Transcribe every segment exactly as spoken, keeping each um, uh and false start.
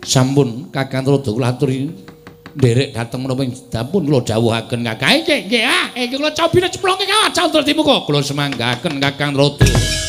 Sampun Kakang Rada kula aturi nderek dhateng menapa ing dapur kula dawuhaken Kakang. Nggih nggih ah iki kula cobine ceplonge kawat candra dimuka kula semanggaken Kakang Rada.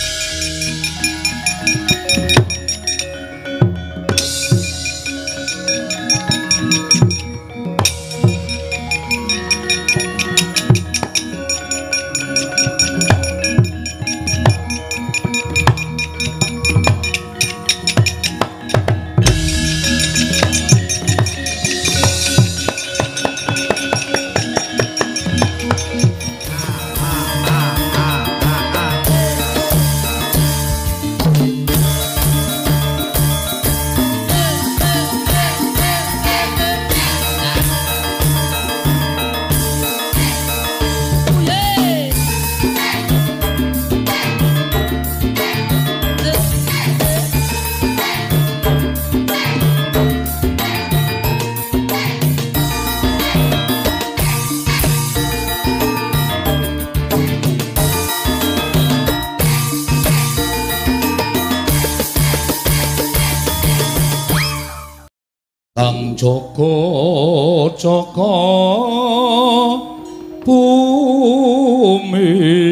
Joko Joko bumi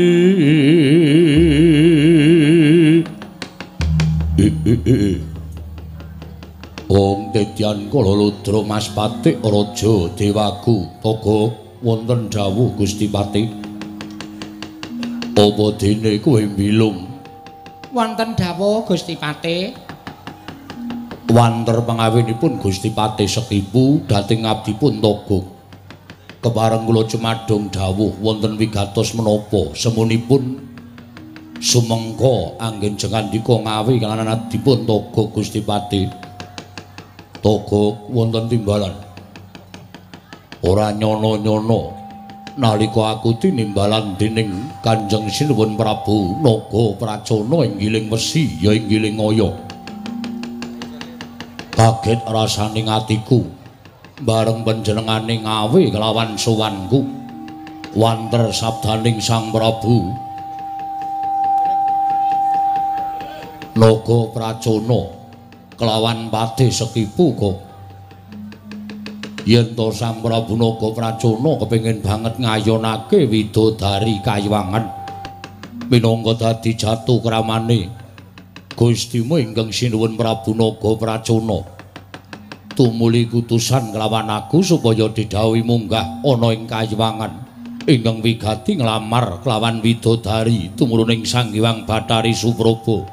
Om Tedyan Kala Ludra Mas Patik Raja Dewagu Toga wonten dawuh Gusti Patih apa dene kowe mbilung wonten dawuh Gusti Patih wanter pangawinipun Gusti Patih Sekipu dhateng ngabdipun Toga kepareng kula cumadong dawuh wonten wigatos menapa semunipun sumengka anggenjengan dika ngawi kalanan abdipun Toga Gusti Patih Toga wonten timbalan ora nyono-nyono nalika aku tinimbalan dening Kanjeng Sinuwun Prabu Naga Pracana ing Giling Wesi ya ing Giling Ngaya kaget rasaning atiku bareng panjenengane ngawe kelawan sowanku wanter sabdaning Sang Prabu Naga Pracana kelawan Patih Sekipu kok yen to Sang Prabu Naga Pracana kepengin banget ngayonake widodari Kayuwangan minangka dadi jatuh kramane Gustimu ingkang Sinuwun Prabu Naga Pracana tumuli kutusan kelawan aku supaya didhawuhi munggah ana ing Kayuwangan ingkang wigati nglamar kelawan widodari tumurun ing Sang Hyang Bathari Supraba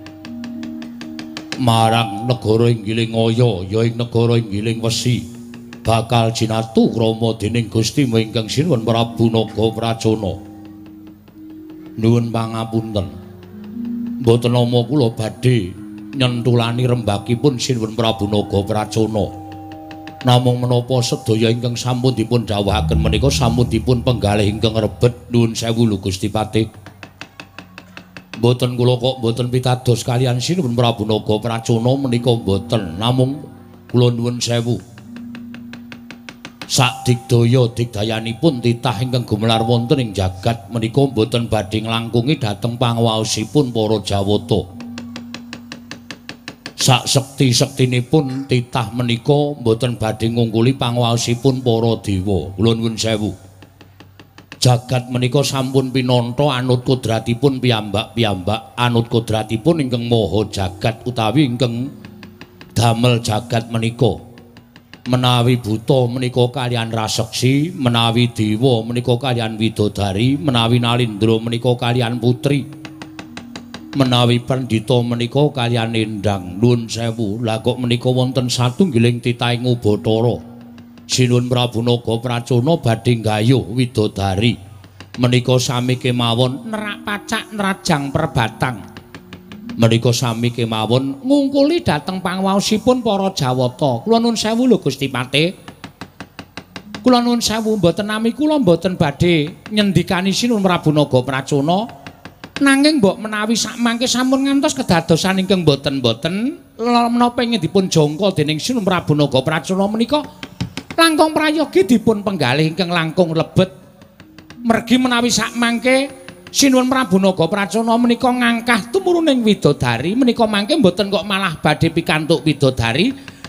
marang negara ing Giling Ngaya ya ing negara ing Giling Wesi bakal jinatu krama dening Gustimu ingkang Sinuwun Prabu Naga Pracana nuwun pangapunten mboten nama kula badhe nyentulani rembakipun Sinuwun Prabu Naga Pracana namung menapa sedaya ingkang sampun dipun dawuhaken menika sampun dipun penggalih ingkang rebet nuwun sewu lho Gusti Patih mboten kula kok mboten pitados kalian Sinuwun Prabu Naga Pracana menika mboten namung kula nuwun sewu sak digdaya digdayanipun titah ingkang gumelar wonten ing jagat menika mboten badhe nglangkungi dhateng panguwaosipun para Jawata sak sekti-sektinipun titah menika mboten badhe ngungkuli panguwaosipun para dewa kula nuwun sewu jagat menika sampun pinanta anut kodratipun piyambak-piyambak anut kodratipun ingkang maha jagat utawi ingkang damel jagat menika menawi buta menika kalian raseksi menawi dewa menika kalian widodari menawi nalindra menika kalian putri menawi pandhita menika kalian endang nuwun sewu lah kok menika wonten satunggiling titahing Ubathara Sinuwun Prabu Naga Pracana badhe nggayuh widodari menika sami kemawon nerak pacak nerajang perbatang menika sami kemawon ngungkuli dhateng panguwaosipun para Jawata. Kula nuwun sewu lho Gusti Patih. Kula nuwun sewu mboten nami kula mboten badhe nyendikani Sinuwun Prabu Naga Pracana nanging mbok menawi sak mangke sampun ngantos kedadosan ingkang mboten-mboten menapa ingin dipun jangka dening Sinuwun Prabu Naga Pracana menika langkung prayogi dipun penggalih ingkang langkung lebet mergi menawi sak mangke Sinuwun Prabu Naga Pracana menika ngangkah tumuruning widodari menika mangke mboten kok malah badhe pikantuk widodari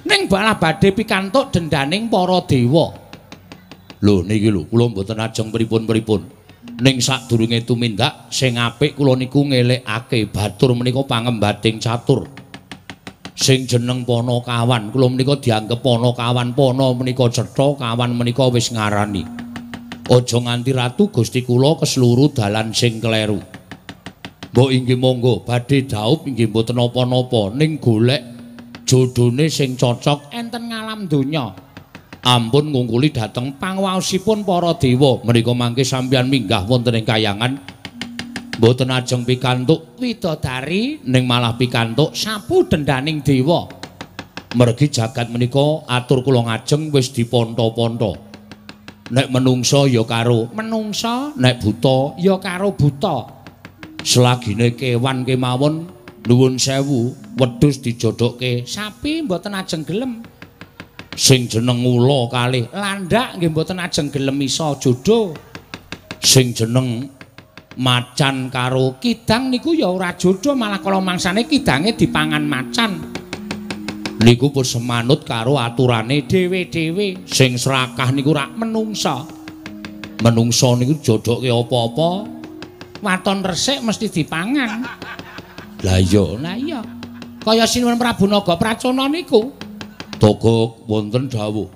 ning malah badhe pikantuk dendaning para dewa. Lho niki lho kula mboten ajeng pripun-pripun. Ning sadurunge tumindak sing apik kula niku ngelekake batur menika pangembating catur. Sing jeneng Panakawan kula menika dianggep Panakawan, Pana menika cetha, kawan menika wis ngarani. Aja nganti ratu Gusti kula kesluru dalan sing kleru. Mbok inggih monggo badhe dhaup inggih mboten napa-napa ning golek jodhone sing cocok enten ngalam donya. Ampun ngungkuli dhateng pangwaosipun para dewa. Menika mangke sampeyan minggah wonten ing kayangan. Mboten ajeng pikantuk widodari ning malah pikantuk sapu dendaning dewa. Mergi jagat menika atur kula ngajeng wis diponto-ponto. Nek menungsa ya karo menungsa, nek buta ya karo buta. Selagine kewan kemawon nuwun sewu wedhus dijodhokke, sapi mboten ajeng gelem. Sing jeneng ula kalih landak nggih mboten ajeng gelem isa jodho. Sing jeneng macan karo kidang niku ya ora jodho, malah kala mangsane kidange dipangan macan. Niku pun semanut karo aturane dhewe-dhewe. Sing serakah niku rak menungsa. Menungsa niku jodhoke apa-apa waton resik mesti dipangan. Lah iya, lah iya. Kaya sinuwun Prabu Nagapracana niku. Togok wonten dawuh.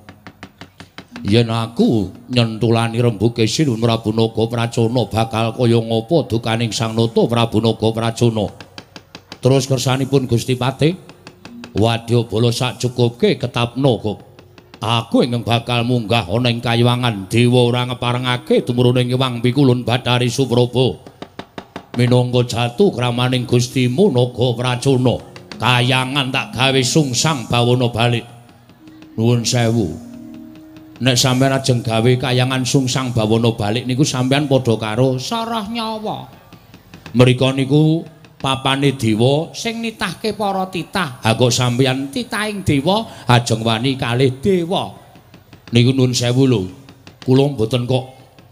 Yen aku nyentulani rembug Sinuwun Prabu Nagapracana bakal kaya ngapa dukaning Sang Nata Prabu Nagapracana. Terus kersanipun Gusti Patih, wadyabala sakcukupke ketapna kok. Aku ingkang bakal munggah ana ing kayangan dewa ora ngeparengake tumurune Hyang Pikulun Bathari Supraba. Minangka jatuh kramaning Gustimu Nagapracana. Kayangan tak gawe sungsang bawana balik. Nuwun sewu. Nek sampeyan ajeng gawe kayangan sungsang bawana balik niku sampeyan padha karo soroh nyawa. Mrika niku papane dewa sing nitahke para titah. Ha kok sampeyan titahing dewa ajeng wani kalih dewa. Niku nuwun sewu lho. Kula mboten kok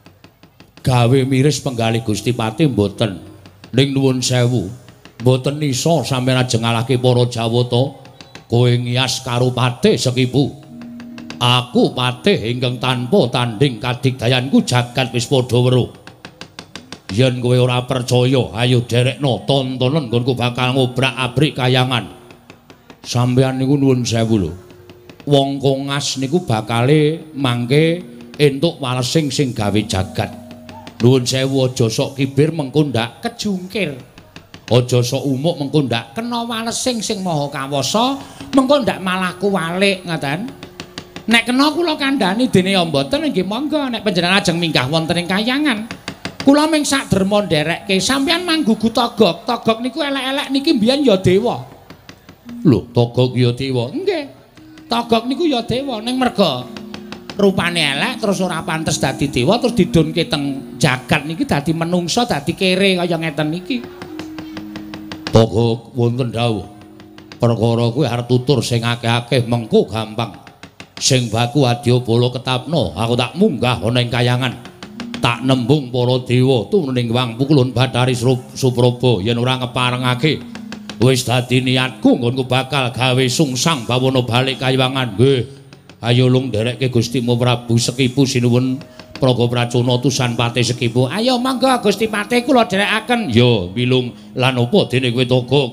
gawe miris penggalih Gusti Patih mboten. Ning nuwun sewu. Mboten isa sampeyan ajeng ngalahke para Jawata. Kowe ngiyas karo Patih Sekipu. Aku Patih ingkang tanpa tanding kadigdayanku jagat wis padha weruh. Yen kowe ora percaya, ayo derekno tontonen nggonku bakal ngobrak-abrik kayangan. Sampeyan niku nuwun sewu lho. Wong kongas niku bakale mangke entuk walesing sing gawe jagat. Nuwun sewu aja sok kibir mengko ndak kejungkir. Aja sok umuk mengko ndak kena walesing sing maha kawasa, mengko ndak malah kuwalik ngoten. Nek kena kula kandhani dene ya mboten nggih monggo nek panjenengan ajeng minggah wonten ing kayangan. Kula ming sak derma nderekke sampeyan manggugu togok. Togok niku elek-elek niki mbiyen ya dewa. Lho, togok ya dewa. Nggih. Togok niku ya dewa ning merga rupane elek terus ora pantes dadi dewa terus didunke teng jagat niki dadi menungsa dadi kere kaya ngeten niki. Togok wonten dawuh. Perkara kuwi arep tutur sing akeh-akeh mengko gampang. Sing baku wadyabala ketapna, aku tak munggah ana ing kayangan. Tak nembung para dewa turuning Hyang Pikulun Bathari Supraba yen ora ngeparengake. Wis dadi niatku nggonku bakal gawe sungsang bawana balik kayangan. Nggih. Ayo lung nderekke Gustimu Prabu Sekipu Sinuwun Nagapracana tusan Patih Sekipu. Ayo monggo Gusti Patih kula dherekaken. Yo milung lan apa dene kowe togok.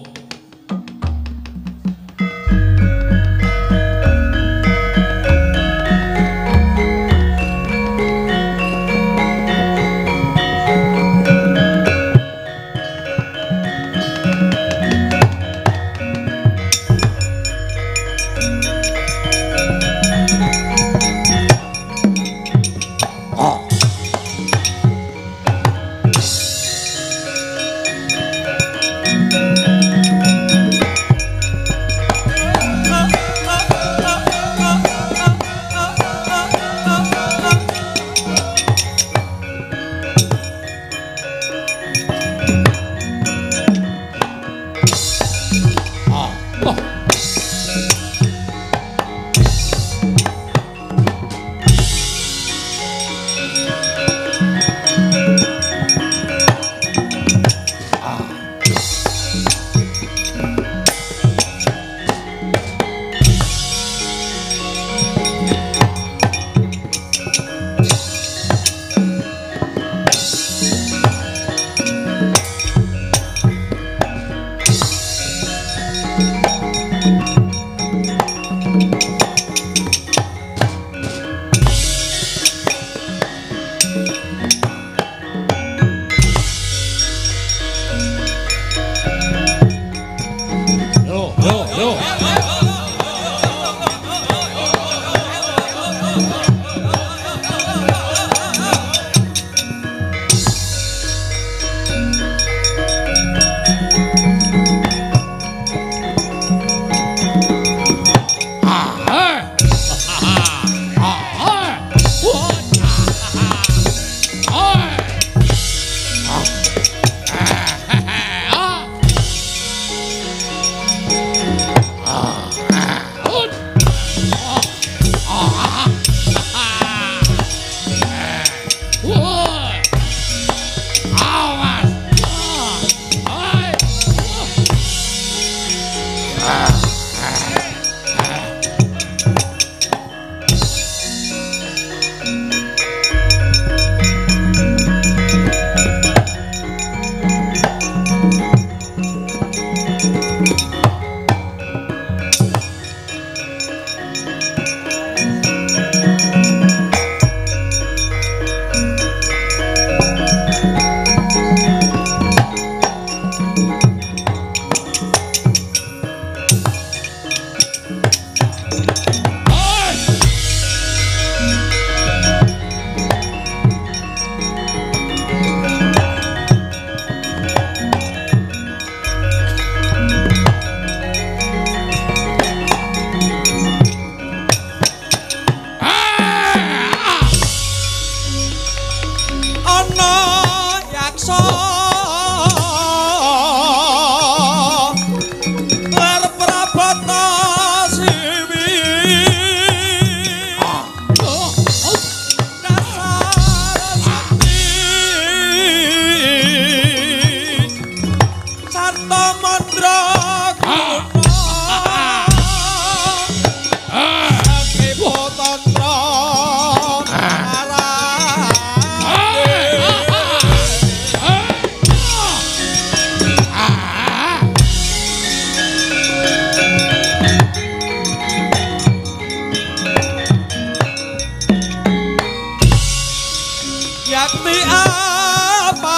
apa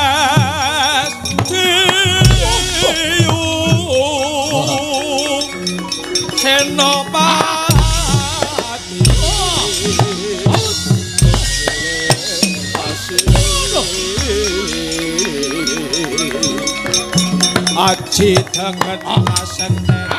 yu senopati aji dengan asen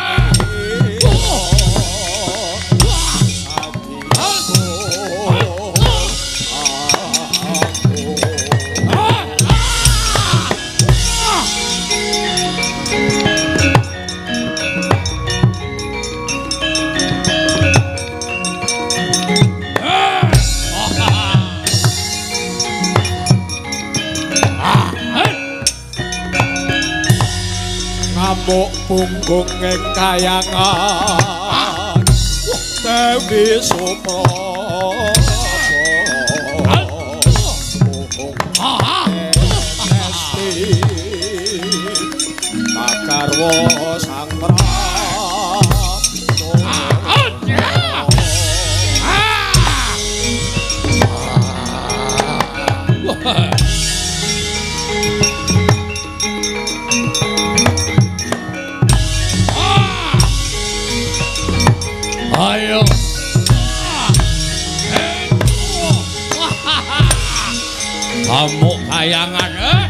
ngamuk punggung ing kayangan Dewi Suprapto Esti Makarwo Sang ayo kamu kayangan eh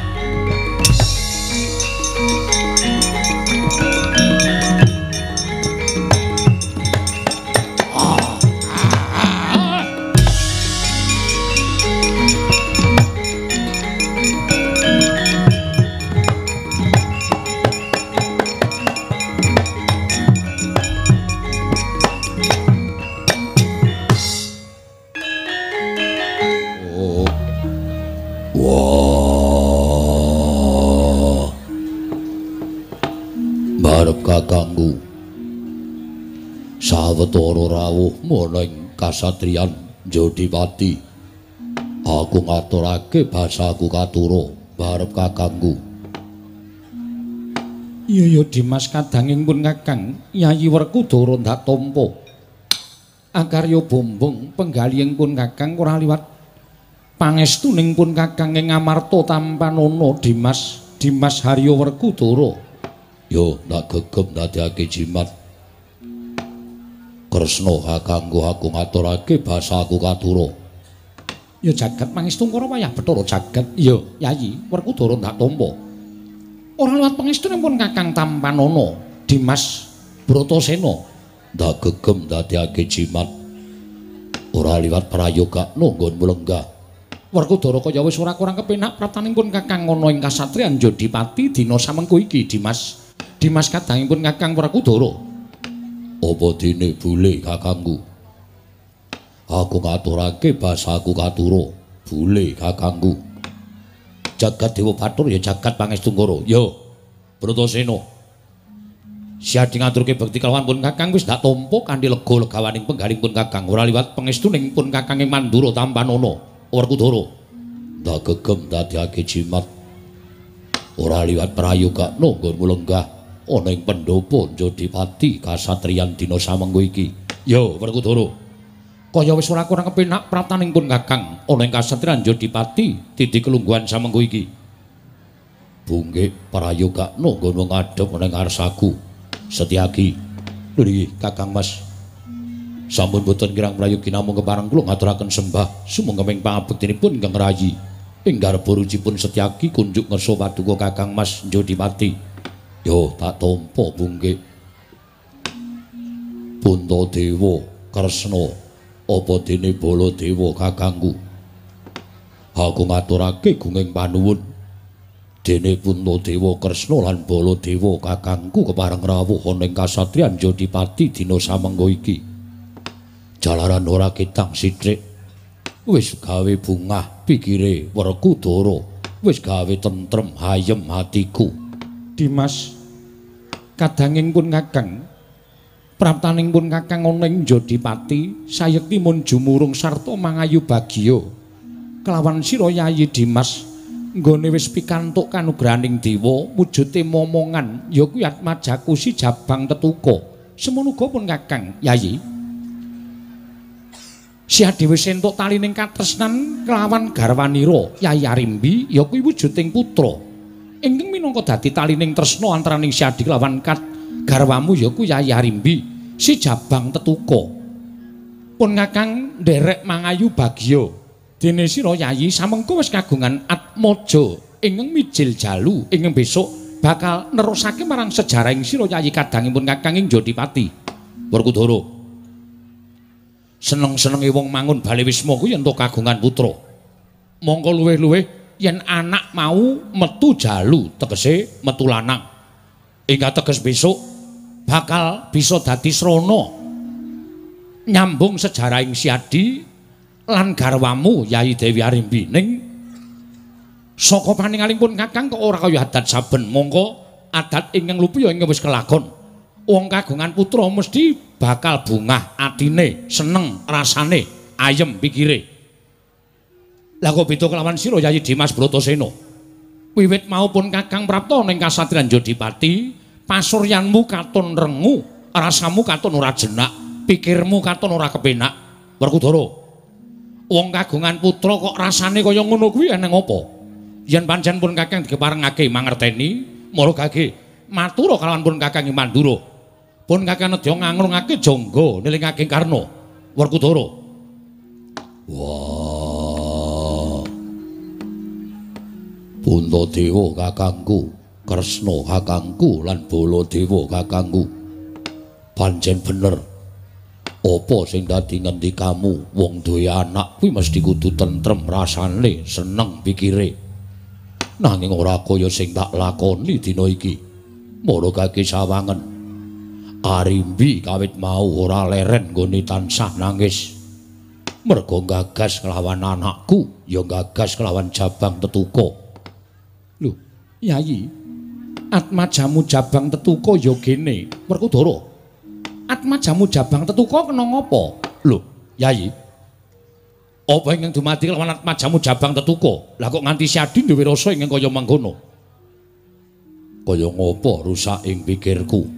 kakangku sawetara rawuh maning kasatriyan Jodipati aku ngaturake basaku katura barep kakangku. Iya ya Dimas kadanging pun kakang Yayi Werkudara ndak tampa akarya bombong penggalihing pun kakang ora liwat pangestuning pun kakang ing Amarta Tampanana Dimas Dimas Harya Werkudara. Yo tak gegem dadekake jimat Kresna kakangku aku ngaturake basaku katura. Ya jagat pangestu karo wayah Bathara jagat. Ya Yayi Werkudara ndak tampa. Ora liwat pangestunipun Kakang Tampanana Dimas Bratasena. Tak gegem dadekake jimat ora liwat prayoga nunggon mulenggah. Werkudara kaya wis ora kurang kepenak pratanipun Kakang ana ing kasatriyan Jodipati dina samengko iki Dimas Dimas kadangipun Kakang Werkudara. Apa dene bule kakangku? Aku ngaturake basaku katura. Bule kakangku. Jagat Dewa Bathara ya jagat Pangestungkara. Yo, Bratasena. Siadi ngaturke bekti kelawan pun Kakang wis ndak tampa kanthi lega legawaning penggaling pun Kakang ora liwat pangestuning pun Kakang ing Mandura Tampanana Werkudara. Tak gegem dadekake jimat ora liwat prayoga nunggon mulenggah ana ing pendopo Jodipati kasatriyan dina samengko iki. Yo Werkudara. Kaya wis ora kurang kepenak prataning pun Kakang ana ing kasatriyan Jodipati titi kelungguhan samengko iki. Bunggih prayoga nunggon ngadhep ning ngarsaku. Setyaki. Lho nggih Kakang Mas. Sampun boten kirang prayogi namung kepareng kula ngaturaken sembah sumengkeming pangabektinipun Ingkang Rayi. Ing garba rucipun Setyaki kunjuk ngersa paduka Kakang Mas Jodipati. Yo tak tampa bunggih. Puntadewa Kresna apa dene Baladewa kakangku. Aku ngaturake gunging panuwun dene Puntadewa Kresna lan Baladewa kakangku kepareng rawuh ana ing kasatriyan Jodipati dina samengko iki. Jalaran ora ketang sithik wis gawe bungah pikire Werkudara, wis gawe tentrem hayem hatiku. Dimas kadanging pun Kakang praptaning pun Kakang ana ing Jodipati sayekti mun jumurung sarta mangayu bagya kelawan sira Yayi Dimas nggone wis pikantuk kanugrahaning dewa wujude momongan ya kuwi Atmajakusi Jabang Tetuka semono uga pun Kakang Yayi. Si Adi wis entuk talining katresnan kelawan garwanira Yai Arimbi ya kuwi wujuding putra. Ingkang minangka dadi talining tresna antaraning Si Adi kelawan kat garwamu ya kuwi Yai Arimbi, si Jabang Tetuka. Pun Kakang nderek mangayu bagya. Dene sira Yayi samengko wis kagungan atmaja ingkang mijil jalu ingkang besok bakal nerusake marang sejarahing sira Yayi kadangipun Kakang ing Jodipati. Werkudara. Seneng-senenge wong mangun bale wisma kuwi entuk kagungan putra. Mongko luwih-luwih yen anak mau metu jalu tegese metu lanang. Hingga teges besok bakal bisa dadi srana nyambung sejarahing Si Adi lan garwamu Yayi Dewi Arimbi ning saka paningalipun Kakang kok ora kaya adat saben. Mongko adat ingkang lupu ya ingkang wis kelakon. Wong kagungan putra mesti bakal bungah atine, seneng rasane, ayem pikire. Lah kok beda kelawan sira Yayi Dimas Bratasena. Wiwit maupun Kakang prapta ning kasatriyan Jodipati, pasuryanmu katon rengu, rasamu katon ora jenak, pikirmu katon ora kepenak. Werkudara. Wong kagungan putra kok rasane kaya ngono kuwi eneng apa? Yen pancen pun Kakang digeparengake mangerteni, mara gage matur kalawan pun Kakang Mandura. Pun Kakang nedya ngangrungake jangga nilingake Karna. Werkudara. Wah. Puntadewa kakangku, Kresna kakangku lan Baladewa kakangku. Pancen bener. Apa sing dadi ngendikamu wong duwe anak kuwi mesti kudu tentrem rasane, seneng pikire. Nanging ora kaya sing tak lakoni dina iki. Mara kaki sawangen. Arimbi kawit mau ora leren nggone tansah nangis. Mergo gagas kelawan anakku, ya gagas kelawan Jabang Tetuka. Lho, Yayi, atmajamu Jabang Tetuka ya gene, Werkudara. Atmajamu Jabang Tetuka kena ngapa? Lho, Yayi. Apa ingkang dumadi kelawan atmajamu Jabang Tetuka? Lah kok nganti Si Adi duwe rasa ingkang kaya mangkono? Kaya ngapa rusak ing pikirku?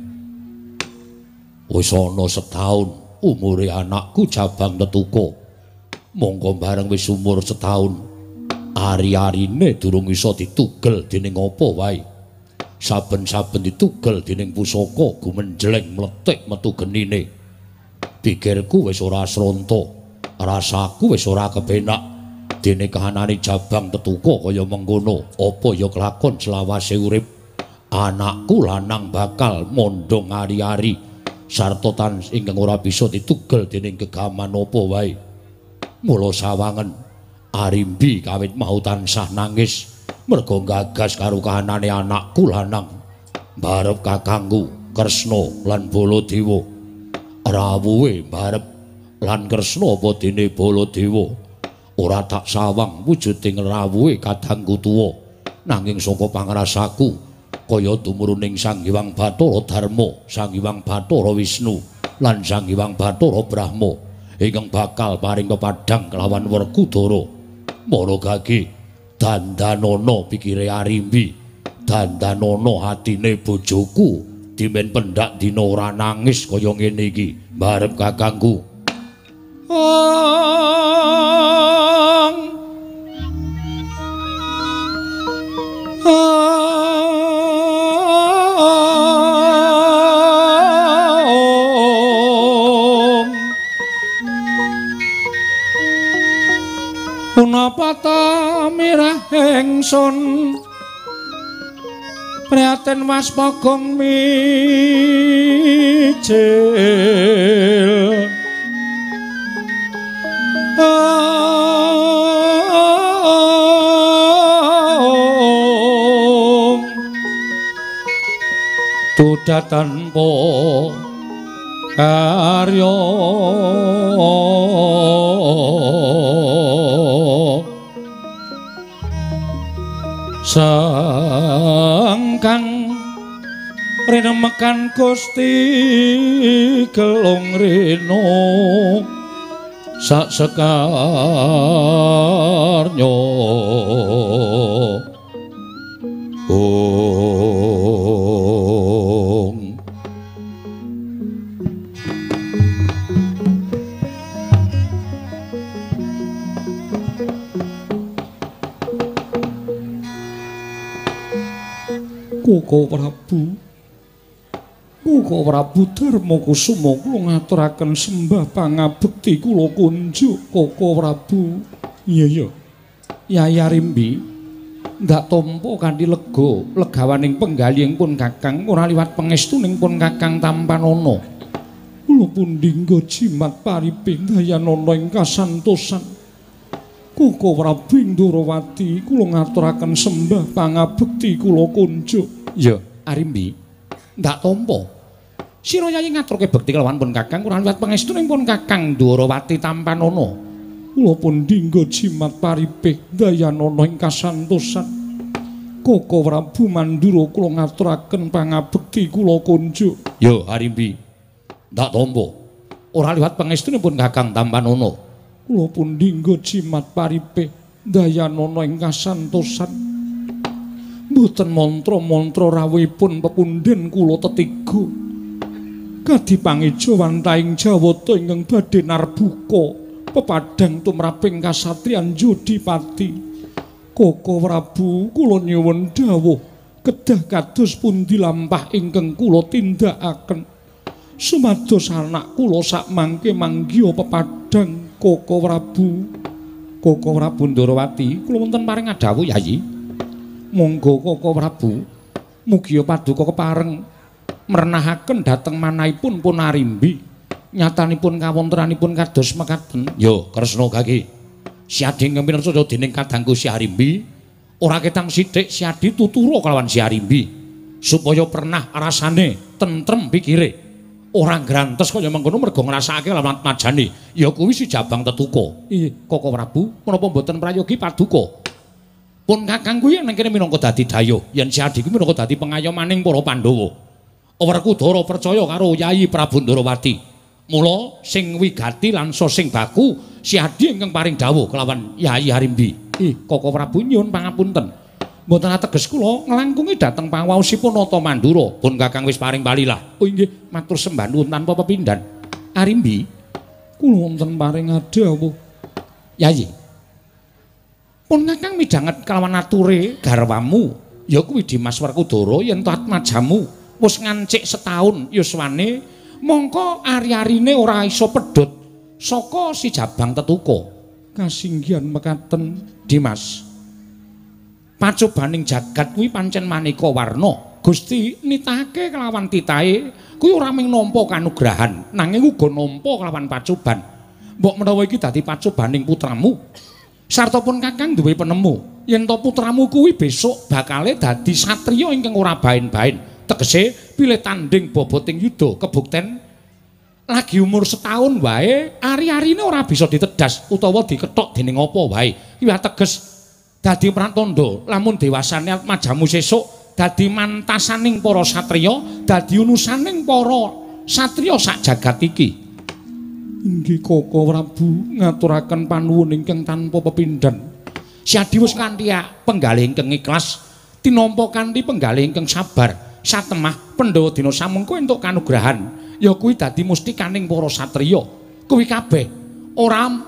Wis ana setahun umure anakku Jabang Tetuka. Mongko bareng wis umur setahun, ari-arine durung iso ditugel dening apa wae. Saben-saben ditugel dening pusaka gumenjleng mletik metu genine. Pikirku wis ora sronta, rasaku wis ora kepenak. Dene kahanane Jabang Tetuka kaya mengkono, apa ya kelakon selawase urip. Anakku lanang bakal mondong ari-ari. Sarta tan ingkang ora bisa ditugel dening gegaman apa wae. Mula sawangen Arimbi kawit mau tansah nangis merga gagas karo kahanane anakku lanang. Barep kakangku Kresna lan Baladewa. Rawuhe barep lan Kresna apa dene Baladewa ora tak sawang wujuding rawuhe kadangku tuwa. Nanging saka pangrasaku kaya tumuruning Sang Hyang Bathara Darma, Sang Hyang Bathara Wisnu lan Sang Hyang Bathara Brahma ingkang bakal paring pepadang kelawan Werkudara. Mara gage dandanana pikire Arimbi, dandanana atine bojoku dimen pendak dina ora nangis kaya ngene iki. Barep kakangku. Ang Punapa ta mirah ingsun prihatin mas pogong mijil Tuda tanpa karya sangkang rinemekan Gusti gelung rena sak sekarnya ong Koko Prabu. Koko Prabu Darma Kusuma kula ngaturaken sembah pangabekti kula kunjuk Koko Prabu. Iya iya. Yai Arimbi ndak tampa kanthi lega legawaning penggalihing pun Kakang ora liwat pangestuning pun Kakang Tampanana. Kula pun dinggo jimat pariping dayanana ing kasantosan. Koko Prabu Ndorowati kula ngaturaken sembah pangabekti kula kunjuk. Ya, Arimbi. Ndak tampa. Sira Yai ngaturke bekti kelawan pun Kakang ora liwat pangestuning pun Kakang Ndorowati Tampanana. Kula pun dinggo jimat paripih dayanana ing kasantosan. Koko Prabu Mandura kula ngaturaken pangabekti kula kunjuk. Ya, Arimbi. Ndak tampa. Ora liwat pangestuning pun Kakang Tampanana. Kula pun dinggo jimat paripih dayanana ing kasantosan. Mboten mantra-mantra rawuhipun pepundhen kula tetiga. Kadi pangeja wantahing Jawata ingkang badhe narbuka pepadhang tumraping kasatriyan Jodipati. Koko Prabu kula nyuwun dawuh kedah kados pundi lampah ingkang kula tindakaken. Sumados anak kula sak mangke manggiya pepadhang Koko Prabu. Koko Prabu Ndorowati kula wonten paring adhawuh Yayi. Monggo Koko Prabu mugia paduka kepareng mrenahaken dhateng manahipun pun Arimbi. Nyatanipun kawontenanipun kados mekaten. Yo Kresna Gage. Si Adi ngempirsa dening kadangku si Arimbi ora ketang sithik si Adi tuturu kelawan si Arimbi supaya pernah rasane tentrem pikire. Orang grantes kaya mengkono mergo ngrasakake lawan majane ya kuwi si Jabang Tetuka. Iya, Koko Prabu, menapa mboten prayogi paduka? Pun Kakang kuwi nang kene minangka dadi dayuh, yen si Adi kuwi minangka dadi pengayomaning para Pandhawa. Werkudara percaya karo Yayi Prabu Ndorowati. Mula sing wigati lan so sing baku si Adi ingkang paring dawuh kelawan Yayi Arimbi. Ih, Koko Prabu nyuwun pangapunten. Mboten ateges kula nglangkungi dhateng panguwaosipun Nata Mandura. Pun Kakang wis paring balilah. Oh inggih, matur sembah nuwun tanpa pepindhan. Arimbi, kula wonten paring adhawuh. Yayi. Pun Kakang midhanget kalawan ature garwamu, ya kuwi Dimas Werkudara yen atmajamu wis ngancik setahun yuswane, mongko ari-arine ora iso pedhot saka si Jabang Tetuka. Kasinggihan mekaten, Dimas. Pacobaning jagat kuwi pancen maneka warna. Gusti nitahake kelawan titahe kuwi ora mung nampa kanugrahan, nanging uga nampa kelawan pacoban. Mbok menawa iki dadi pacobaning putramu. Sarta pun Kakang duwe penemu, yen to putramu kuwi besok bakale dadi satriya ingkang ora bain-bain. Tegese pilih tanding boboting yuda kebukten lagi umur setahun wae ari-arine ora bisa ditedas utawa dikethok dening apa wae. Kuwi ateges dadi pratandha lamun dewasane atmajamu sesuk dadi mantasaning para satriya, dadi unusaning para satriya sak jagat iki. Inggih Koko Prabu ngaturaken panuwun ingkang tanpa pepindhan. Si Adi wis kanthi penggalih ingkang ikhlas, tinampa kanthi penggalih ingkang sabar, satemah Pandhawa dina samengko entuk kanugrahan, ya kuwi dadi mustikaning para satriya. Kuwi kabeh ora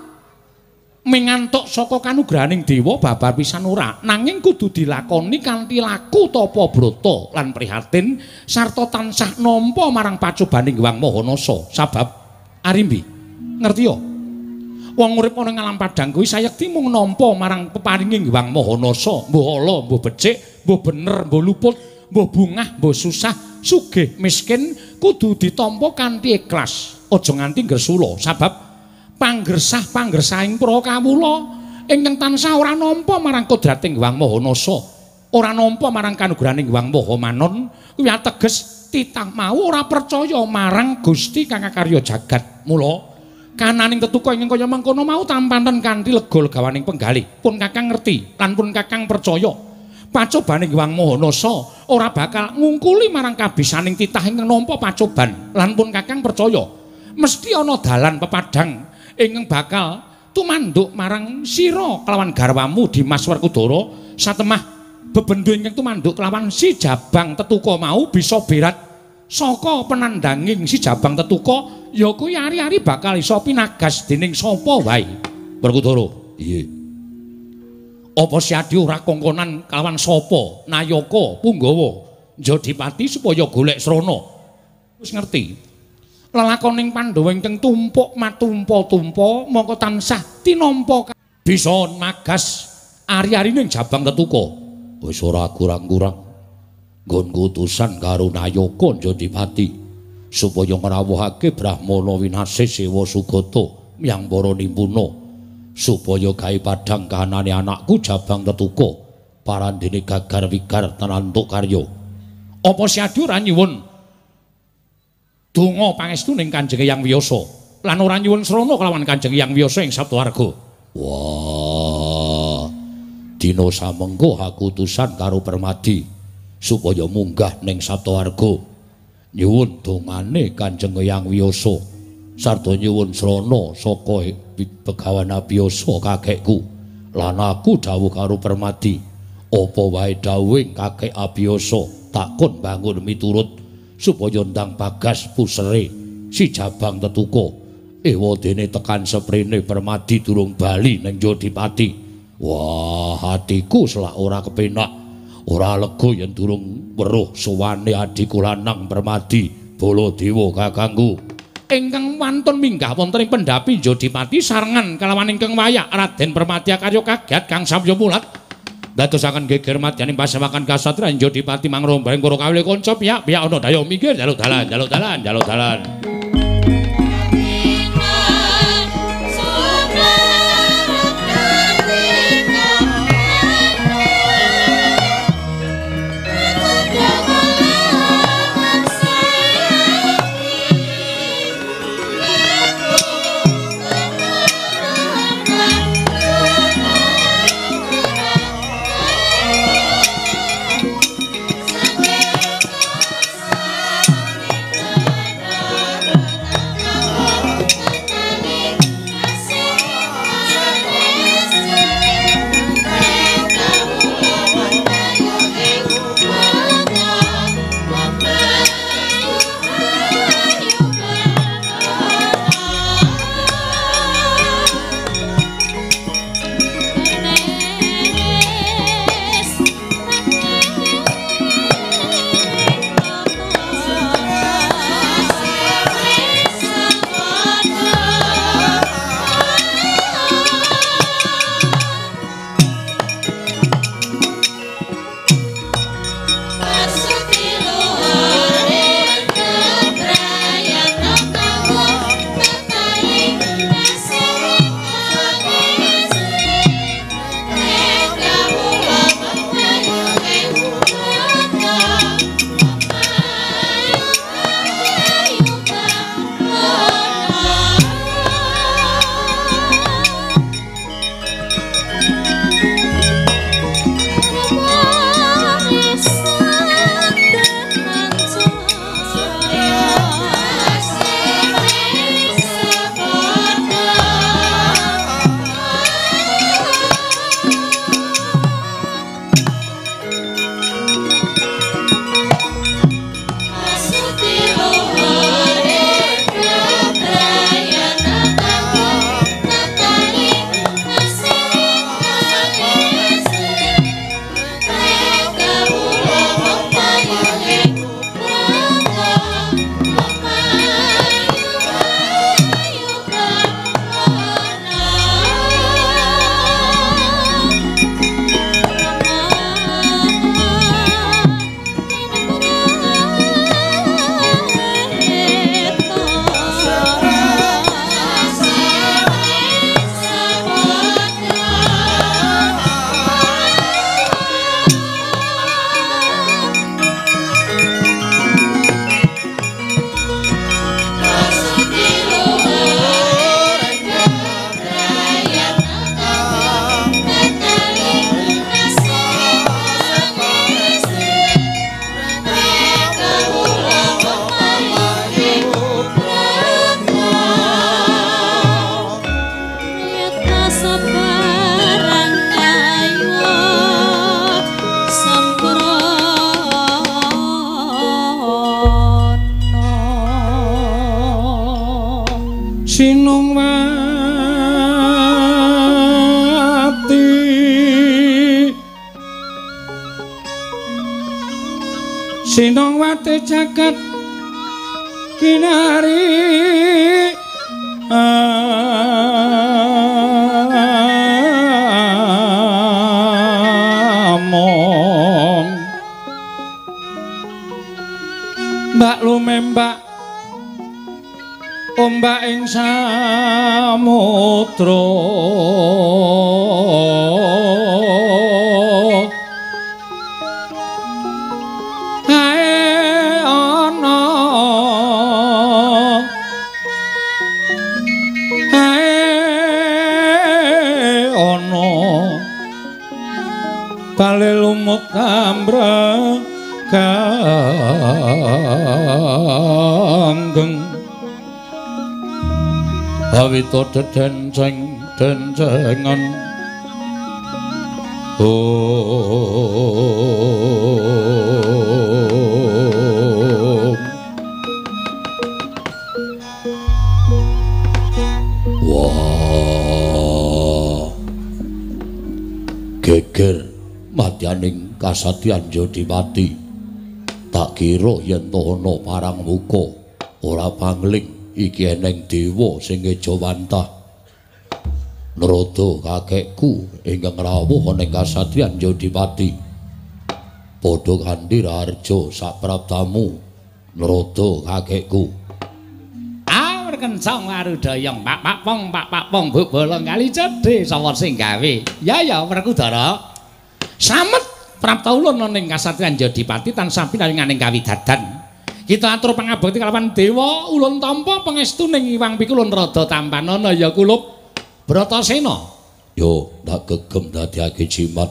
mengantuk saka kanugrahaning dewa babar pisan ora, nanging kudu dilakoni kanthi laku tapa brata lan prihatin sarta tansah nampa marang pacobaning Hyang Mahanasa. Sabab Arimbi ngerti ya wong urip ana ing alam padhang kuwi sayekti mung nampa marang peparinging Hyang Mahanasa, mbuh ala mbuh becik mbuh bener mbuh luput mbuh bungah mbuh susah sugih miskin kudu ditampa kanthi ikhlas, aja nganti gresula. Sabab panggersah-panggersahing para kawula ingkang tansah ora nampa marang kodrating Hyang Mahanasa, ora nampa marang kanugrahaning Hyang Mahamanon, kuwi ateges titah mau ora percaya marang Gusti kang karya jagat. Mula kananing tetuka ingkang kaya mangkono mau tampanten kanthi lega-legawaning penggalih. Pun Kakang ngerti lan pun Kakang percaya pacobaning Hyang Mahanasa ora bakal ngungkuli marang kabisaning titah ingkang nampa pacoban. Lan pun Kakang percaya mesti ana dalan pepadhang ingkang bakal tumanduk marang sira kelawan garwamu Dimas Werkudara, satemah bebendhu ingkang tumanduk kelawan si Jabang Tetuka mau bisa berat saka penandanging si Jabang Tetuka, ya kuwi ari-ari bakal iso pinagas dening sapa wae. Werkudara. Iye. Apa si Adi ora kongkonan kelawan sapa? Nayaka, Punggawa, Jodipati supaya golek Srana. Wis ngerti. Lelakoning Pandhawa ingkang tumpuk matumpa-tumpa mongko tansah tinampa bisa magas ari-arine Jabang Tetuka. Wis ora kurang-kurang nggonku utusan karo Nayaka Jodipati supaya ngrawuhake Brahmana winasih Sewa Sugata miyang para nimpuna supaya gawe padhang kahanane anakku Jabang Tetuka parandene gagar wigar tenantuk karya. Apa Syadu ora nyuwun donga pangestu ning Kanjeng Hyang Wiyasa lan ora nyuwun srana kelawan Kanjeng Hyang Wiyasa ing Saptawarga. Wah, dina samengko aku utusan karo Permadi supaya munggah ning Saptawarga nyuwun dongane Kanjeng Hyang Wiyasa sarta nyuwun srana saka Begawan Abiyasa kakekku lan aku dawuh karo Permadi apa wae dawuhing kakek Abiyasa takon bangun miturut supaya ndang Bagas pusere si Jabang Tetuka ewadene tekan seprene Permadi durung bali ning Jodipati. Wah, hatiku selak ora kepenak ora lega yen durung weruh suwane adiku lanang Permadi Baladewa kakangku ingkang wantun minggah wonten ing pendhapi Jodipati sarengan kalawan ingkang wayah Raden Permadi karya kagiat kang samya mulat dadosaken geger madyaning pasewakan kasatriyan Jodipati mangrombaring para kawula kanca pihak-pihak ana daya mikir jaluk dalan jaluk dalan jaluk dalan. Sinawate jagat kinari among mbak lumembak ombak ing samudra ae ana ae ana kale lumut ambrang kanggeng awita dedenceng dencengan om wah geger madyaning kasatyan Jodimati tak kira yen ana parang muka ora pangling iki eneng dewa sing Jawantah Narada kakekku ingkang rawuh ning kasatyan Jodimati padha kanthi Raharja sapraptamu Narada kakekku awur kencang warudayang Pak Pak Pong Pak Pak Pong Bu bolong kali cedhe sapa sing gawe ya ya Werkudara slamet prapta ulun ning kasatyan Jodimati tansah pinaringaning kawidadan kita atur pangabekti kalawan dewa ulun tampa pangestuning Iwang Pikulun Rada Tampanana ya kulup Bratasena yo tak gegem dadiake jimat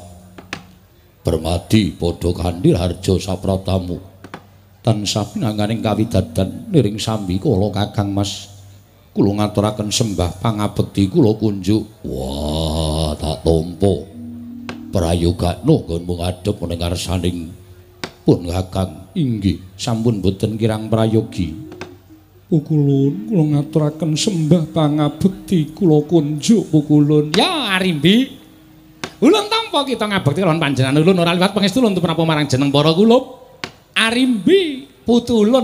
Permadi padha kanthi Harja sapratamu tansah pinanganing kawidadan niring sambi kala Kakang Mas kula ngaturaken sembah pangabekti kula kunjuk wah tak tampa prayogakna nggonmu ngadhep ning ngarsaning pun Kakang inggih sampun boten kirang prayogi pukulun kula ngaturaken sembah pangabekti kula kunjuk pukulun ya Arimbi ulun tampa kita ngabekti kalawan panjenengan ulun ora liwat pangestu ulun menapa marang jeneng para kulup Arimbi putulun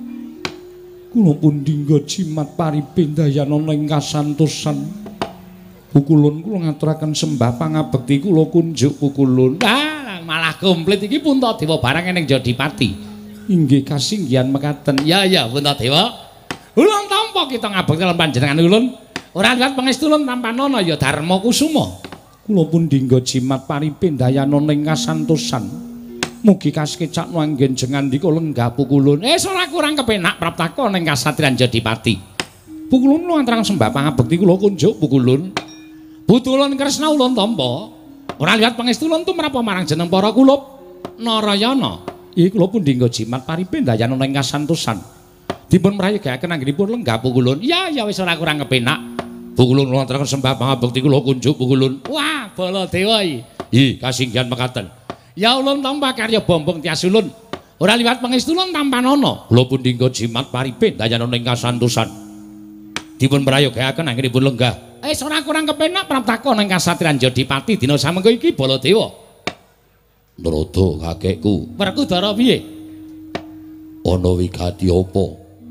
kula pun dinggo jimat paripendayana ning kasantosan pukulun kula ngaturaken sembah pangabekti kula kunjuk pukulun ah malah komplit iki Puntadewa barang ning Jodimati inggih kasinggihan mekaten ya ya Puntadewa ulun tampa kita ngabekti kalawan panjenengan ulun ora liwat pangestu ulun Tampanana ya Darma Kusuma kula pun dinggo jimat paripendayana ning kasantosan mugi kasekecak nuanggen jengandika lenggah pukulun eh ora kurang kepenak praptaka ning kasatriyan Jodimati pukulun ngaturaken sembah pangabekti kula kunjuk pukulun Butulun Kresna ulun tampa ora lihat pangestu ulun tumrap marang jeneng para kulup Narayana iki kula pun dinggo jimat paripendayana ning kasantosan dipun mrayogaken anggenipun lenggah pukulun ya ya wis ora kurang kepenak pukulun ngaturaken sembah pangabekti kula kunjuk pukulun wah Baladewa iki kasinggihan mekaten ya ulun tampa karya bombong tias ulun ora liwat pangestu ulun Tampanana kula pun dinggo jimat paripendayana ning kasantosan dipun mrayogaken anggenipun lenggah eh ora kurang kepenak praptaka ning kasatriyan Jodimati dina samengko iki Baladewa Narada kakekku Werkudara piye ana wigati apa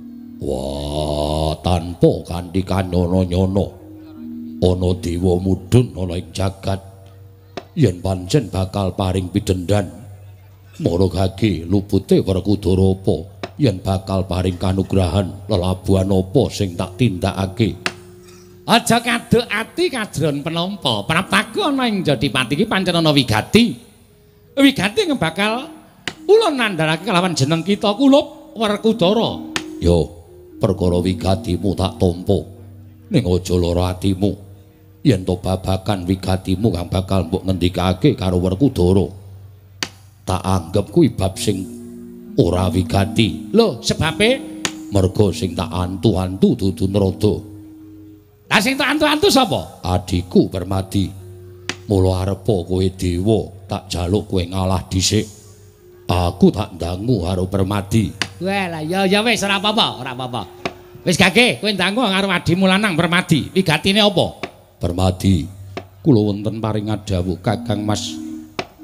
wah tanpa kanthi kanyana-nyana ana dewa mudhun ana ing jagat yen pancen bakal paring pidendhan maragake lupute Werkudara apa yen bakal paring kanugrahan lelabuhan apa sing tak tindakake aja kaduk ati kadron penampa praptaka ana ing Jodimati iki pancen ana wigati wigati yang bakal ulun nandharake kalawan jeneng kita kulup Werkudara yo perkara wigatimu tak tampa ning aja lara atimu yen to babakan wigatimu kang bakal mbok ngendikake karo Werkudara tak anggap kuwi bab sing ora wigati lho sebabe merga sing tak antu-antu dudu Narada lah sing tak antu-antu sapa adikku Permadi mula arepa kowe dewa tak jaluk kowe ngalah dhisik aku tak ndangu karo Permadi wah lah ya ya wis ora apa-apa ora apa-apa wis gage kowe ndangu karo adimu lanang Permadi wigatine apa Permadi kula wonten paring dawuh Kakang Mas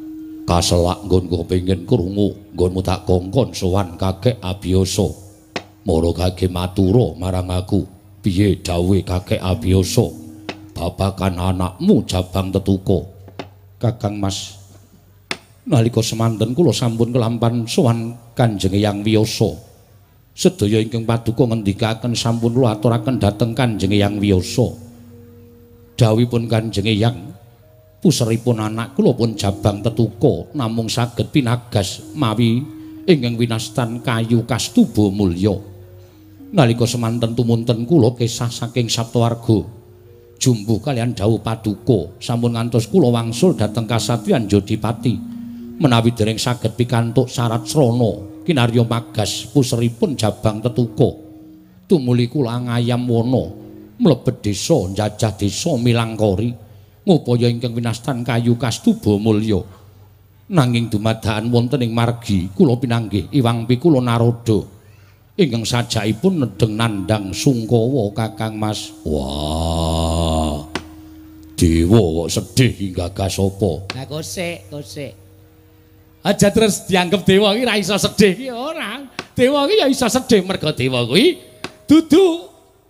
Kaselak nggonku pengin krungu nggonmu tak kongkon sowan kakek Abiyasa. Mara kakek matura marang aku, piye dawuh kakek Abiyasa babakan anakmu Jabang Tetuko. Kakang Mas, nalika semanten kula sampun kelampan sowan Kanjeng Hyang Wiyasa. Sedaya ingkang paduka ngendikaken sampun kula aturaken dhateng Kanjeng Hyang Wiyasa. Dawuhipun Kanjeng Hyang, puseripun anak kula pun Jabang Tetuko namung saged pinagas mawi ingkang winastan kayu kastuba mulya. Nalika semanten tumunten kula kesah saking Saptawarga jumbuh kalian dawuh paduka sampun ngantos kula wangsul dhateng kasatriyan Jodipati menawi dereng saged pikantuk syarat srana kinarya magas puseripun Jabang Tetuko. Tumuli kula ngayam wana mlebet desa njajah desa Milangkori ngupaya ingkang winastan kayu kastuba mulya. Nanging dumadakan wonten ing margi kula pinanggih Iwang Pikula Narada ingkang sajakipun nedeng nandhang Sungkawa Kakang Mas. Wah, dewa kok sedih gagas apa? Lah kosek, kosek. Aja terus dianggep dewa iki ra iso sedih iki ora. Dewa iki ya iso sedih merga dewa kuwi dudu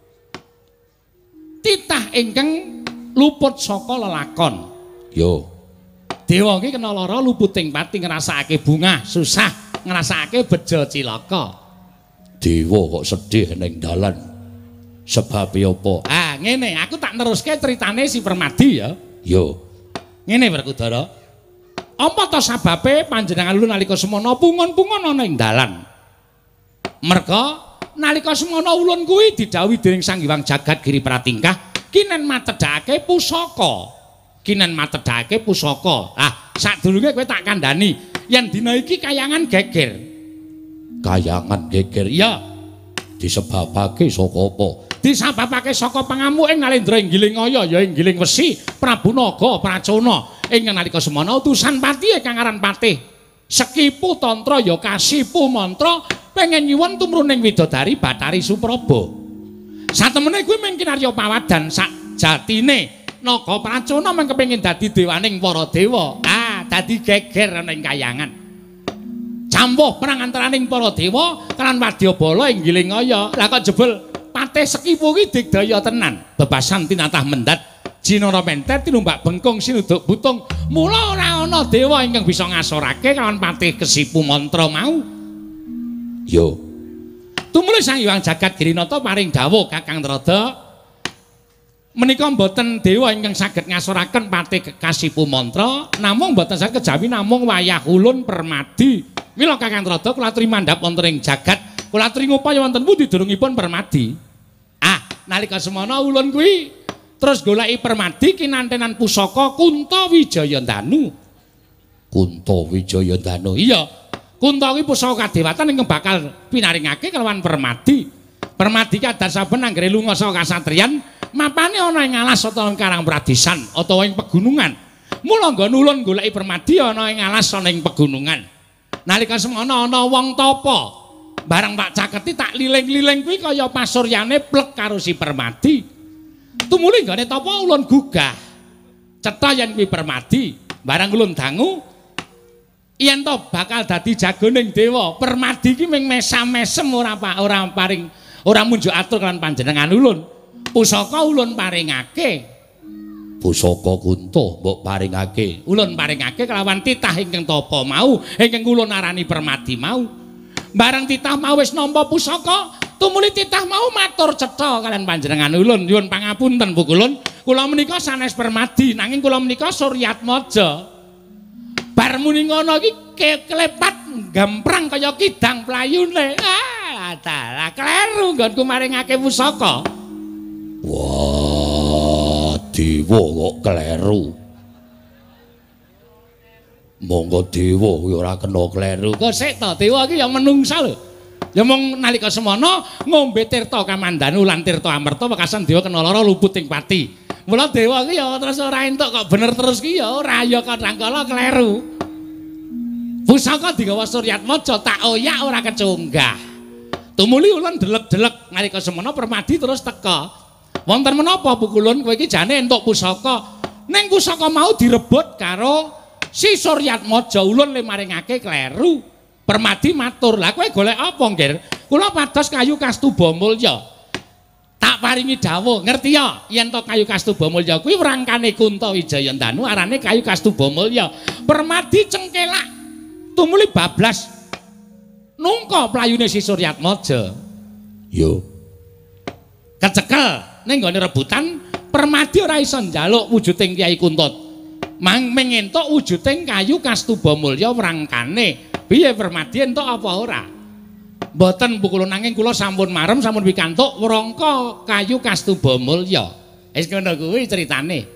titah ingkang luput saka lelakon. Yo. Dewa iki kena lara luputing pati ngrasakake bungah, susah ngrasakake bejo cilaka. Dewa kok sedih ning dalan. Sebab apa? Ah, ngene, aku tak neruske critane si Permadi ya. Yo. Ngene Werkudara. Apa to sababe panjenengan lu nalika semana pungon-pungon ana ing dalan? Merga nalika semana ulun kuwi didhawuhi dening Sang Hyang Jagat Giri Pratingkah kinen matedhake pusaka. Kinen matedhake pusaka. Ah, sadurunge kowe tak kandhani yen dina iki kayangan geger. Kayangan geger iya disebabake saka apa? Disebabake saka pangamuking Nalendra Inggilingaya ya Inggiling Wesi Prabu Naga Pracana ingkang nalika semana utusan patihe kang aran Patih Sekipu Tantra ya Kasipu mantra pengen nyuwun tumruning widodari Bathari Supraba. Satemene kuwi mung kinarya pawadan sak jatine Naga Pracana mung kepengin dadi dewaning para dewa. Ah, dadi geger ana ing kayangan. Campuh perang antaraning para dewa kalan Wadyabala Inggilingaya. Lah kok jebul Patih Sekipu ki digdaya tenan. Bebasan tinatah mendat Jinara mentet tinumbak bengkong sinuduk butung. Mula ora ana dewa ingkang bisa ngasorake kawan Patih Kesipu mantra mau. Yo. Tumuli Sang Hyang Jagat Girinata paring dawuh Kakang Trada. Menika mboten dewa ingkang saged ngasoraken Patih Kesipu mantra, namung mboten saged kejawi namung wayah ulun Permadi. Mila Kakang Trada kula aturi mandhap wonten ing jagat. Kula aturi ngupaya wonten pundi durungipun Permadi. Ah, nalika semana ulun kuwi terus goleki Permadi kinantenan pusaka Kunta Wijaya Danu. Kunta Wijaya Danu. Iya. Kunta kuwi pusaka kadewatan ingkang bakal pinaringake kelawan Permadi. Permadi kadar saben anggere lunga saka kasatriyan, mapane ana ing alas utawa ing karang pradesan utawa ing pegunungan. Mula nggon ulun goleki Permadi ana ing alas ana ing pegunungan. Nalika semana ana wong tapa. Barang tak caketi tak liling-liling kuwi kaya pasuryane plek karo si Permadi. Tumuli nggone tapa ulun gugah. Cetha yen kuwi Permadi, barang ulun dangu yen to bakal dadi jagoning dewa. Permadi ki ming mesam-mesem ora ora paring ora munjuk atur kan panjenengan ulun. Pusaka ulun paringake. Pusaka Kunta mbok paringake. Ulun paringake kelawan titah ingkang tapa mau, ingkang ulun arani Permadi mau. Barang titah mau wis nampa pusaka, tumuli titah mau matur cetha kalian panjenengan ulun. Nyuwun pangapunten Bu Kulun, kula menika sanes Permadi nanging kula menika Suryatmaja. Bar muni ngono iki kelepat gamprang kaya kidang playune. Ah, dalah kleru nggonku maringake pusaka. Wah, dewa kok kleru. Monggo dewa kuwi ora kena kleru. Kok sik to, dewa iki ya menungsa lho. Ya mung nalika semana ngombe tirta kamandanu lan tirta amerta wekasan dewa kena lara luput ing pati. Mula dewa iki ya terus ora entuk kok bener terus ki ya ora ya kadangkala kleru. Pusaka digawa Suryatmaja tak oyak ora kecunggah. Tumuli ulun delek-delek nalika semana Permadi terus teka. Wonten menapa Bu Kulun kowe iki jane entuk pusaka? Ning pusaka mau direbut karo Si Suryatmaja ulun le maringake kleru. Permadi matur, "Lah kowe golek apa, Nggir?" "Kula pados kayu Kastuba Mulya." "Tak paringi dawuh, ngerti ya? Yen to kayu Kastuba Mulya kuwi wrangkane Kunto Wijayandanu arane kayu Kastuba Mulya." Permadi cengkelak tumuli bablas nungka playune si Suryatmaja. Yo. Kecekel ning nggone rebutan, Permadi ora iso njaluk wujuding Kyai Kunto. Mang mengentuk wujuding kayu Kastuba Mulya wrangkane. Piye Permadi entuk apa ora? Mboten Bu kula nanging kula sampun marem sampun pikantuk wrangka kayu Kastuba Mulya. Wis ngono kuwi critane.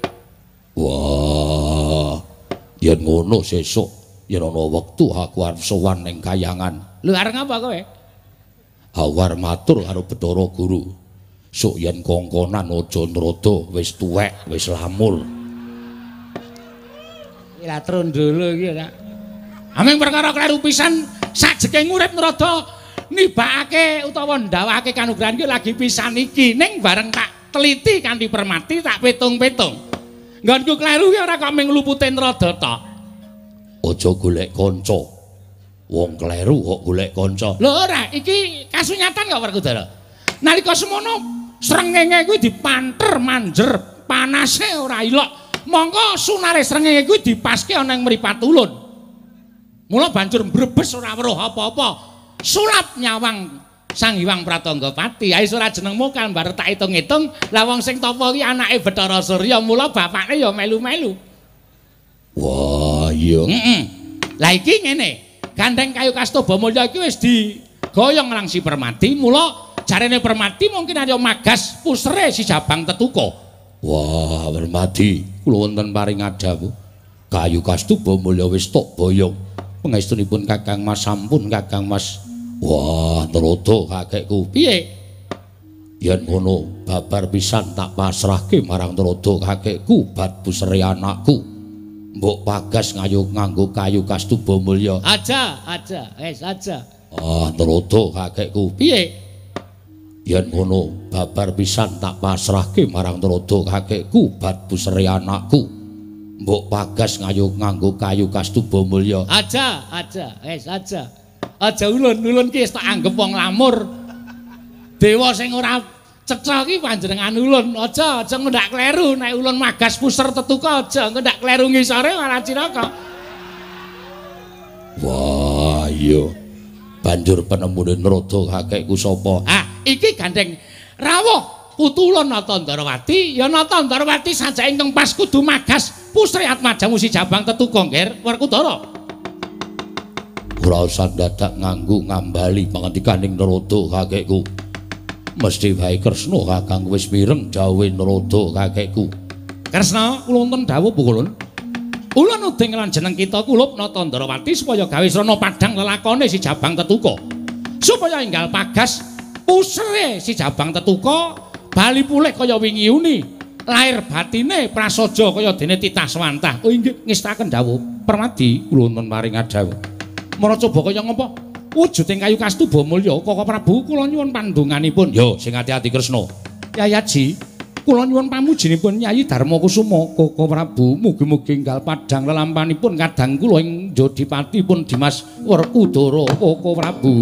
Wah. Yen ngono sesuk yen ana wektu aku arep sowan ning Kahyangan. Lho areng apa kowe? Aku arep matur karo Bathara Guru. Sok yen kongkonan aja nrada wis tuwek, wis lamul. Ila trondolo iki ya. Ameng perkara kleru pisan sajeking urip nrada nibakake utawa ndawake kanugrahan iki lagi pisan iki ning bareng tak teliti kanthi Permati tak petung-petung. Nggonku kleru ki ora kok mung lupute nrada tok. Aja golek kanca. Wong kleru kok golek kanca. Lho ora, iki kasunyatan kok Werkudara. Nalika semono srengenge kuwi dipanter manjer, panase ora ilok. Monggo sunare srengenge kuwi dipaske ana ing mripat ulun. Mula banjur mbrebes ora weruh apa-apa. Sulap nyawang Sang Hyang Pratanggapati. Ae ora jenengmu kan bar tak hitung-hitung, lah wong sing tapa ki anake Bathara Surya, mula bapakne ya melu-melu. Wah, iya. Heeh. Lah iki ngene. Gandeng kayu Kastuba Mulya iki wis digoyong lang si Permati, mula jarene Permati mungkin ayo magas pusere si Jabang Tetuka. Wah, Permati, kula wonten paring adawu. Kayu Kastuba Mulya wis tok boyong. Pangestunipun Kakang Mas sampun Kakang Mas. Wah, nrada kakekku. Piye? Yen ngono, babar pisan tak pasrahke marang nrada kakekku bat pusere anakku. Mbok pagas ngayu nganggo kayu Kastuba Mulya. Aja, aja, wis aja. Ah, nrada kakekku. Piye? Yen ngono, babar pisan tak pasrahke marang nrada kakekku bat pusere anakku. Mbok pagas ngayu nganggo kayu Kastuba Mulya. Aja, aja, wis aja. Aja ulun, ulun ki wis tak anggap wong lamur. Dewa sing ora cetha ki panjenengan ulun. Aja, aja ngendak kleru nek ulun magas puser Tetuka aja ngendak kleru ngisore malah cilaka. Wah, iya. Banjur penemune nrada kakekku sapa? Ah, iki gandeng rawuh putu ulun Natandrawati, ya Natandrawati sajake ingkang pas kudu magas pusri atmajamu si Jabang Tetuka, Nggir Werkudara. Ora usah dadak nganggo ngambali pangandikaning nrada kakekku. Mesti wae Kresna kakang wis mireng dawuhe nrada kakekku. Kresna, kula wonten dawuh pukulun. Ulun uding lan jeneng kita kulup Natandrawati supaya gawe srana padhang lelakone si Jabang Tetuka. Supaya enggal pagas pusre si Jabang Tetuka bali pulih kaya wingi uni. Lair batine prasaja kaya dene titah swantah. Oh inggih ngestaken dawuh Permati kula wonten maring dawuh. Mara coba kaya ngapa? Wujuding kayu Kastuba Mulya Kaka Prabu kula nyuwun pandonganipun. Yo sing ati-ati Kresna. Yayaji, kula nyuwun pamujinipun Nyai Darmakusuma Kaka Prabu mugi-mugi enggal padhang lelampanipun kadang kula ing Jodipatipun Dimas Werkudara Kaka Prabu.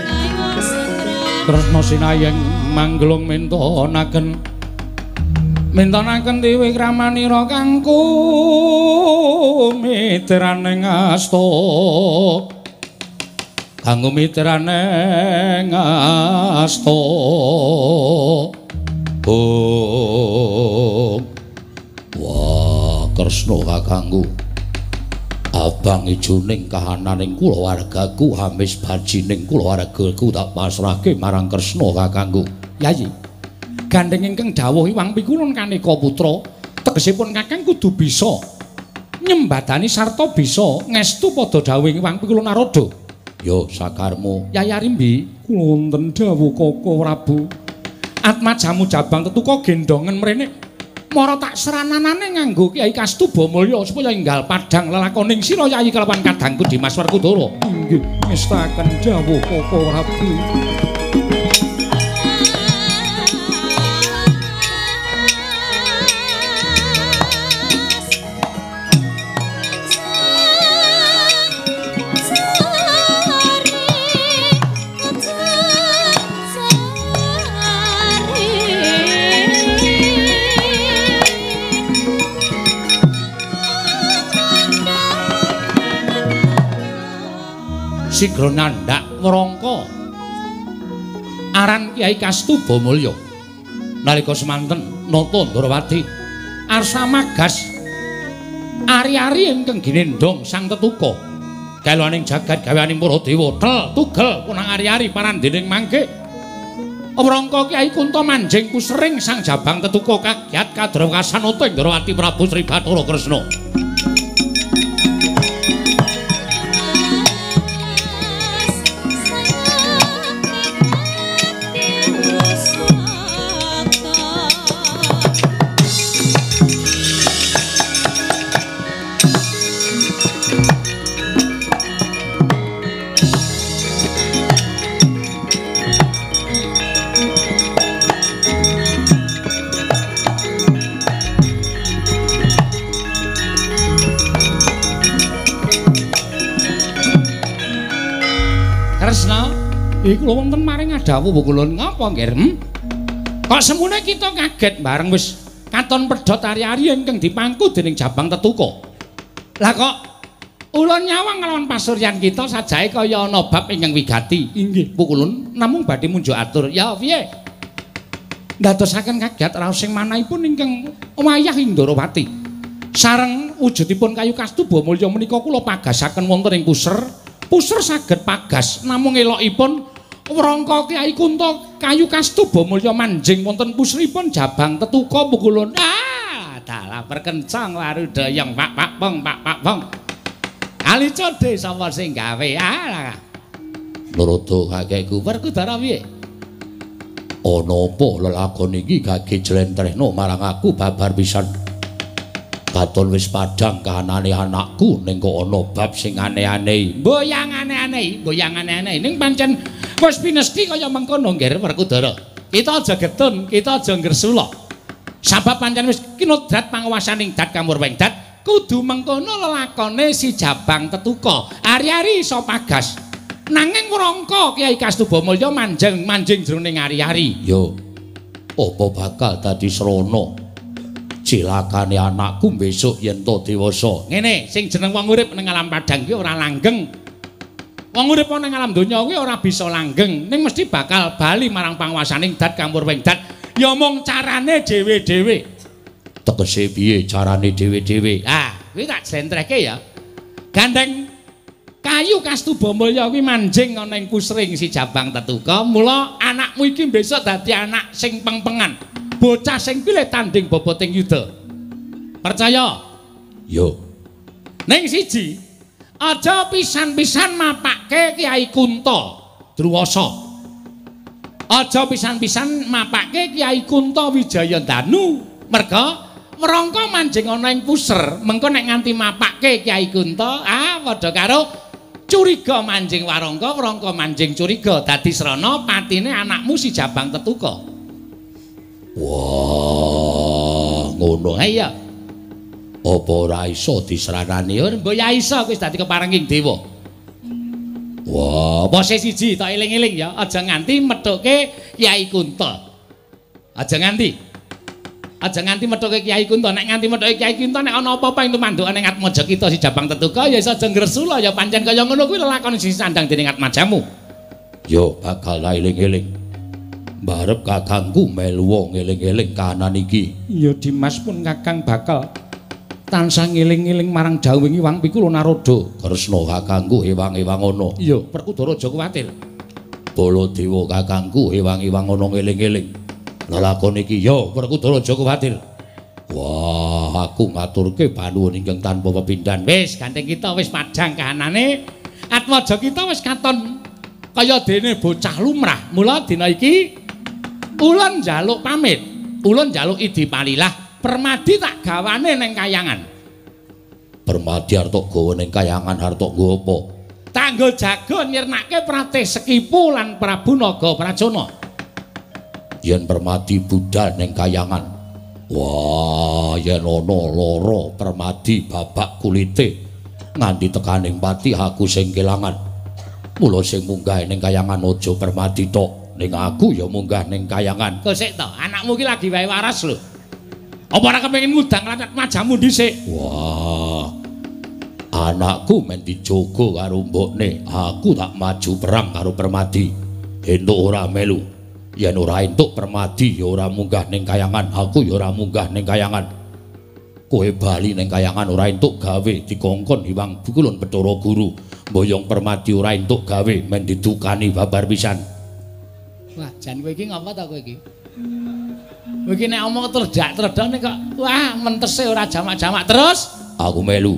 Tresna sinayeng manggelung mentonaken Mintonaken dewe kramanira kangku mitraning asta kanggo mitraning asta oh wah Kresna kakangku abang ijoning kahananing kulawargaku hamis bajining kulawargaku tak pasrahke marang Kresna kakangku yayi gandeng ingkang dawuh Iwang Pikulun Kaneka putra tegesipun kakang kudu bisa nyembadani sarta bisa ngestu padha dawuh Iwang Pikulun Narada yo sakarmu Yayi Arimbi kula wonten dawuh Kaka Prabu Atma jamu jabang tetuka gendongen mrene mara tak serananane nganggo Kyai Kastuba Mulya supaya enggal padhang lelakoning sira Yayi kelawan kadangku Dimas Werkudara inggih ngestaken dawuh Kaka Prabu Sigra nandhak wrangka aran Kyai Kastuba Mulya nalika semanten nata Ndrawati arsa magas ari-ari ingkang ginendhong sang tetuka kaluaning jagat gaweaning para dewa tel tugel punang ari-ari parandening mangke wrangka Kyai Kunta manjing pusering sang jabang tetuka kagiat kadrawakasanata ing Ndrawati Prabu Sri Bathara Kresna iku lho wonten maring adawuh Kulun ngapa nggih hmm? Kok semune kita kaget bareng wis katon pedhot ari-ari ingkang dipangku dening jabang tetuka lah kok ulun nyawang nglawan pasuryan kita sajae kaya ana bab ingkang wigati inggih Kulun namung badhe munjuk atur ya piye ndadosaken kaget raos sing manahipun ingkang wayah ing Ndrawati sareng wujudipun Kayu Kastuba Mulya menika kula pagasaken wonten ing puser puser saged pagas namung elokipun wrangka Kyai Kunta Kayu Kastuba Mulya manjing wonten pusripun jabang tetuka Kulun ah dalah perkencang warudayang pak pak bong pak pak bong ali code sapa sing gawe ah Narada kakekku Werkudara piye ana apa lelakon iki gage jlentrehna marang aku babar pisan katon wis padhang kahanane anakku ning kok ana bab sing aneh-aneh mboyang aneh-aneh mboyang aneh-aneh ning pancen wis pinesti kaya mengkono nggih Werkudara kita aja getun kita aja ngresula sabab pancen wis kinodrat panguwasaning dat kamurweng dat kudu mengkono lelakone si jabang tetuka ari-ari iso pagas nanging wrangka Kyai Kastuba Mulya manjing manjing jroning ari-ari yo apa bakal dadi srana cilakane anakku besok yen to dewasa ngene sing jeneng wong urip ning alam padhang ki ora langgeng wong urip ning alam donya kuwi ora bisa langgeng ning mesti bakal bali marang panguwasaning dat kamurweng dat ya mung carane dhewe-dhewe tegese piye carane dhewe-dhewe ah kuwi tak jlentrehke ya gandeng Kayu Kastuba Mulya kuwi manjing ana ing pusring si jabang tetuka mula anakmu iki besok dadi anak sing pengpengan bocah sing pilih tanding boboting yuda percaya yo ning siji aja pisan-pisan mapake Kyai Kunta Druwasa aja pisan-pisan mapake Kyai Kunta Wijayandanu merga wrangka manjing ana ing puser mengko nek nganti mapake Kyai Kunta ah padha karo curiga manjing warangka wrangka manjing curiga dadi srana patine anakmu si jabang tetuka wah ngono ae ya apa ora iso disranani mbok ya iso wis dadi keparenging dewa wah pose siji tak eling-eling ya aja nganti methuke Kyai Kunta aja nganti Aja nganti methuke Kyai Kunto, nek nganti methuke Kyai Kunto nek ana apa-apa ing tumandukane Ngatmaja kita si Jabang Tetuka ya iso aja ngresula ya pancen kaya ngono kuwi lelakon sing sandang dening Ngatmajamu. Yo bakal eling-eling. Barep kakangku melu wong eling-eling kahanan iki. Ya Dimas pun kakang bakal tansah ngeling-eling marang dawuh Iwang Pikula Naroda. Kresna kakangku ewang-ewang ana. Iya, Werkudara aja kuwatir. Baladewa kakangku ewang-ewang ana ngeling-eling. Lalakon iki yo Werkudara aja kuwatir. Wah, aku ngaturke panuwun ingkang tanpa pepindhan. Wis, ganteng kita wis padhang kahanane. Atmaja kita wis katon kaya dene bocah lumrah. Mula dina iki ulun njaluk pamit. Ulun njaluk idi palilah. Permadi tak gawane ning kayangan. Permadi arep gawa ning kayangan arep nggo apa? Tanggo jago nyirnake Pratih Sekipu lan Prabu Naga Prajana. Yen Permadi budal ning kayangan. Wah, yen ana lara Permadi babak kulite nganti tekaning pati aku sing kelangan. Mula sing munggah ning kayangan aja Permadi tok, ning aku ya munggah ning kayangan. Kok sik to, anakmu ki lagi wae waras lho. Apa ora kepengin ngudang latat majamu dhisik? Wah. Anakku men dijogo karo mbokne, aku tak maju perang karo Permadi. Entuk ora melu. Yen ora entuk Permadi ya ora munggah ning kayangan, aku ya ora munggah ning kayangan. Kowe bali ning kayangan ora entuk gawe dikongkon Iwang Pikula Bathara Guru. Mboyong Permadi ora entuk gawe men didukani babar pisan. Wah, jan kowe iki ngapa ta kowe iki? Kowe iki nek omong terdak-terdane kok wah mentese ora jamak-jamak terus. Aku melu.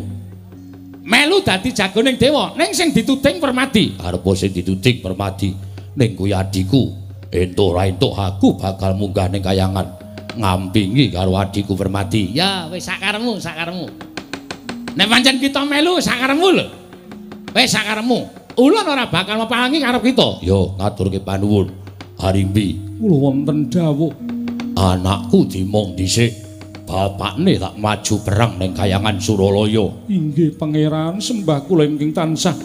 Melu dadi jagoning dewa, ning sing dituding Permadi. Arep sing dituding Permadi. Ning kuwi adiku. Entuk ora entuk aku bakal munggah ning kayangan ngampingi karo adiku Permadi. Ya wis sakaremu, sakaremu. Nek pancen kita melu sakaremu lho. Wis sakaremu. Ulun ora bakal mepalangi karo kita. Yo ngaturke panuwun. Harimbi, kula wonten dawuh. Anakku dimong dhisik. Bapakne tak maju perang ning kayangan Suralaya. Inggih Pangeran, sembah kula ingkang tansah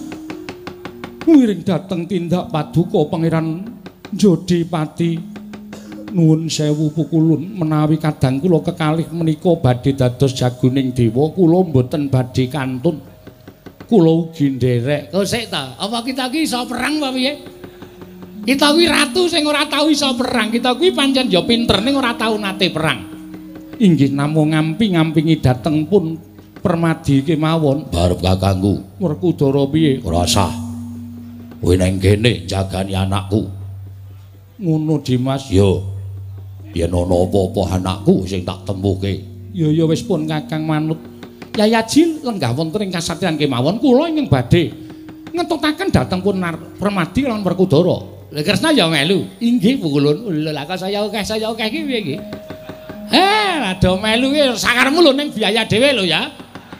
miring dhateng tindak paduka Pangeran Jodipati. Nuwun sewu pukulun menawi kadang kula kekalih menika badhe dados jagoning dewa, kula mboten badhe kantun. Kula ugi nderek. Kok sik ta? Apa kita iki iso perang apa piye? Kita kuwi ratu sing ora tau iso perang. Kita kuwi pancen ya pinter ning ora tau nate perang. Inggih namung ngampi-ngampingi dhateng pun Permadi kemawon. Barep kakangku. Werkudara piye? Ora sah. Kowe nang kene jagani anakku. Ngono Dimas. Yo. Yen ana apa-apa anakku sing tak tempuhke. Ya ya wis pun Kakang manut. Yayaji lenggah wonten ing kasatriyan kemawon kula ingkang badhe ngetutaken dhateng pun Permadi lan Werkudara. Lha Kresna ya melu. Inggih pukulun. Lha kok saya akeh saya akeh iki piye iki? Eh, rada melu ki sakaremu lho ning biaya dhewe lho ya.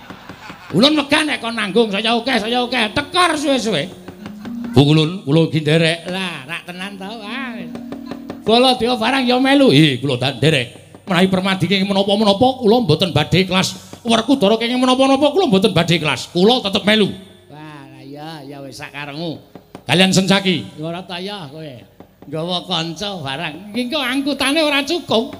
Ulun megah nek kon nanggung saya akeh saya akeh tekor suwe-suwe. Pukulun kula iki nderek. Lah, rak tenan to. Ah. Kula dewa barang ya melu. Ih, kula tak nderek. Menawi Permadi kenging menapa-menapa kula mboten badhe ikhlas. Werkudara kenging menapa-menapa kula mboten badhe ikhlas. Kula tetep melu. Wah, lah ya ya wis sakaremu. Kalian Sencaki. Ora ta ya kowe. Nggawa kanca barang. Iki kok angkutane ora cukup.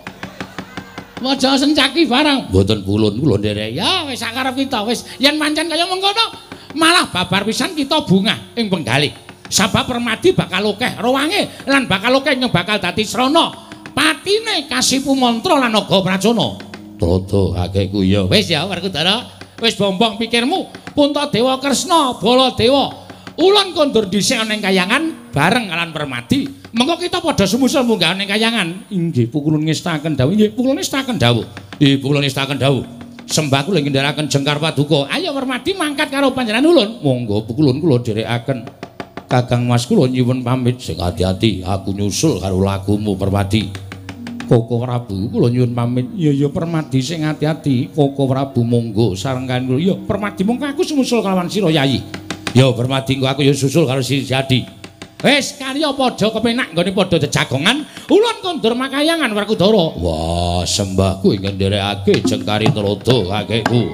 Waja Sencaki barang. Mboten pulun kula nderek. Ya wis sakarep kita wis. Yen pancen kaya mengkono malah babar pisan kita bungah ing penggalih. Sabab Permadi bakal akeh rowange lan bakal akeh yang bakal dadi srana patine Kasipu Mantra lan Naga Prajana. Toto akeh ku ya. Wis ya Werkudara, wis bombong pikirmu. Puntadewa Kresna, Baladewa. Ulun kondur dhisik ning kayangan bareng kalan Permadi. Mengko kita padha sumusul munggah ning kayangan. Inggih pukulun ngestaken dawuh. Inggih pukulun ngestaken dawuh. Nggih pukulun ngestaken dawuh. Sembah kula ngendharaken jengkar paduka. Ayo Permadi mangkat karo panjenengan ulun. Monggo pukulun kula dherekaken. Kakang Mas kula nyuwun pamit sing ati-ati aku nyusul karo lagumu Permadi. Koko Prabu kula nyuwun pamit. Ya ya Permadi sing ati-ati. Koko Prabu monggo sarenggan kula. Ya Permadi mongko aku sumusul kalawan sira Yayi. Ya Permadi engko aku ya susul karo si Jadi. Wis karya padha kepenak nggone padha jejagongan. Ulun kondur makayangan Werkudara. Wah, sembahku ingkang nderekake Jengkari Trada kakekku.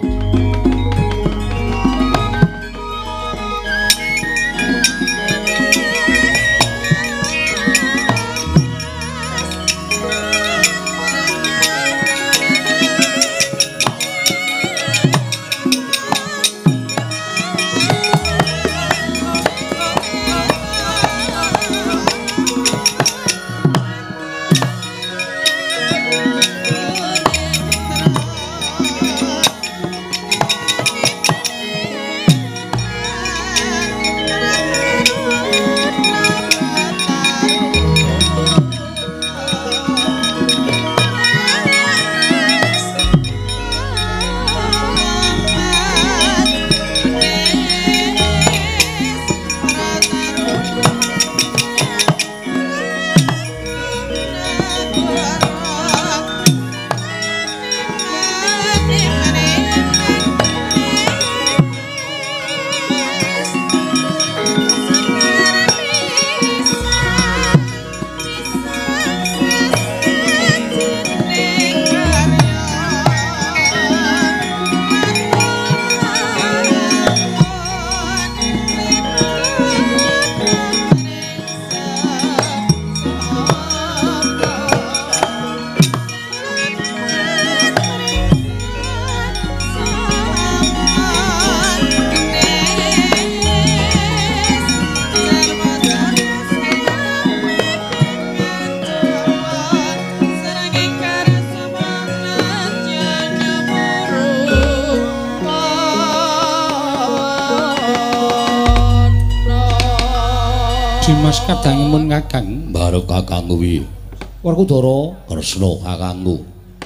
Dimas kadangipun Kakang. Barep Kakang kuwi. Werkudara Kresna kakangku.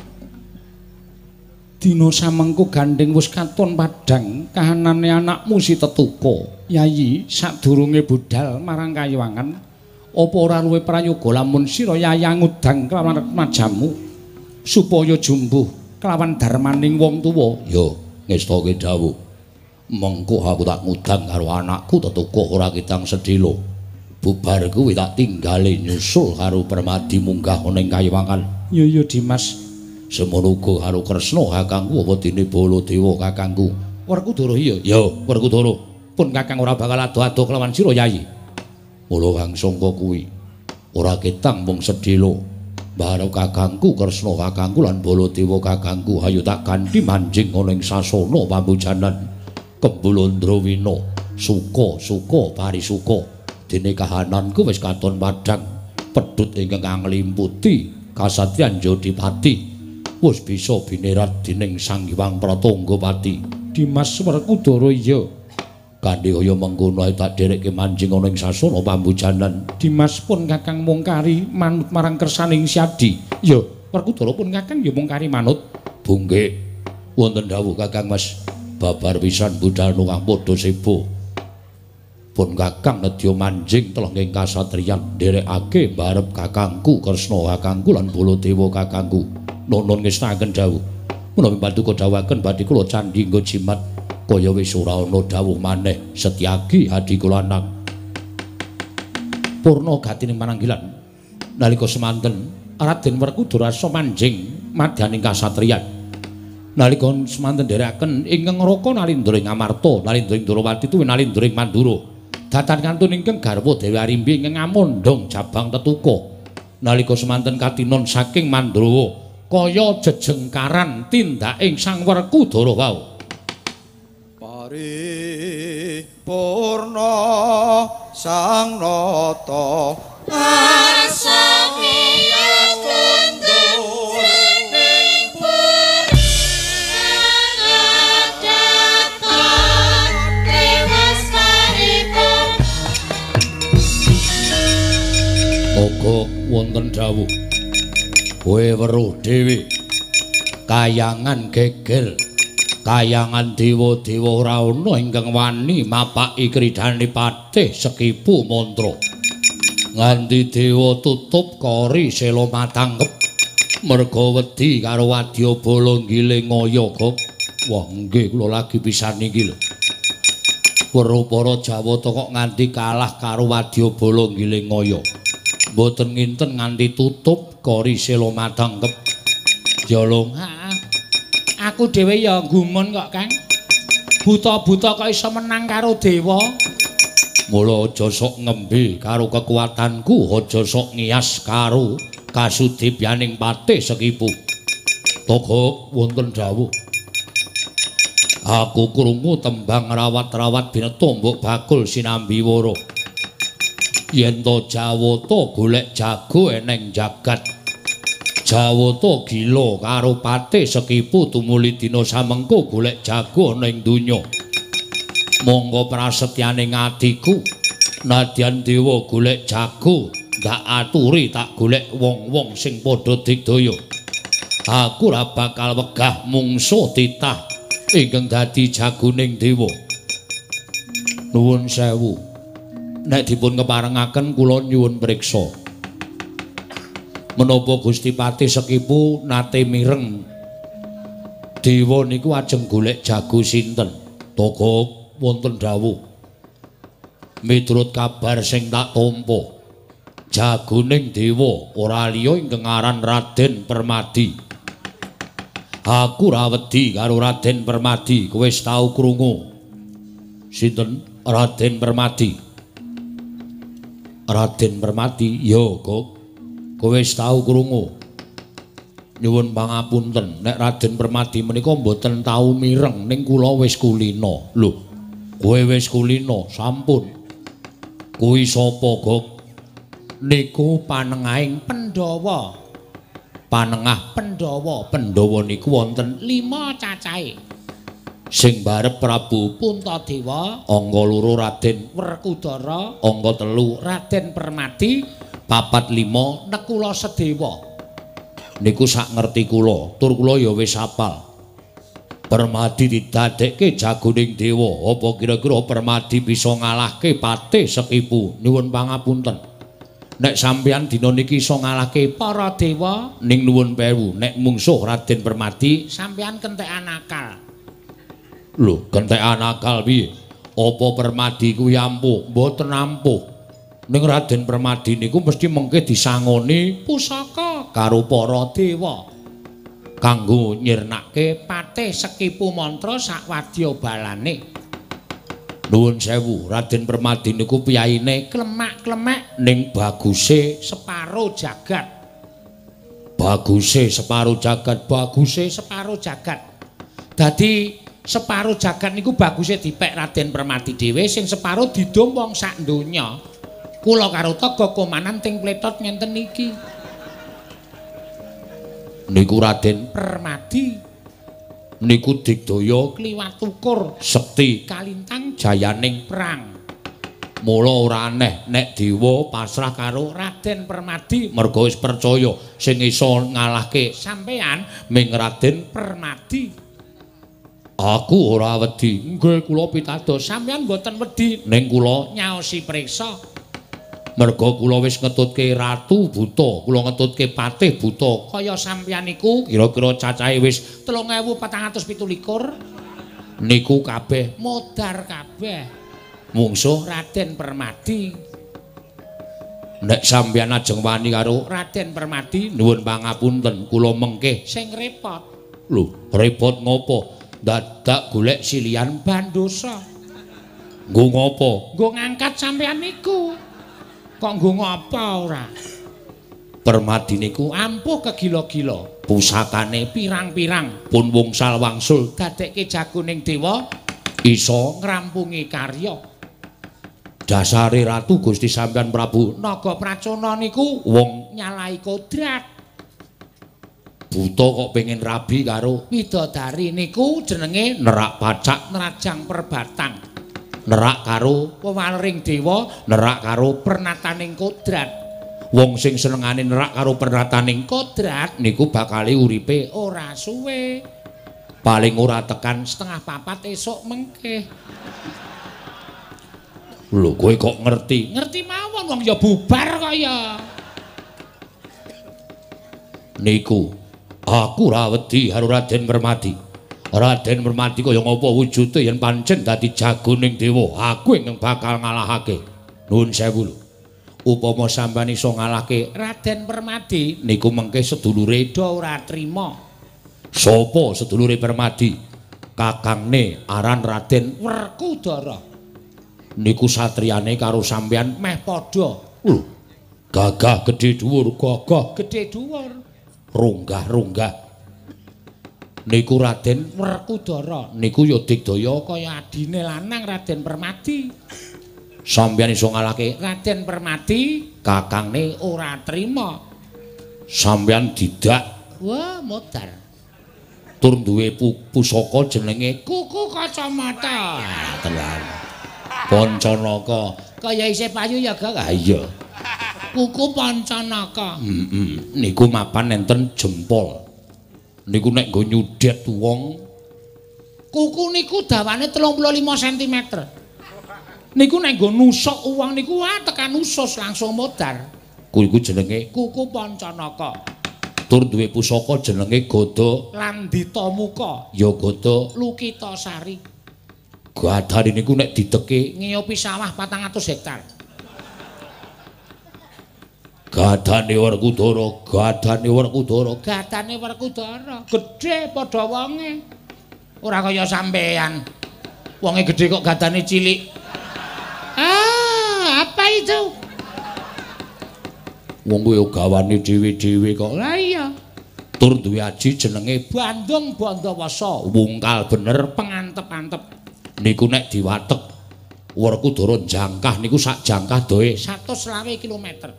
Dina samengko gandeng wis katon padhang kahanane anakmu si Tetuka. Yayi sadurunge budal marang Kayuwangan, apa ora luwih prayoga lamun sira Yayang ngudang kelawan majamu supaya jumbuh kelawan darmaning wong tuwa. Yo, ngestake dawuh. Mengko aku tak ngudang karo anakku Tetuka ora kitang sedhela. Bubar kuwi tak tinggale nyusul karo Permadi munggah ning Kayuwangan. Yo yo Dimas. Semono uga karo Kresna kakangku apa dene Baladewa kakangku. Werkudara iya. Yo, Werkudara. Pun Kakang ora bakal ado-ado kelawan sira Yayi. Mula kang sangka kuwi ora ketang mung sedhela. Barep kakangku Kresna kakangku lan Baladewa kakangku ayo tak kanthi manjing ana ing sasana pambujanan Kembulondrawina suka-suka parisuka dene kahananku wis katon padhang pedhut ingkang nglimputi kasatriyan Jodipati wis bisa binerat dening Sang Hyang Pratanggapati. Dimas Werkudara iya. Kanthi kaya mengkono ae tak dherekke manjing ana ing sasana pambujanan. Dimas pun Kakang mungkari manut marang kersaning Siadi. Ya, Werkudara pun Kakang ya mungkari manut. Bungke wonten dawuh Kakang Mas. Babar pisan budal kang padha sebo. Pun Kakang nedya manjing telenging kasatriyan nderekake barep kakangku Kresna kakangku lan Baladewa kakangku. Nonon ngestaken dawuh. Menawi paduka dawuhaken badhe kula candhi nggo jimat kaya wis ora ana dawuh maneh Setyaki adi kula anak. Purna gatining mananggilan nalika semanten Raden Werkudara asa manjing madyaning kasatriyan. Nalika semanten nderekaken ingkang Raka Nalindring Amarta, Nalindring Durawati tuwi Nalindring Mandura. Datan kantun ingkang garwa Dewi Arimbi ingkang ngamondhong jabang Tetuka. Nalika semanten katinon saking Mandrawa kaya jejengkaran tindaking Sang Werkudara wau. Paripurna Sang Nata Asamiya kundur ning puradakan Dewas karipun. Moga wonten dawuh kowe weruh dhewe kayangan geger kayangan dewa-dewa ora ana ingkang wani mapaki kridhane patih sekipu mantra nganti dewa tutup kori sela matanggep merga wedi karo wadyabala ngiling ngaya kok. Wah nggih kula lagi pisan iki lho. Weruh para Jawata kok nganti kalah karo wadyabala ngiling ngaya. Mboten nginten nganti tutup kori sela matanggep. Jolong Ha, aku dhewe ya gumun kok, Kang. Buta-buta kok iso menang karo dewa. mula aja sok ngembe karo kekuatanku, aja sok ngias karo kasudibyaning patih sekipu. Toko wonten dawuh. Aku krungu tembang rawat-rawat bineta mbok bakul sinambi wara. Yen to Jawata golek jago eneng jagat. Jawata gila karo patih sekipu tumuli dina samengko golek jago ning donya. Monggo prasetyaning atiku nadyan dewa golek jago ndak aturi tak golek wong-wong sing padha digdaya. Aku ora bakal wegah mungsuh titah ingkang dadi jagoning dewa. Nuwun sewu. Nek dipun keparengaken kula nyuwun priksa. Menapa Gusti Patih Sekipu nate mireng dewa niku ajeng golek jago sinten? Toko wonten dawuh. Miturut kabar sing tak tampa, jagoning dewa ora liya ingkang aran Raden Permadi. Aku ra wedi karo Raden Permadi, kowe wis tau krungu. Sinten Raden Permadi? Raden Permadi, yo kok. Kowe wis tau krungu. Nyuwun pangapunten, nek Raden Permadi menika mboten tau mireng ning kula wis kulina. Lho, kowe wis kulina, sampun. Kuwi sapa, Gok? Niku panengahing Pandhawa. panengah Pandhawa. Pandhawa niku wonten Lima cacahe. Sing barep Prabu Puntadewa, angka loro Raden Werkudara, angka telu Raden Permati, papat lima Nekula Sedewa. niku sak ngerti kula tur kula ya wis hafal. Permadi didadekke jagoning dewa, apa kira-kira Permadi bisa ngalahke Patih Sekipu? Nyuwun pangapunten. Nek sampeyan dina niki iso ngalahke Para dewa, ning nuwun pewu, nek mungsuh Raden Permadi sampeyan kentekan akal. lho, kentekan akal piye? Apa Permadi kuwi ampuh? Mboten ampuh. Ning Raden Permadi niku mesti mengke disangoni Pusaka karo para dewa kanggo nyirnake. Patih Sekipu mantra sakwadya balane. Nuwun sewu, Raden Permadi niku piyaine Klemak-klemek ning baguse separo jagat. baguse separo jagat, baguse Separo jagat. Dadi separo jagat niku baguse dipek Raden Permadi dhewe, sing separo didom wong sak donya. Kula karo Togo Komanan ting pletot ngenten iki. niku Raden Permadi niku digdaya kliwat ukur sekti kalintang jayaning perang. mula ora aneh nek dewa pasrah karo Raden Permadi merga wis percaya sing iso ngalahke sampean ming Raden. Permadi. Aku ora wedi, nggih kula pitados Sampeyan mboten wedi ning kula nyaosi priksa. merga kula wis ngetutke Ratu Buta, kula ngetutke Patih Buta. Kaya sampeyan niku Kira-kira cacahe wis telung ewu patang atus pitu likur niku kabeh modar kabeh mungsuh. Raden Permadi. Nek sampeyan ajeng wani karo Raden Permadi nuwun pangapunten, kula mengke. sing repot Lho, repot ngopo? Dadak golek silian bandosa. nggo ngopo? Nggo ngangkat sampeyan niku. Kok nggo ngapa ora? Permadi niku Ampuh kegila-gila. pusakane Pirang-pirang pun wungsal wangsul dadekke jagoning dewa iso ngrampungi karya. dasare Ratu Gusti sampeyan Prabu Naga Pracona niku wong nyalahi kodrat. buta kok pengen rabi karo Widodari niku jenenge nerak pacak, Nerajang Perbatang. nerak karo Wewaring dewa nerak karo pernataning kodrat. wong sing senengane nerak karo pernataning Kodrat niku bakale uripe ora suwe. paling ora tekan. Setengah papat esuk mengke. Lho kowe kok ngerti? Ngerti mawon wong ya bubar kaya. Niku aku ora wedi karo Raden Permadi. Raden Permadi kaya ngapa wujude yen pancen dadi jagoning dewa, aku ingkang bakal ngalahake. Nuwun sewu lho. Upama sampeyan iso ngalahke Raden Permadi niku mengke sedulure do ora trima. sapa sedulure Permadi? Kakangne aran Raden Werkudara niku satriyane karo sampeyan meh padha. lho. Gagah gedhe dhuwur, gagah Gedhe dhuwur. runggah-runggah. Niku Raden Werkudara niku ya digdaya kaya adine lanang Raden Permadi. sampeyan iso ngalahke Raden Permadi kakangne ora trima. sampeyan didak Wah, modar. tur duwe pu pusaka jenenge Kuku kacamata. tenan. Pancanaka. Kaya isih payu ya, Gak? Ah iya. Kuku Pancanaka. Heeh. Niku mapan enten jempol. Niku nek nggo nyudet wong, Kuku niku dawane telung puluh lima sentimeter. Niku nek nggo nusuk wong niku wah tekan usus langsung modar. kuwi iku jenenge Kuku Pancanaka. tur duwe pusaka jenenge Gada Landita Muka. ya Gada Lukita Sari. gadane niku nek dideke Ngiopi sawah patang atus hektar. gadane Werkudara, gadane Werkudara. Gatane Werkudara. Gedhe padha wonge. Ora kaya sampean. Wonge gedhe kok gatane cilik. Ah, apa itu? Wong kuwi gawane dhewe-dhewe kok. Lah iya. Tur duwe aji jenenge Bandung Bandawasa. wungkal bener. Pengantep-antep. Niku nek diwatek Werkudara jangkah niku sak jangkah doe seratus selawe kilometer.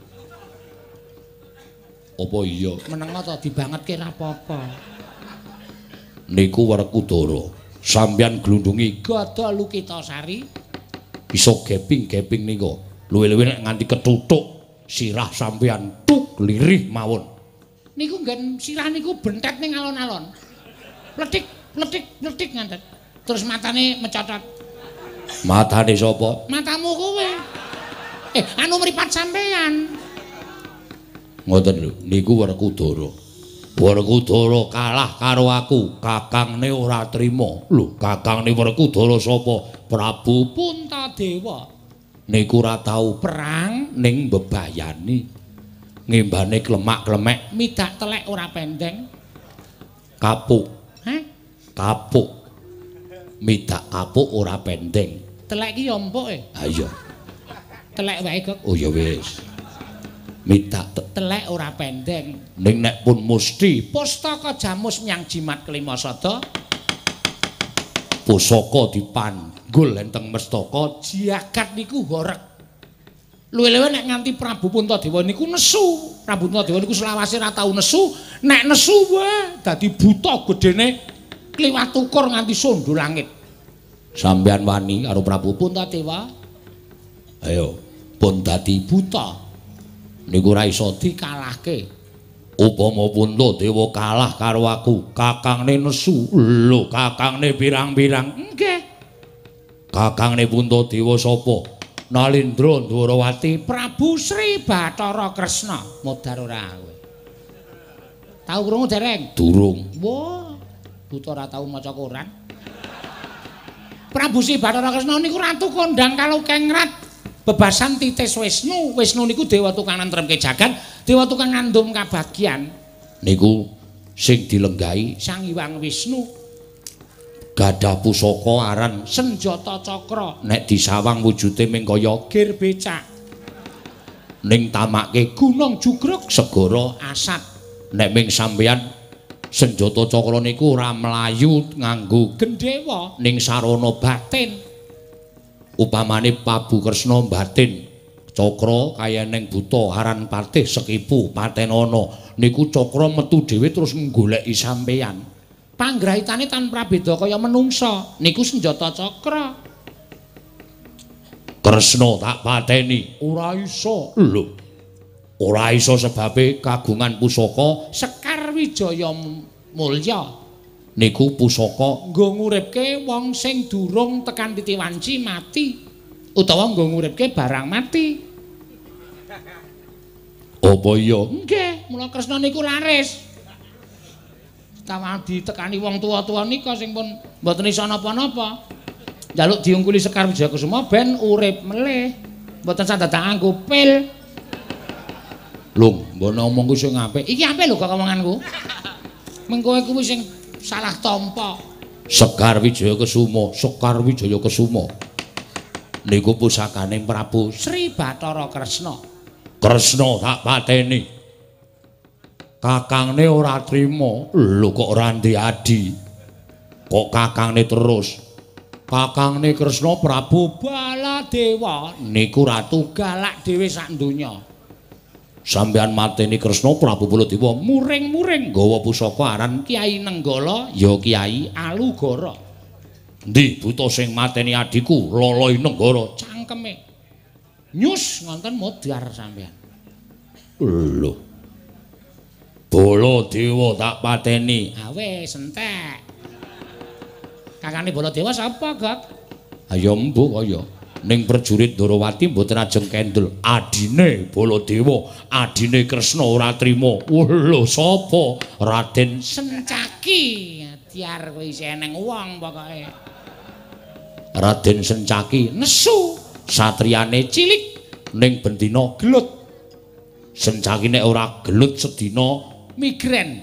apa iya Menengo to dibangetke ra apa-apa. niku Werkudara Sampeyan glundungi Gada Lukitasari. iso geping-geping nika. Luwe-luwe nek nganti ketutuk sirah sampeyan tuk lirih mawon. Niku nggen sirah niku bentet ning alon-alon. Pletik, pletik, pletik nganten. Terus matane mecotot. Matane sapa? Matamu kowe. Eh, anu mripat sampean. Ngoten lho, niku Werkudara. Werkudara kalah karo aku, kakangne ora trima. Lho, kakangne Werkudara sapa? Prabu Puntadewa. Niku ora tau perang ning mbebayani. Ngembane klemak-klemek, Midak telek ora pendeng. kapuk, Hah? kapuk. Midak kapuk ora pendeng. Telek ki ya empuk e. Ha iya. Telek wae kok. Oh ya wis. Midak te- Telek ora pendeng. ning nek pun musti Pustaka Jamus nyang jimat kelima sada. pusaka dipanggul enteng mestaka Jagat niku horeg. Luwe-luwe nek nganti Prabu Puntadewa niku nesu. Prabu Puntadewa niku selawase ora tau nesu. Nek nesu wae dadi buta gedene kliwat ukur nganti sondo langit. sampeyan wani karo Prabu Puntadewa ayo pun dadi buta niku ora iso dikalahke. upama Puntadewa kalah karo aku kakangne nesu lho kakangne pirang-pirang Nggih. kakangne Puntadewa sapa Nalindra Dwarawati Prabu Sri Bathara Kresna modar ora kowe. Tau krungu dereng? durung Wah, buta ora tau maca Quran. Prabu Sri Bathara Kresna niku ratu kondang kalau kengrat bebasan titis Wisnu. Wisnu niku dewa tukang nentremke jagat, dewa tukang ngandum kabagyan. niku sing dilenggahi Sang Hyang Wisnu gadah pusaka aran senjata cakra nek disawang wujude ming kaya gir becak ning tamake gunung jugruk segara asat. nek ming sampeyan senjata cakra niku ora mlayu nganggo Gendhewa ning sarana batin upamane Prabu Kresna batin cakra kaya ning buta aran patih sekipu patenana niku cakra metu dhewe terus nggoleki sampeyan panggrahitane tanpa beda kaya menungsa niku senjata cakra. Kresna tak pateni Ora iso lho ora iso sebabe kagungan pusaka Sekar Wijaya Mulya niku pusaka nggo nguripke wong sing durung tekan titi wanci mati utawa nggo nguripke barang mati. apa iya Nggih, mula Kresna niku laris. Tawang ditekani wong tua-tua nika sing pun mboten iso napa-napa. Njaluk diungkuli Sekar Wijaya Kusuma ben urip melih. Mboten sandadak nganggo pil. lho mbok ngomong ku sing apik Iki apik lho kok omonganku. Mengko kuwi sing salah tampa. Sekar Wijaya Kesuma Sekar Wijaya Kesuma niku pusakane Prabu Sri Bathara Kresna. Kresna tak pateni kakangne ora trima lho kok ora adi kok kakangne terus kakangne Kresna Prabu Baladewa niku ratu galak dhewe sak donya. sampeyan mateni Kresna Prabu Baladewa Muring-muring nggawa pusaka aran Kyai Nenggala ya Kyai Alugara. ndi buta sing mateni adiku Loloi Nenggara Cangkeme nyus ngonten modar sampean. lho Baladewa tak pateni Ah wis entek. Kakane Baladewa sapa, Gak? ayo mbok kaya ning prajurit Dwarawati mboten ajeng kendel adine Baladewa adine Kresna ora trima wah lho sapa Raden Sencaki. Tiar kowe isih eneng wong pokoke. Raden Sencaki Nesu satriyane cilik ning bendina gelut Sencaki nek ora gelut sedina migren.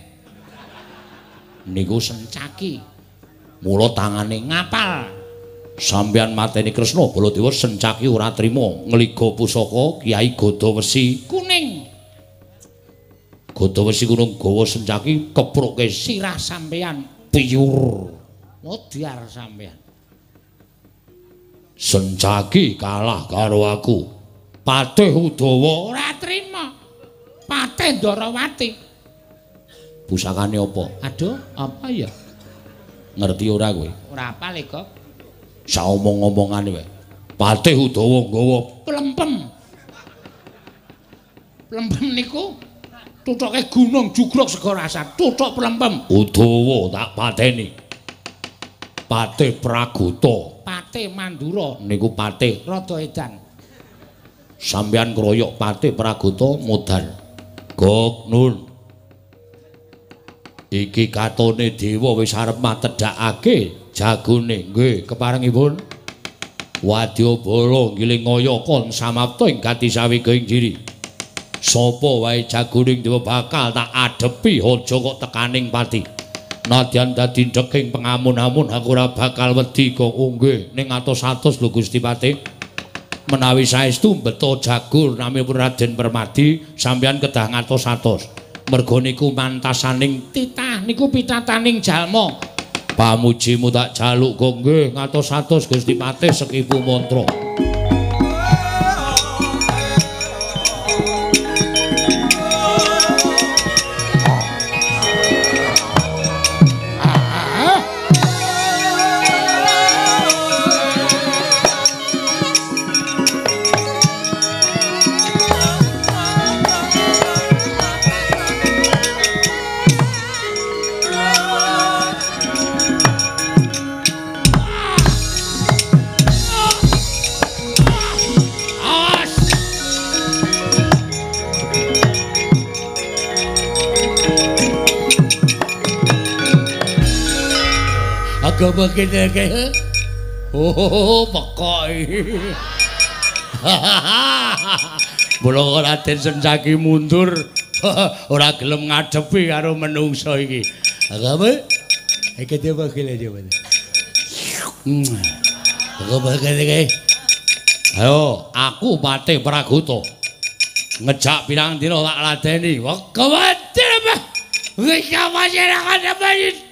niku Sencaki. mula tangane Ngapal. sampeyan mateni Kresna Baladewa Sencaki ora trima ngliga pusaka Kyai Gadawesi Kuning. Gadawesi gunung gawa Sencaki kepruke Sirah sampean. piyur Modar sampean. Sencaki kalah karo aku Patih Udawa Ora trima. Patih Ndarawati. pusakane apa Aduh, apa ya? Ngerti ora kowe? Ora apal e, Gop. Saomong-omongane wae. Patih Udawa nggawa Plempem. Plempem niku tutuke gunung jugruk sego rasat, tutuk plempem. Udawa tak pateni. Patih Praguta. Patih Mandura Niku patih rada edan. sampeyan kroyok Patih Praguta modal. Gok Nun. Iki katone dewa wis arep matedhakake jagone. Nggih, keparengipun. Wadyabala ngiling kon samapta ing gati sawigaing diri. Sapa wae jagoning dewa bakal tak adepi aja kok tekaning pati. Nadyan dadi ndeking pengamun-amun aku ora bakal wedi kok. Oh nggih, ning atos-atos lho Gusti Patih. Menawi saestu beto jagur namipun Raden Permadi sampeyan kedah ngatos-atos. Merga niku mantasaning Titah niku pitataning jalma. pamujimu tak jaluk kok nggih ngatos-atos Gusti Patih Sekipu mantra. Agama kene kene. Oh, pekok iki. Mula kok Raden Sencaki mundur ora gelem ngadepi karo menungso iki. Agama iki dia bakal aja mana. Agama kene kene. Ayo, aku Patih Praguta. Ngejak pirang dina tak ladeni. Wong kuwatir apa? Wis kawajaran apa iki?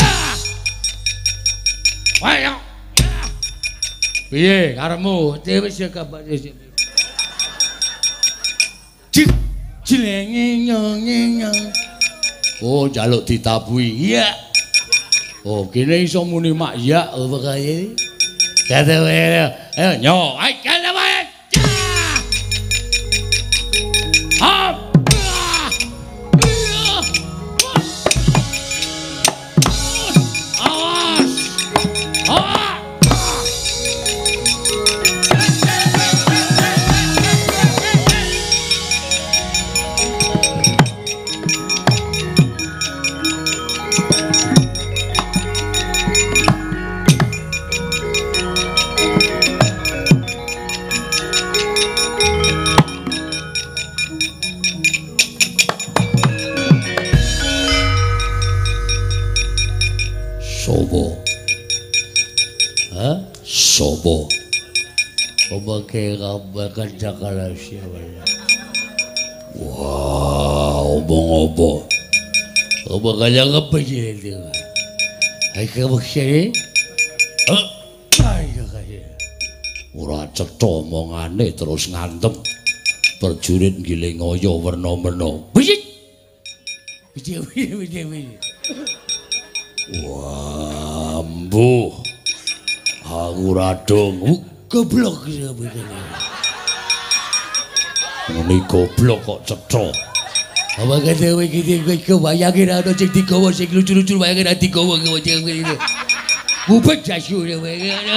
Ayo. Piye karemu? Wis kabar wis. Cik, cilenge nyong. Oh, njaluk ditabuhi. Iya. Oh, kene iso muni mak iya apa kae? Kate wae. Ayo nyo, ayo kene wae. Hop. Sopo pemakai gambarkan cakala siapa. Wow, omong apa? Omong kaya ngapa jadi itu? Hai kamu sini? Oh, ayo kaya. Ora cetha omongane terus ngantem. Perjurit giling ngoyo werna-werna. Bisik. Bisik, bisik, bisik. Wah, mbuh. Aku radong goblok sebetulnya. Ini goblok kok cetha. Apa kata kowe iki kowe bayangin ana sing digawa sing lucu-lucu bayangin ati digawa kowe iki. Mubet jasu kowe.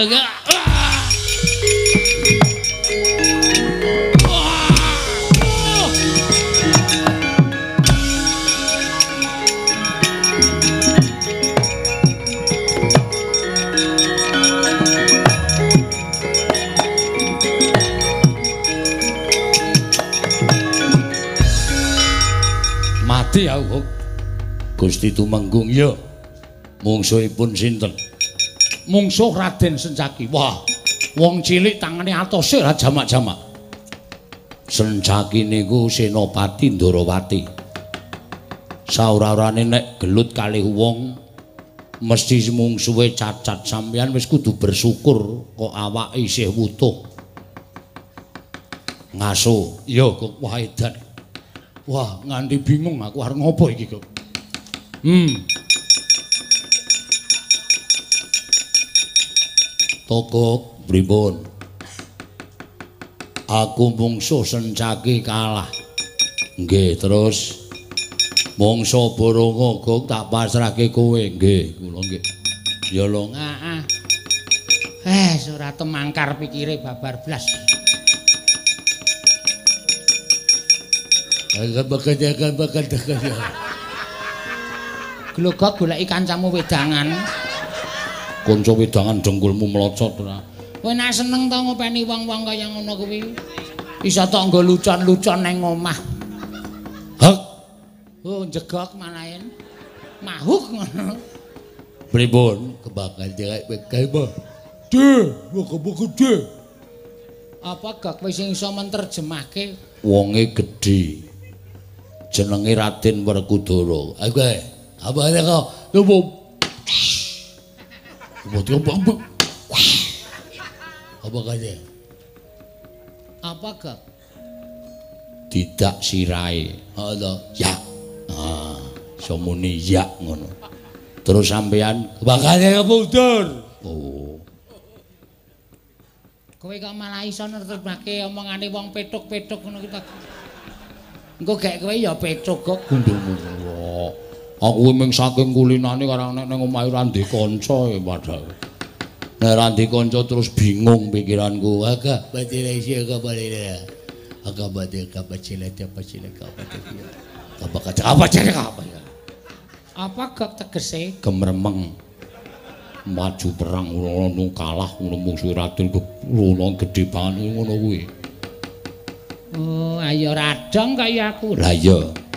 Aku Gusti Tumenggung ya mungsuhipun sinten? Mungsuh Raden Sencaki. Wah, wong cilik tangane atose ra jamak-jamak. Sencaki niku Senopati Ndarawati. Saora-orane nek gelut kalih wong mesti mungsuhe cacat. Sampeyan wis kudu bersyukur kok awake isih wutuh. Ngaso, ya kok wah edan. Wah, nganti bingung aku arep ngopo iki kok. Hmm. Togok pripun? Aku mungsuh sencaki kalah. Nggih, terus mungsuh Barangaga tak pasrahke kowe. Nggih, kula nggih. Ya lho, ah. Eh, ora temangkar pikire babar blas. Agak-agak-agak-agak. Glogok goleki kancamu wedangan. Kanca wedangan dengkulmu mlocot ora. Kowe nek seneng to ngopeni wong-wong kaya ngono kuwi. Iso tok nggo lucon-lucon nang omah. Hak. Oh, jegok malahen. Mahuk ngono. Pripun? Kebakal dhewek kae mah. De, moga-moga de. Apa gak kowe sing iso menterjemahke? Wonge gedhe. Jenenge Raden Werkudara. Aku kae. Apa ada kau? Coba. Coba coba. Apa kaya? Apa gak? Tidak sirai. Ada. Ya. Ah, somuni ya ngono. Terus sampean bakale keputur. Oh. Kowe kok malah iso nertebake omongane wong petuk-petuk ngono kita. Engko gek kowe ya petuk kok gundulmu. Aku mung saking kulinane karo nek nang omahe ra ndek kanca ya padahal. Nek ra ndek kanca terus bingung pikiranku. Aga batire isi aga balire. Aga bade ka pacile te pacile ka bade. Apa kaca apa cek apa ya? Apa gak tegese? Gemremeng. Maju perang ngono kalah ngono musuh Raden ngono gedhe banget ngono kuwi. Oh, ayo radong kaya aku. Lah iya.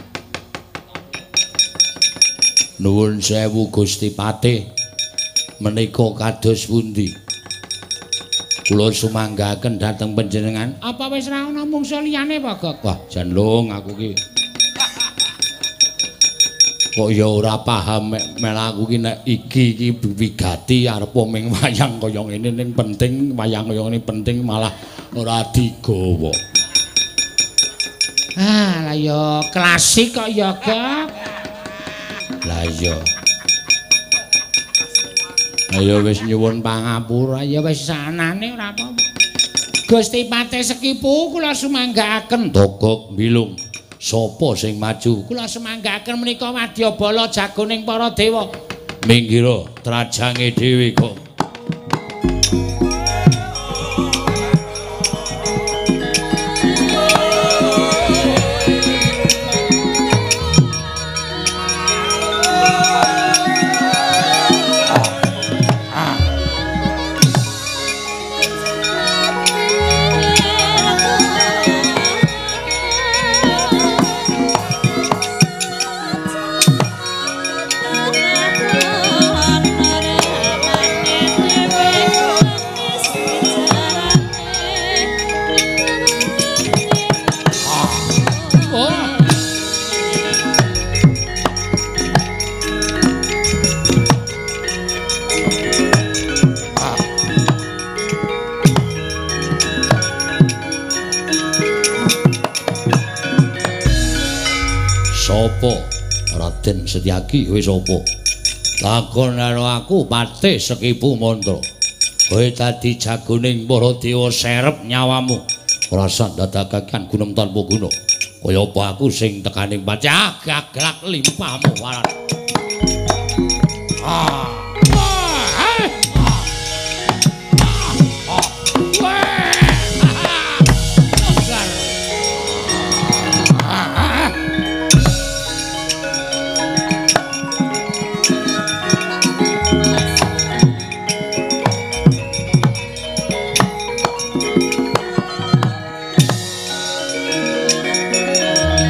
Nuwun sewu Gusti Patih. Menika kados pundi? Kula sumanggaken dhateng panjenengan. Apa wis ra ana mungsuh liyane apa, Gok? Wah, jan lung aku ki. Kok ya ora paham mek melaku ki nek iki iki wigati arep ming wayang kaya ngene ning penting wayang kaya ngene penting malah ora digawa. Ah, lah ya klasik kok ya, Gok. Lah iya. Ayo wis nyuwun pangapura, ya wis sanane ora apa-apa. Gusti Patih Sekipu kula sumanggaaken. Togok bilung. Sapa sing maju? Kula semanggaaken menika Wadyabala jagoning para dewa. Minggira trajange dhewe kok. Raden Setyaki kowe sapa? Lakon karo aku Patih Sekipu Mantra. Kowe dadi jagoning para dewa serep nyawamu. Ora sak dadakaken gunem tanpa guna. Kaya apa aku sing tekaning pacah gaglak limpahmu waran. Ah.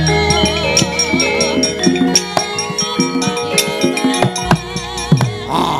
Ah.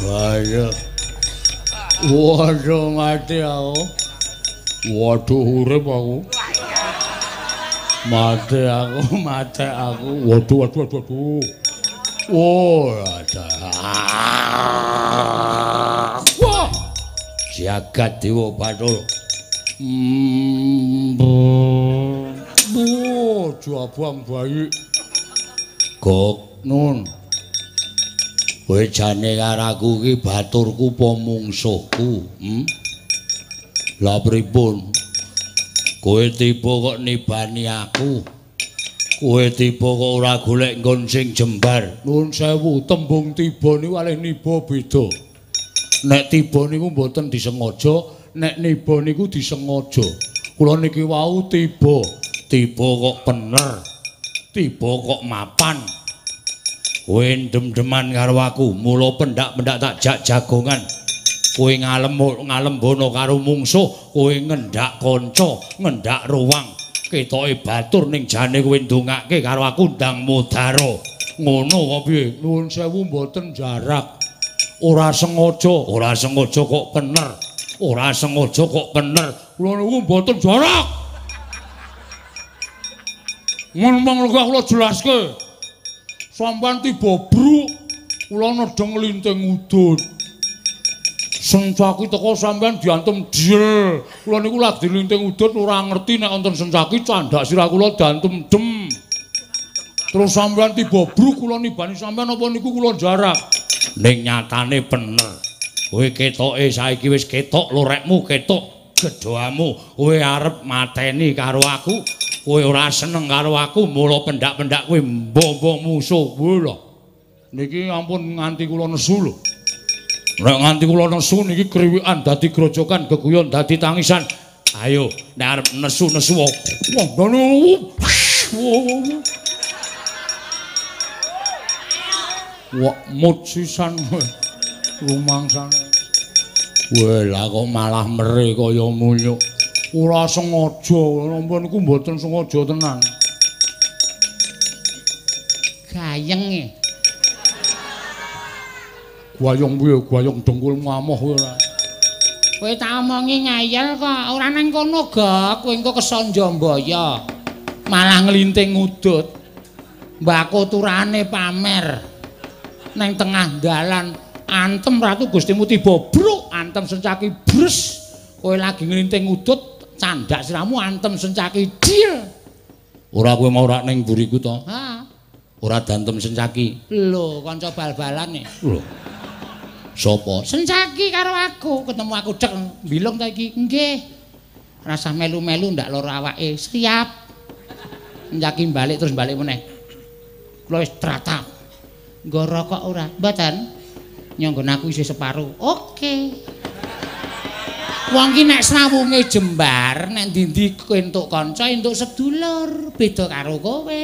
Waduh. Waduh mati aku. Waduh urip aku. Mati aku, mati aku. Waduh, waduh, waduh, waduh. Oh, ada. Wah. Jagat Dewa Bathara. Hmm. Bu, jabang bayi. Gok nun. Kowe jane karo aku iki baturku apa mungsuhku? Hmm? Lah pripun? Kowe tiba kok nibani aku. Kowe tiba kok ora golek nggon sing jembar. Nuwun sewu, tembung tiba niku kalih niba beda. Nek tiba niku mboten disengaja, nek niba niku disengaja. Kula niki wau tiba, tiba kok bener. Tiba kok mapan. Kowe ndem-deman karo aku, mula pendak-pendak tak jak jagongan. Kowe ngalem ngalembono karo mungsuh, kowe ngendak kanca, ngendak ruwang. Ketoke batur ning jane kowe ndongake karo aku ndang mudhara. Ngono kok piye? Nuwun sewu mboten jarak. Ora sengaja, ora sengaja kok bener. Ora sengaja kok bener. Kula niku mboten jarak. Ngomong lho kula jelaske. Sampeyan tiba bruk, kula nedeng linting udut. Sencaki teko sampeyan diantem diel. Kula niku lagi linting udut ora ngerti nek wonten sencaki candak sirah kula diantem dem. Terus sampeyan tiba bruk kula nibani sampeyan apa niku kula jarak. Ning nyatane bener. Kowe ketoke saiki wis ketok lorekmu, ketok gedhoamu. Kowe arep mateni karo aku. Kowe ora seneng karo aku, mula pendak-pendak kowe mbombo musuh. Lho. Niki ampun nganti kula nesu lho. Nek nganti kula nesu niki kriwikan dadi grojokan, geguyon dadi tangisan. Ayo, nek arep nesu-nesu. Wah, ngono. Wah, mut sisan rumangsane. Wah, lah kok malah mere kaya munyuk. Ora sengaja, ampun niku mboten sengaja tenan. Gayeng e. Gwayong piye? Gwayong dengkul ngamoh kowe ora. Kowe tak omongi ngayal kok, ora nang kono ga, kowe engko kesanja mbaya. Malah nglinting udut. Mbako turane pamer. Nang tengah dalan antem Ratu Gustimu tiba bruk, antem sencaki bres. Kowe lagi nglinting udut candak siramu antem sencaki dil. Ora kowe mau ora ning mburiku to? Ha. Ora dantem sencaki. Lho, kanca bal-balan e. Lho. Sopo? Sencaki karo aku, ketemu aku cek mbilung ta iki. Nggih. Rasa melu-melu ndak lara awake. Siap. Sencaki balik terus balik meneh. Kula wis tratap. Nggo rokok ora? Mboten. Nyonggon aku isih separo. Oke. Wong ki nek srawunge jembar, nek ndi-ndi entuk kanca, entuk sedulur, beda karo kowe.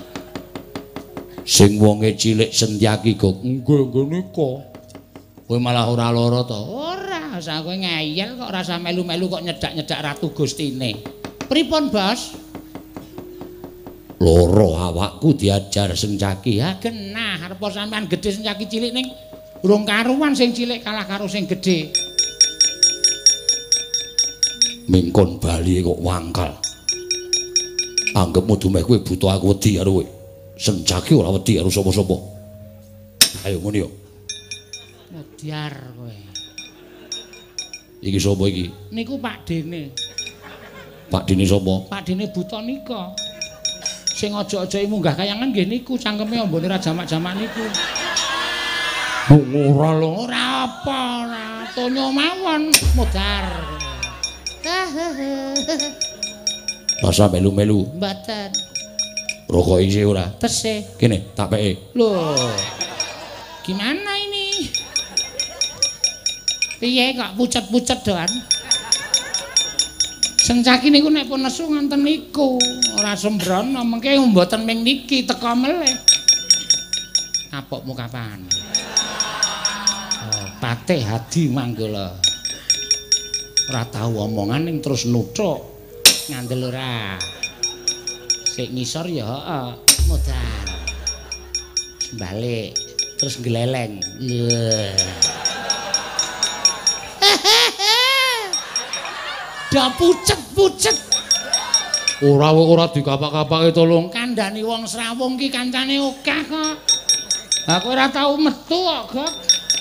Sing wonge cilik Sentyaki kok nggih nggih nika. Kowe malah ora lara to? Ora, usah kowe ngeyel kok rasa melu-melu kok nyedak-nyedak Ratu Gustine. Pripun, Bos? Loro awakku diajar Sentyaki. Ha genah, arep sampean gedhe Sentyaki cilik ning urung karuan sing cilik kalah karo sing gedhe. Mingkon bali kok wangkal. Anggepmu dumeh kowe buta aku wedi karo kowe. Sentyaki ora wedi karo sapa-sapa. Ayo ngono yo. Mediar kowe. Iki sapa iki? Niku Pak Dene. Pak Dene sapa? Pak Dene buta nika. Sing aja-aja munggah kayangan nggih niku cangkeme ambone ra jamak-jamak niku. Ora lho, ora apa ora. Tonyo mawon modar. Masa melu-melu? Mboten. Rokok isi ora? Tesih. Kene, tak peke. Loh. Gimana ini? Piye kok pucet-pucet doan? Sentyaki niku nek pun nesu nganten niku. Ora sembrono, mengke mboten ming niki teka meleh. Kapokmu kapan? Oh, Patih Hadi Manggala. Ora tau omongan ning terus nuthuk ngandel ora. Sik ngisor ya heeh, modal. Balik terus gleleng. Yeah. Kada pucet-pucet. Ora ora dikapak-kapake tolong. Kandhani wong Srawung ki kancane akeh kok. Aku ora tau metu kok, Gok.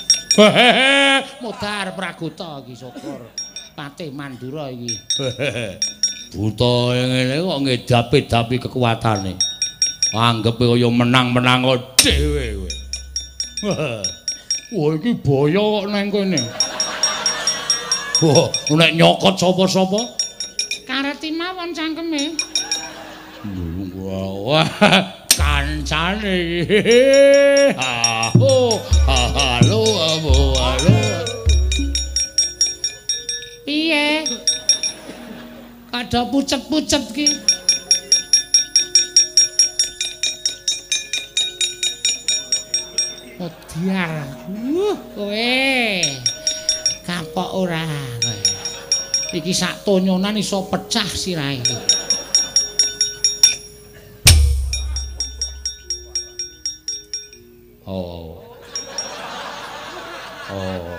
Modar Praguta iki syukur. Patih Mandura iki. Buta ngene kok ngedapi-dapi kekuatane. Anggepe kaya menang-menang dhewe kowe. Wah iki boyo kok nang kene. Wah, nek nyokot sapa-sapa? Kareti mawon cangkeme. Wah, kancane. Halo, halo, halo. Piye? Kada pucet-pucet ki. Odiar. Uh, kowe. Kapok ora kowe. Iki sak tonyonan iso pecah sirahe iki. Oh. Oh.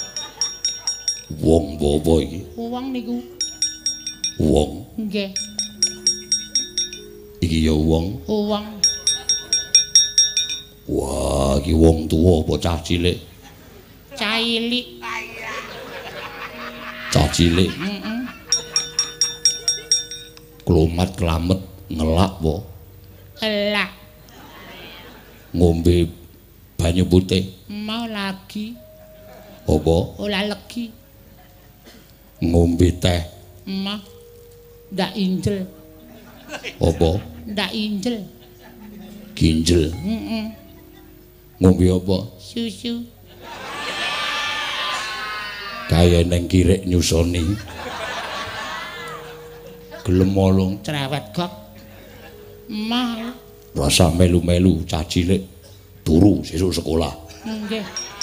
Wong apa iki? Wong niku. Wong. Nggih. Iki ya wong. Wong. Wah, iki wong tuwa apa cah cilik? Cah cilik. Cah cilik. Heeh. Klomat klamet ngelak apa? Elak. Ngombe banyu putih. Mau lagi. Apa? Ora legi. Ngombe teh. Mah. Ndak injel. Apa? Ndak injel. Ginjel. Heeh. Ngombe apa? Susu. Kaya neng kirek nyusoni. Gelem molong. Cerewet Gok. Mah. Rasa melu-melu cah cilik turu sesuk sekolah. Nggih.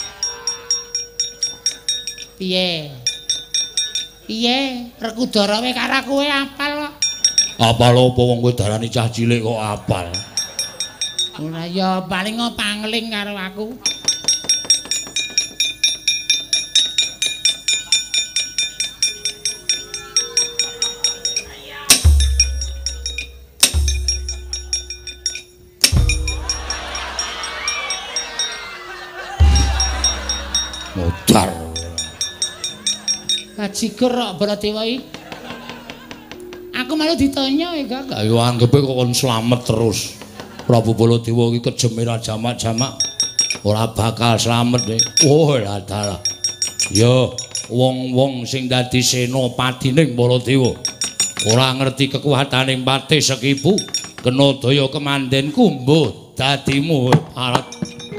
Piye? Piye? Rekudara we karo kowe apal kok. Apal apa wong kowe darani cah cilik kok apal? Ora ya paling pangling karo aku. Modar. Bajigur kok berarti wae. Aku malu ditanya ya, Kak. Ayo anggepe kok kon slamet terus. Prabu Baladewa iki kejeme ra jamak-jamak. Ora bakal slamet nek. Oh, lah dalah. Yo, wong-wong sing dadi senopatining Baladewa ora ngerti kekuwataning Patih Sekipu, kena daya kemandenku mbuh dadimu parat.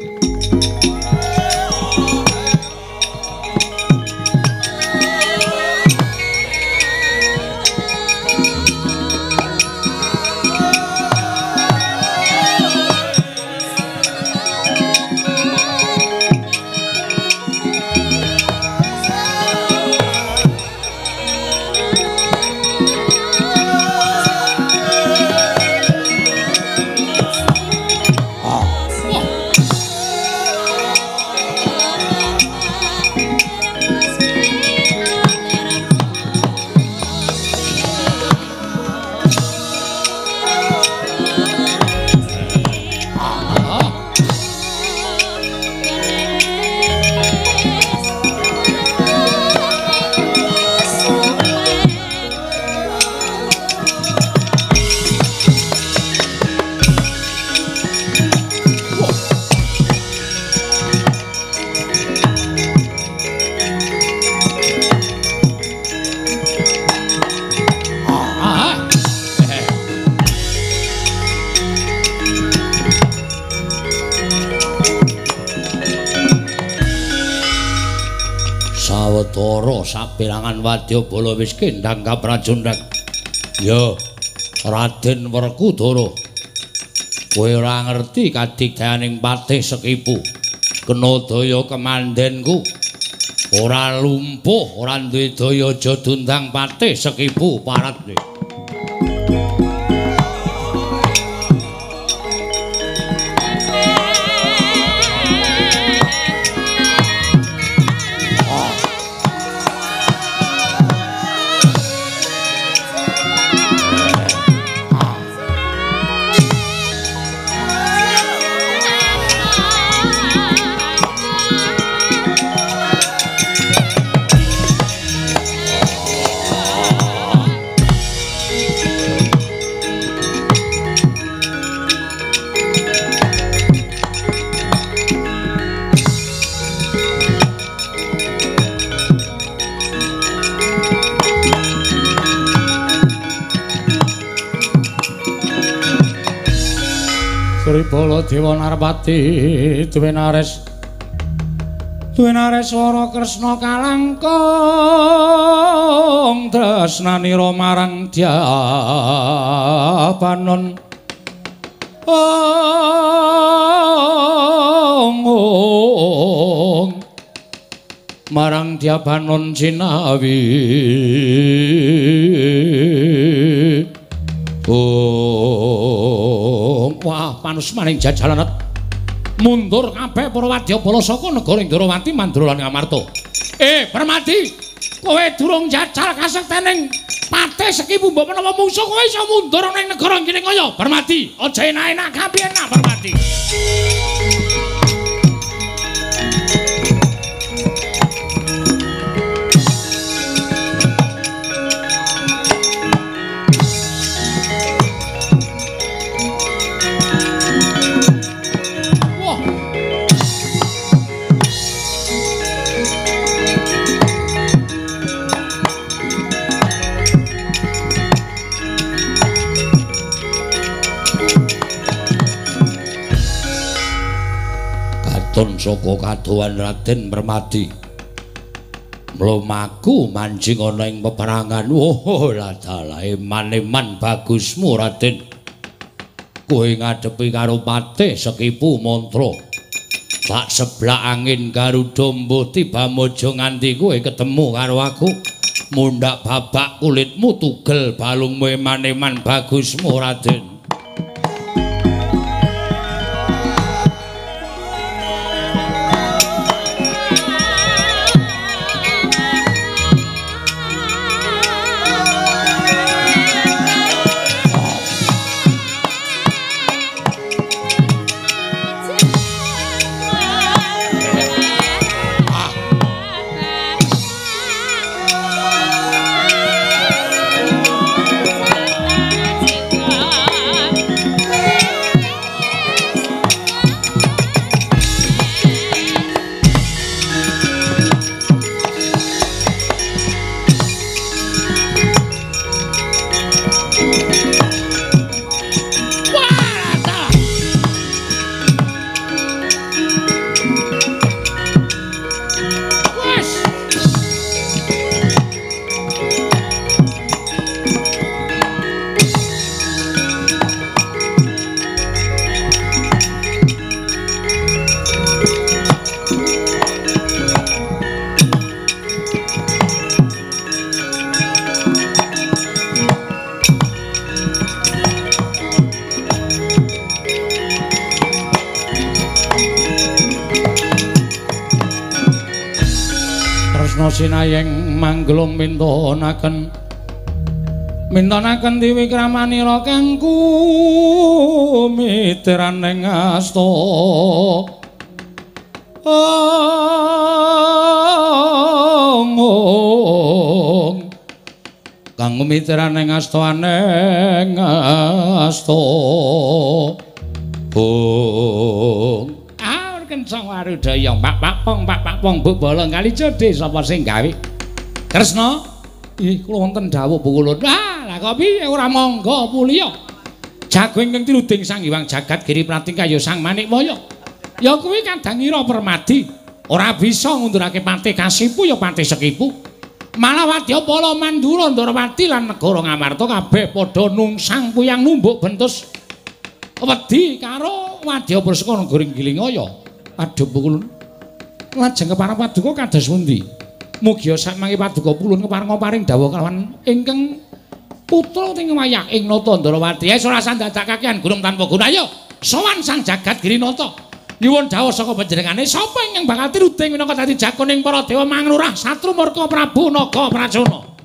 Sawetara saperangan wadyabala wis kendhang kaprajondhang. Ya, Raden Werkudara. Kowe ora ngerti kadigdayaning Patih Sekipu. Kena daya kemandenku. Ora lumpuh, ora duwe daya aja dundang Patih Sekipu parat. Ribala Dewa Narpati duwe nares duwe nares swara Kresna kalangkung tresnanira marang Dyapanon ong marang Dyapanon sinawi ong wah panus maning jajalanat mundur kabeh para wadyabala saka negara Indrawati Mandura lan Ngamarta. Eh Permati kowe durung jajal kasektening Patih Sekipu mbok menawa mungsuh kowe iso mundur ning negara kene kaya Permati aja enak-enak kabeh enak Permati. Ton saka kadohan Raden Permati mlumaku mancing ana ing peperangan. Oh la dalahe maneman bagusmu Raden, kowe ngadepi karo Patih Sekipu mantra tak seblak angin Garuda mbuh tiba mojo nganti kowe ketemu karo aku mundhak babak kulitmu tugel balungmu maneman bagusmu Raden. Sinayeng manglung mintonaken mintonaken diwikramanira kang kumitiraning asta ong kang kumitiraning asta aneng asta ong kencang warudaya pak pak pong pak pak pong bu bolong kali jodhe sapa sing gawe Kresna ih kula wonten dawuh Bu Kulun ah lah kok piye ora monggo mulya jago ingkang tiluding Sang Hyang Jagat Giri Pratingga ya Sang Manikmaya ya kuwi kadang ira Permadi ora bisa ngundurake Patih Kasipu ya Patih Sekipu malah Wadyabala Mandura Ndrawati lan negara Ngamarta kabeh padha nungsang puyang numbuk bentus wedi karo Wadyabala saka negara Gilingaya. Aduh Bu Kulun lajeng kepareng paduka kados pundi mugi sakmangke paduka pulun kepareng paring dawuh kalawan ingkang putra ting wayah ing nata Ndrawati ya ora sandadakaken gunung tanpa guna ayo sowan Sang Jagat Girinata nyuwun dawuh saka panjenengane sapa ingkang bakal tiruding minangka dadi jagoning para dewa manglurah Satru Murka Prabu Naga Pracana.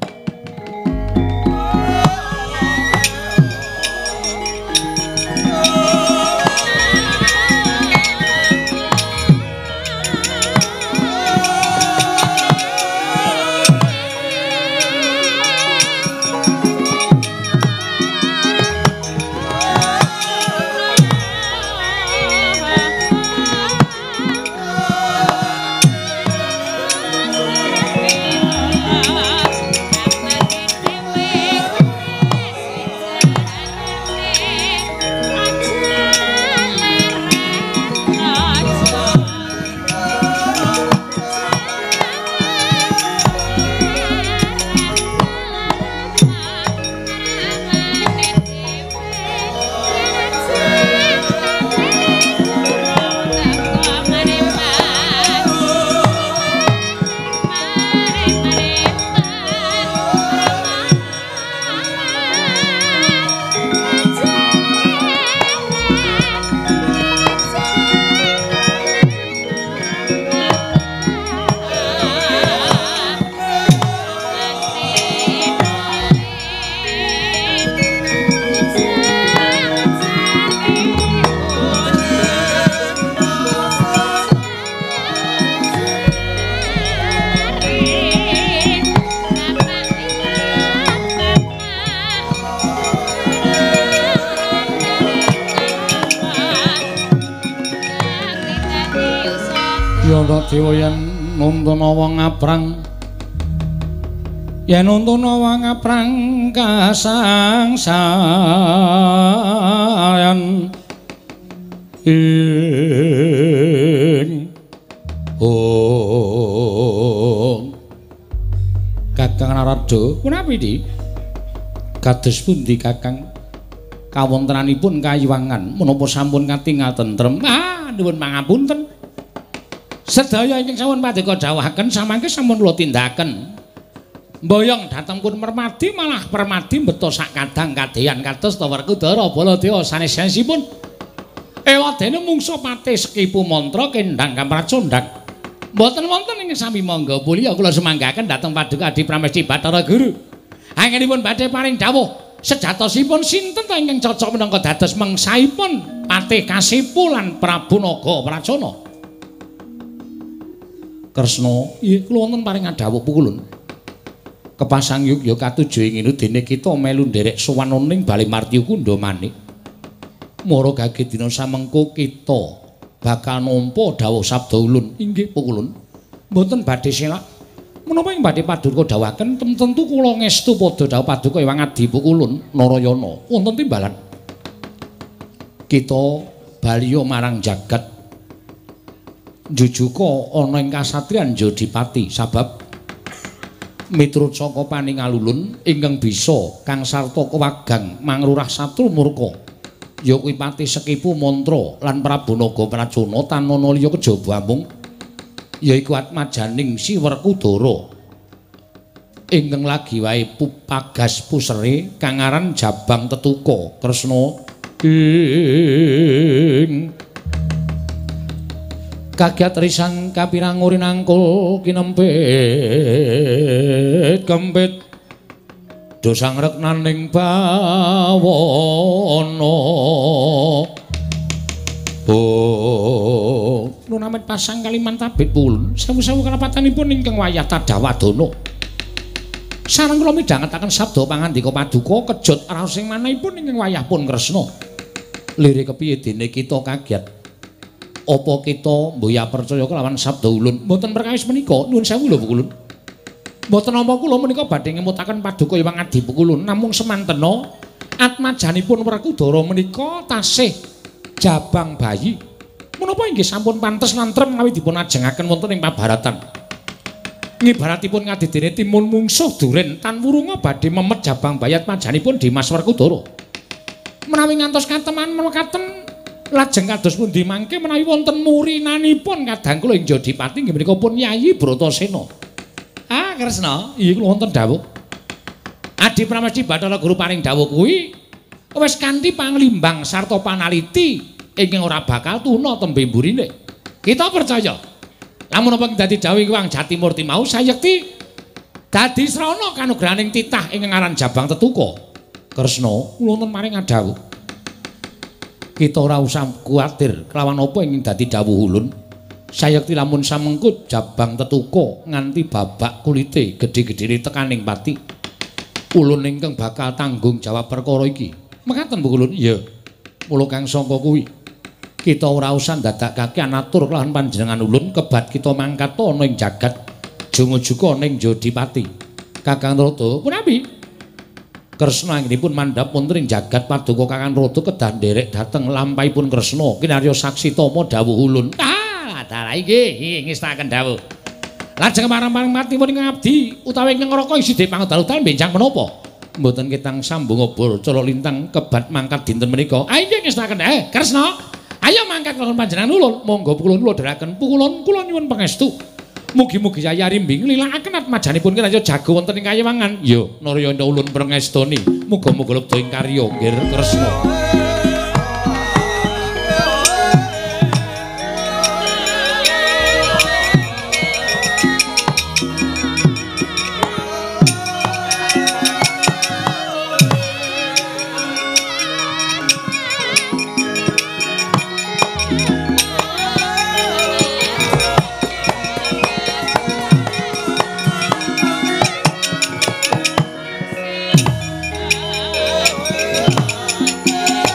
Baladewa yen nuntuna wong aprang yen nuntuna wong aprang kasangsayan ing oh Kakang Narada punapa iki kados pundi Kakang kawontenanipun kayiwangan menapa sampun katingal tentrem ah nuwun pangapunten sedaya ingkang sampun paduka dawuhaken samangke sampun kula tindakaken mboyong dhateng pun Permadi malah Permadi beto sak kadang kadeyan kados ta Werkudara Baladewa sanes-sanesipun ewadene mungsuh pate sekipu mantra kendhang kamracondhang mboten wonten ing sami mangga mulya kula semanggaken dhateng paduka Adi Pramesti Bathara Guru anggenipun badhe paring dawuh sejatosipun sinten ta ingkang cocok minangka dados mengsaipun Patih Kasipu lan Prabu Naga Pracana Kresna nggih kula wonten paring dawuh pukulun kepasang yugya katujuh ing inu dene kita melu nderek sowan ning Bali Martya Kunda manik mara gage dina samengko kita bakal nampa dawuh sabda ulun inggih pukulun mboten badhe selak menapa ing badhe paduka dawuhaken tentu kula ngestu padha dawuh paduka Hyang Adi pukulun Narayana wonten timbalan kita baliya marang jagat jujuka ana ing kasatriyan Jodipati sabab miturut saka paningalulun ingkang bisa kang sarta kewagang mangrurah satru murka ya kuwi Patih Sekipu mantra lan Prabu Naga Pracana tanana liya kejaba amung yaiku Atmajaning Si Werkudara ingkang lagi wae pupagas pusere kang aran Jabang Tetuka Kresna ing kagiat risan kapirang uri nangkul kinempit kempit dosang reknaning bawana oh nunamet pasang kaliman tabit pulun sewu-sewu kalapatanipun ingkang wayah Tadawadana sareng kula midhangetaken sabda pangandika paduka kejut raos sing manahipun ingkang wayah pun Kresna lirik kepiye dene kita kagiat apa kita mboya percaya kelawan sabda ulun mboten perkawis menika nuwun sewu lho pukulun mboten nampa kula menika badhe ngemutaken paduka Hyang Adi pukulun namung semantena atmajanipun Werkudara menika tasih jabang bayi menapa inggih sampun pantes nantrem menawi dipun ajengaken wonten ing pabaratan ngibaratipun ngadidene timun mungsuh duren tan wurunga badhe memet jabang bayi atmajanipun Dimas Werkudara menawi ngantos kateman mekaten lajeng kados pundi mangke menawi wonten murinanipun kadang kula ing Jodipati nggih menika pun Yayi Bratasena. Ah Kresna, iya kula wonten dawuh. Adi Pramesti Bathara Guru paring dawuh kuwi wis kanthi panglimbang sarta panaliti ingkang ora bakal tuna tembe mburine. Kita percaya. Lamun apa dadi dawuh Hyang Jatimurti mau sayekti dadi srana kanugrahaning titah ingkang aran Jabang Tetuka. Kresna, kula wonten maring dawuh. Kita ora usah kuwatir kelawan apa ingkang dadi dawuh ulun. Sayekti lamun samengkut Jabang Tetuka nganti babak kulite gedhe-gedhene tekaning pati. Ulun ingkang bakal tanggung jawab perkara iki. Mekaten Bu Ulun? Iya. Mula kang sangka kuwi kita ora usah ndadakake anatur kelawan panjenengan ulun kebat kita mangkat ana ing jagat jumujuga ning Jodipati. Kakang Rada punapi? Kresna anggenipun mandhap wonten ing jagat paduka Kakang Rada kedah nderek dhateng lampahipun Kresna kinarya saksi tama dawuh ulun. Ah, dalah iki ngestaken dawuh. Lajeng marang-marang matipun ing abdi utawi ing neraka isih pangdalutan benjang menapa? Mboten ketang sambung obor cala lintang kebat mangkat dinten menika. Ah inggih ngestaken eh Kresna. Ayo mangkat kaliyan panjenengan ulun. Monggo pukulun kula dherekaken pukulun kula nyuwun pangestu. Mugi-mugi Yayi Rimbing nilakaken atmajanipun kiraya jago wonten ing kayewangan. Ya, Narayana ulun prengestoni. Muga-muga lebda ing karya nggih Kresna. Yeah.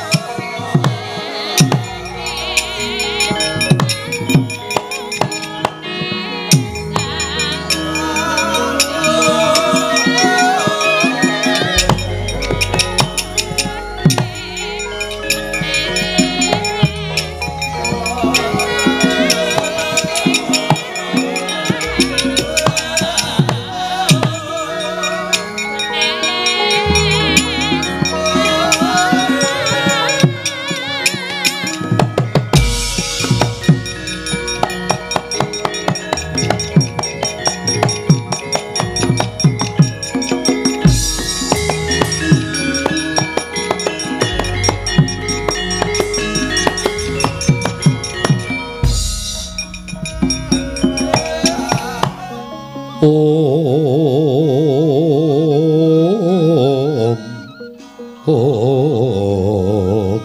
Om Om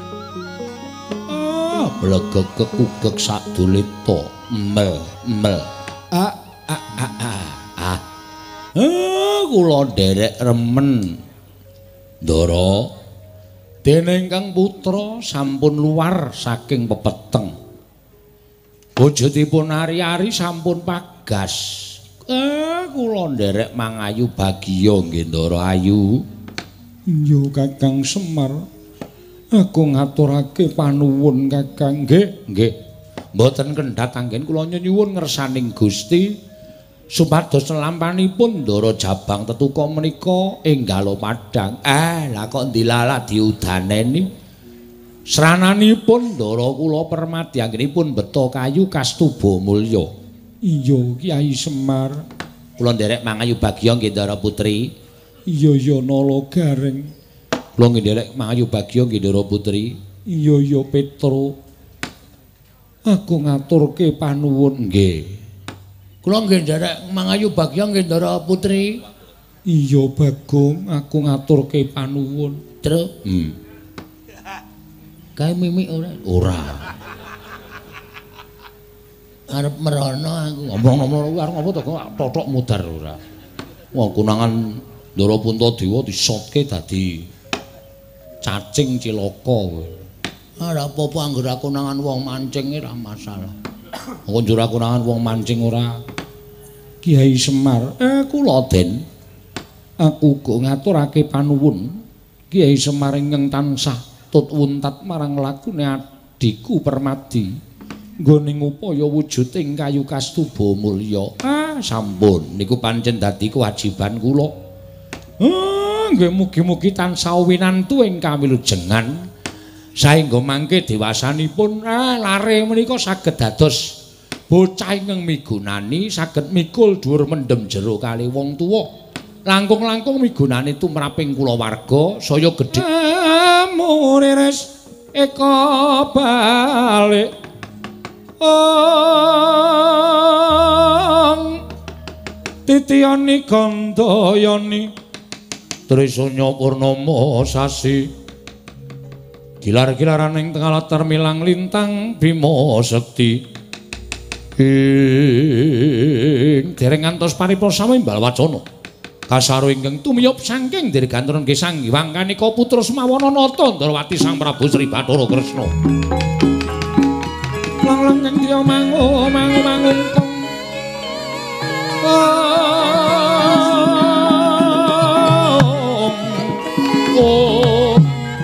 ah blegek kekugek sadulita mel mel ah ah ah ah ah eh kula nderek remen Ndara dene ingkang putra sampun luar saking pepeteng bojotipun ari-ari sampun pagas eh kula nderek mangayu bagiya nggih Ndara Ayu iya Kakang Semar aku ngaturake panuwun Kakang nggih nggih mboten kendhat anggen kula nyuwun ngersaning Gusti supados lampanipun Ndara Jabang tetuka menika enggal padhang. Eh, lah kok dilala diudaneni. Srananipun Ndara kula Permati anggenipun beto kayu kastuba mulya. Iya, Kyai Semar. Kula nderek mangayu bagya nggih Ndara Putri. Iya, iya Nala Gareng. Kula nderek mangayu bagya nggih Ndara Putri. Iya, iya Petro. Aku ngaturke panuwun nggih. Kula nggih nderek mangayu bagya nggih Ndara Putri. Iya Bagong, aku ngaturke panuwun. Terus, hmm. Kae mimik ora? Ora. Arep merono aku ngomong-ngomong kuwi arep apa to kok totok mudar ora. Wong kunangan Ndara Puntadewa disotke dadi cacing cilaka kowe. Ora apa-apa anggere kunangan wong mancing ora masalah. Kok njur kunangan wong mancing ora Kyai Semar, eh kula Den. Aku uga ngaturake panuwun Kyai Semar ingkang tansah tut wuntat marang lakune adhiku Permadi. Nggone upaya wujuding kayu kastuba mulya. Ah, sampun niku pancen dadi kewajiban kula. Ah, nggih mugi-mugi tansah winantu ing kawilujengan saengga mangke dewasanipun ah lare menika saged dados bocah ingkang migunani saged mikul dhuwur mendem jero kali wong tuwa langkung-langkung migunani tumraping kulawarga saya gedhe amuriris eka balik ong titiyani gandayani trisanya purnama sasi gilar-gilaraning tengah latar milang lintang Bima Sekti ing dereng ngantos paripurna samimbal wacana kasaro ingkang tumiyup saking dirganturan gesang Hyang Kanika putra Semawana Nata Ndarawati Sang Prabu Sri Bathara Kresna lang-lang kang dia mangu mangu mangungkong oh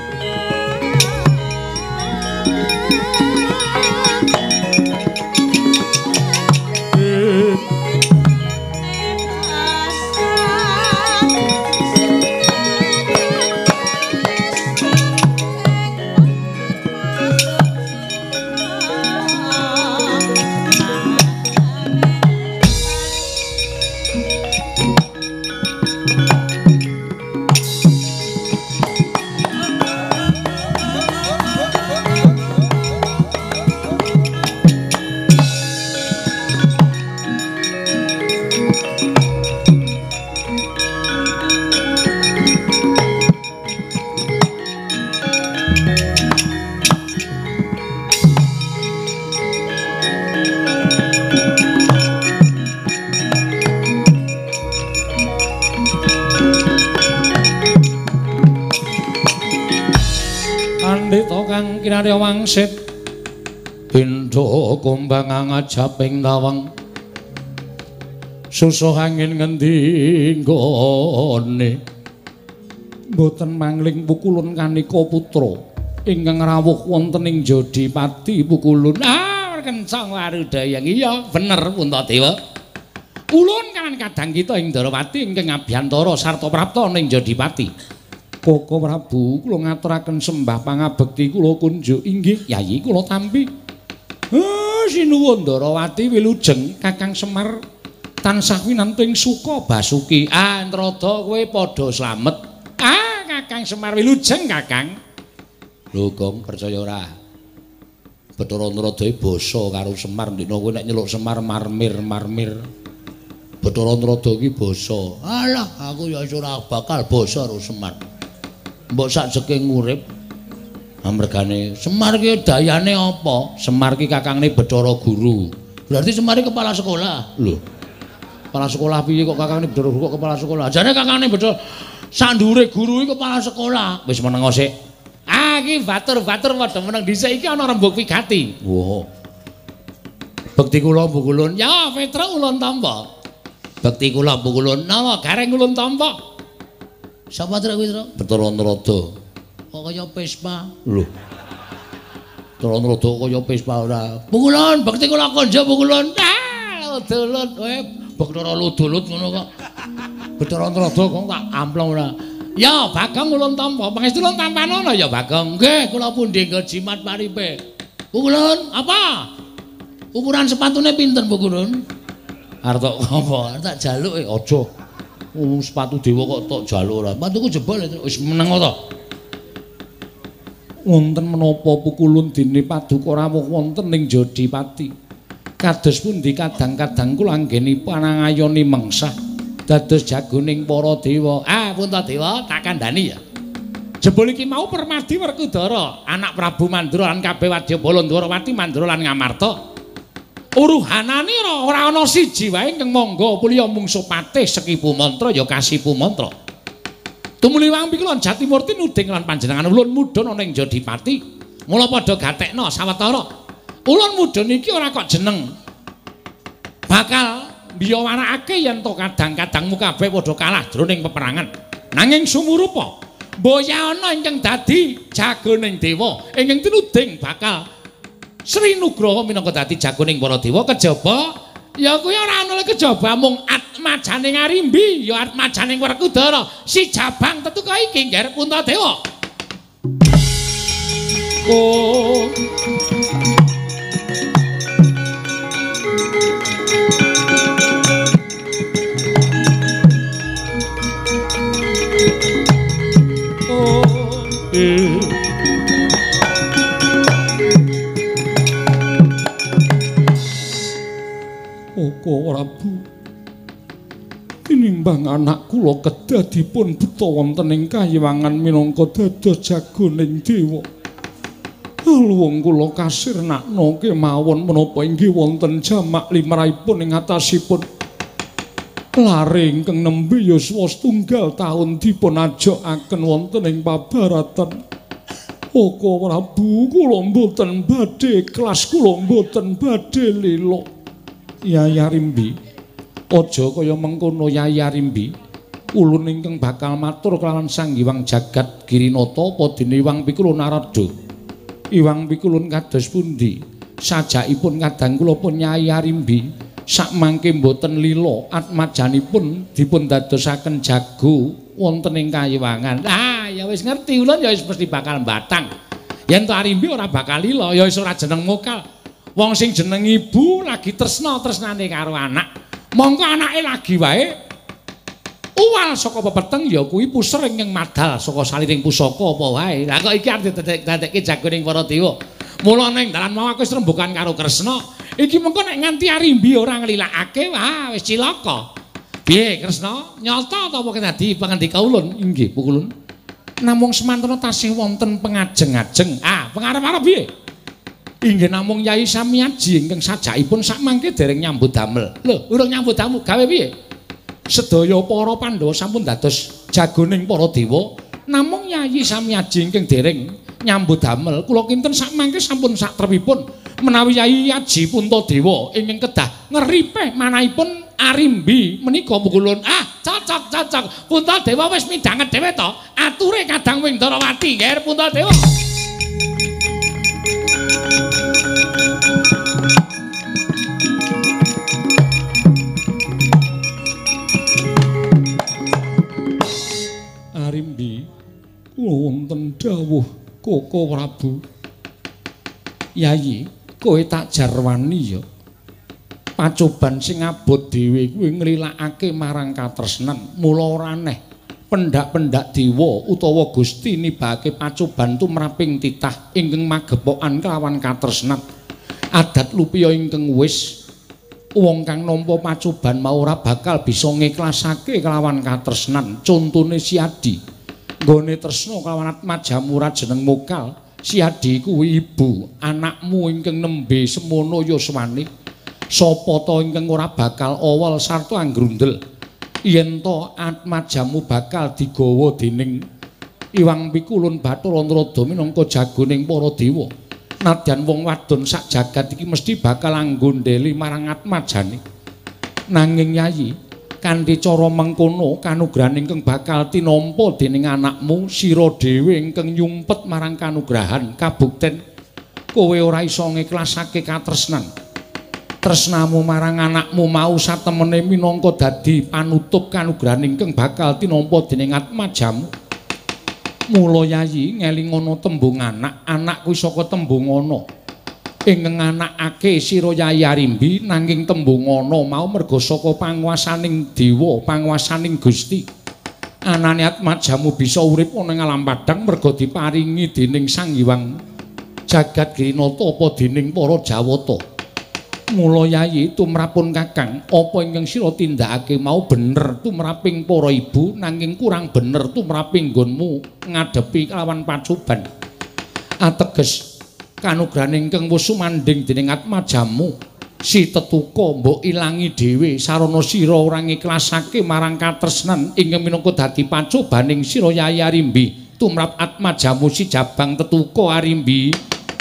Kinarya wangsit pindha kumbang ngajaping tawang susuh angin ngendi nggone mboten mangling pukulun Kanika putra ingkang rawuh wonten ing Jodipati pukulun ah kencang warudayang iya bener Puntadewa ulun kan kadang kita ing Ndarawati ingkang abiyantara sarta prapta ning Jodipati Koko Prabu kula ngaturaken sembah pangabekti kula kunjuk inggih Yayi kula tampi. Ah sinuwun Ndarawati wilujeng Kakang Semar tansah winantu ing suka Basuki. Ah Antrada kowe padha slamet. Ah Kakang Semar wilujeng Kakang. Lho Gong percaya ora? Bathara Antrada basa karo Semar ndina kowe nek nyeluk Semar marmir marmir. Bathara Antrada iki basa. Alah, aku ya ora bakal basa karo Semar. Mbok sak saking urip amargane Semar ki dayane apa? Semar ki kakangne Bathara Guru. Berarti Semar ki kepala sekolah. Lho. Kepala sekolah piye kok kakangne Bathara Guru kok kepala sekolah? Jane kakangne Bathara sandure guru iki kepala sekolah. Wis meneng sik. Ah iki batur-batur padha meneng dhisik iki ana rembug pigati. Wo. Bekti kula Bu Kulun. Ya, Petra ulun tampa. Bekti kula Bu Kulun. Nawa gareng ulun tampa. Sapa trek kuwi, Tru? Bathara Antrada. Kok kaya Pespa? Lho. Bathara Antrada kaya Pespa ora. Bu Kulun, bekti kula konjo Bu Kulun. Ah, ludulut kowe. Bathara ludulut ngono kok. Bathara Antrada kok tak amplong ora. Ya, Bagong ulun tampa. Pangestu ulun tampanono ya, Bagong. Nggih, kula pundi nggo jimat paripe. Bu Kulun, apa? Ukuran sepatune pinten, Bu Kulun? Arep apa? Tak jaluk e aja. Wong sepatu dewa kok tok jaluk ora. Sepatuku jebol wis meneng to. Wonten menapa Bu Kulun dene paduka rawuh wonten ning Jodipati. Kados pundi kadang-kadang kula anggenipun panangayoni mengsah. Dados jagoning para dewa. Ah, Puntadewa, tak kandhani ya. Jebul iki mau Permadi Werkudara, anak Prabu Mandura lan kabeh Wadyabala Ndwarawati Mandura lan Ngamarta. Uruhanane ora ana siji wae ingkang mangga pulya mungsuh patih Sekipu Mantra ya Kasipu Mantra. Tumuli wampi kula Jatimurti nuding lan panjenengan ulun mudhun ana ing Jodipati. Mula padha gatekna sawetara. Ulun mudhun iki ora kok jeneng. Bakal biya warakake yen to kadang-kadangmu kabeh padha kalah jroning peperangan. Nanging sumurupa boya ana ingkang dadi jagoning dewa ingkang tinuding bakal Sri Nugraha minangka dadi jagoning para dewa kejaba ya kuwi ora ana kejaba mung atmajaning Arimbi ya atmajaning Werkudara si jabang tetu kaya iki nggih Puntadewa. Oh Oko Prabu tinimbang anak kula kedadipun buta wonten ing kayiwangan minangka dados jagoning dewa. Luwung kula kasirnakna kemawon menapa inggih wonten jamak limrahipun ing atasipun lare ingkang nembe yuswa setunggal taun dipun ajokaken wonten ing pabaratan. Oko Prabu kula mboten badhe kelas kula mboten badhe lila. Yai Arimbi, aja kaya mengkono Yai Arimbi. Ulun ingkang bakal matur kelawan Sang Hyang Jagat Girinata apa dene Hyang Pikulun Narada. Hyang Pikulun kados pundi? Sajakipun kadang kula pun Yai Arimbi sakmangke mboten lila atmajanipun dipun dadosaken jago wonten ing kayiwangan. Ah, ya wis ngerti ulun ya wis mesti bakal batang. Yen to Arimbi ora bakal lila ya wis ora jeneng mokal. Wong sing jeneng ibu lagi tresna tresnane karo anak. Mongko anake lagi wae uwal saka pepeteng ya kuwi puser ingkang madal saka saliring pusaka apa wae. Lah kok iki arep dadekke jagoning para dewa. Mula ning dalan mau aku wis rembugan karo Kresna. Iki mengko nek nganti Arimbi ora nglilakake wah wis cilaka. Piye Kresna? Nyata ta apa dadi pangandika ulun? Inggih, Bu Kulun. Namung semantana tasih wonten pengajeng-ajeng. Ah, pengarep-arep piye? Inggih namung Yai Samyaji ingkang sajakipun sakmangke dereng nyambut damel. Lho, urung nyambut damel gawe piye? Sedaya para Pandhawa sampun dados jagoning para dewa, namung Yai Samyaji ingkang dereng nyambut damel. Kula kinten sakmangke sampun satrepipun menawi Yai Yaji Puntadewa ingkang kedah ngeripeh manahipun Arimbi menika Kulun. Ah, cocok cocok. Puntadewa wis midanget dhewe to. Ature kadang wing Ndarawati nggih Puntadewa. Arimbi, kula wonten dawuh Koko Prabu. Yayi, kowe tak jarwani ya. Pacoban sing abot dhewe kuwi nglilakake marang katresnan. Mula ora aneh pendak-pendak dewa utawa Gusti nibake pacoban tumraping titah ingkang magepokan kelawan katresnan. Adat lupiya ingkang wis wong kang nampa pacoban mau ora bakal bisa ngiklasake kelawan katresnan. Contone Si Adi nggone tresna kelawan Atmajamurat jeneng Mokal. Si Adi kuwi ibu anakmu ingkang nembe semono yuswane. Sapa ta ingkang ora bakal awol sarta anggrundel yen to Atmajamu bakal digawa dening Iwang Pikulun Bathara Antrada minangka jagoning para dewa. Nadyan wong wadon sak jagat iki mesti bakal anggondeli marang Atmajane. Nanging Yayi, kanthi cara mengkono kanugrahan ingkang bakal tinampa dening anakmu sira dhewe ingkang nyumpet marang kanugrahan kabukten kowe ora iso ngiklasake katresnan. Tresnamu marang anakmu mau satemene minangka dadi panutup kanugrahan ingkang bakal tinampa dening Atmajamu. Mula Yayi ngelingono tembung anak, anak kuwi saka tembung ana. Ingkang anakake sira Yayi Arimbi nanging tembung ana mau merga saka panguwasaning dewa, panguwasaning Gusti. Anane Atmajamu bisa urip ana ing alam padhang merga diparingi dening Sang Hyang Jagat Girinata apa dening para Jawata. Mula Yayi tumrapun Kakang, apa ingkang sira tindakake mau bener tumraping para ibu nanging kurang bener tumraping nggonmu ngadepi kelawan pacoban. Ateges kanugrahan ingkang wis sumandhing dening Atmajamu si tetuka mbok ilangi dhewe sarana sira ora ngiklasake marang katresnan ingkang minangka dadi pacobaning sira Yayi Arimbi tumrap Atmajamu si Jabang Tetuka Arimbi.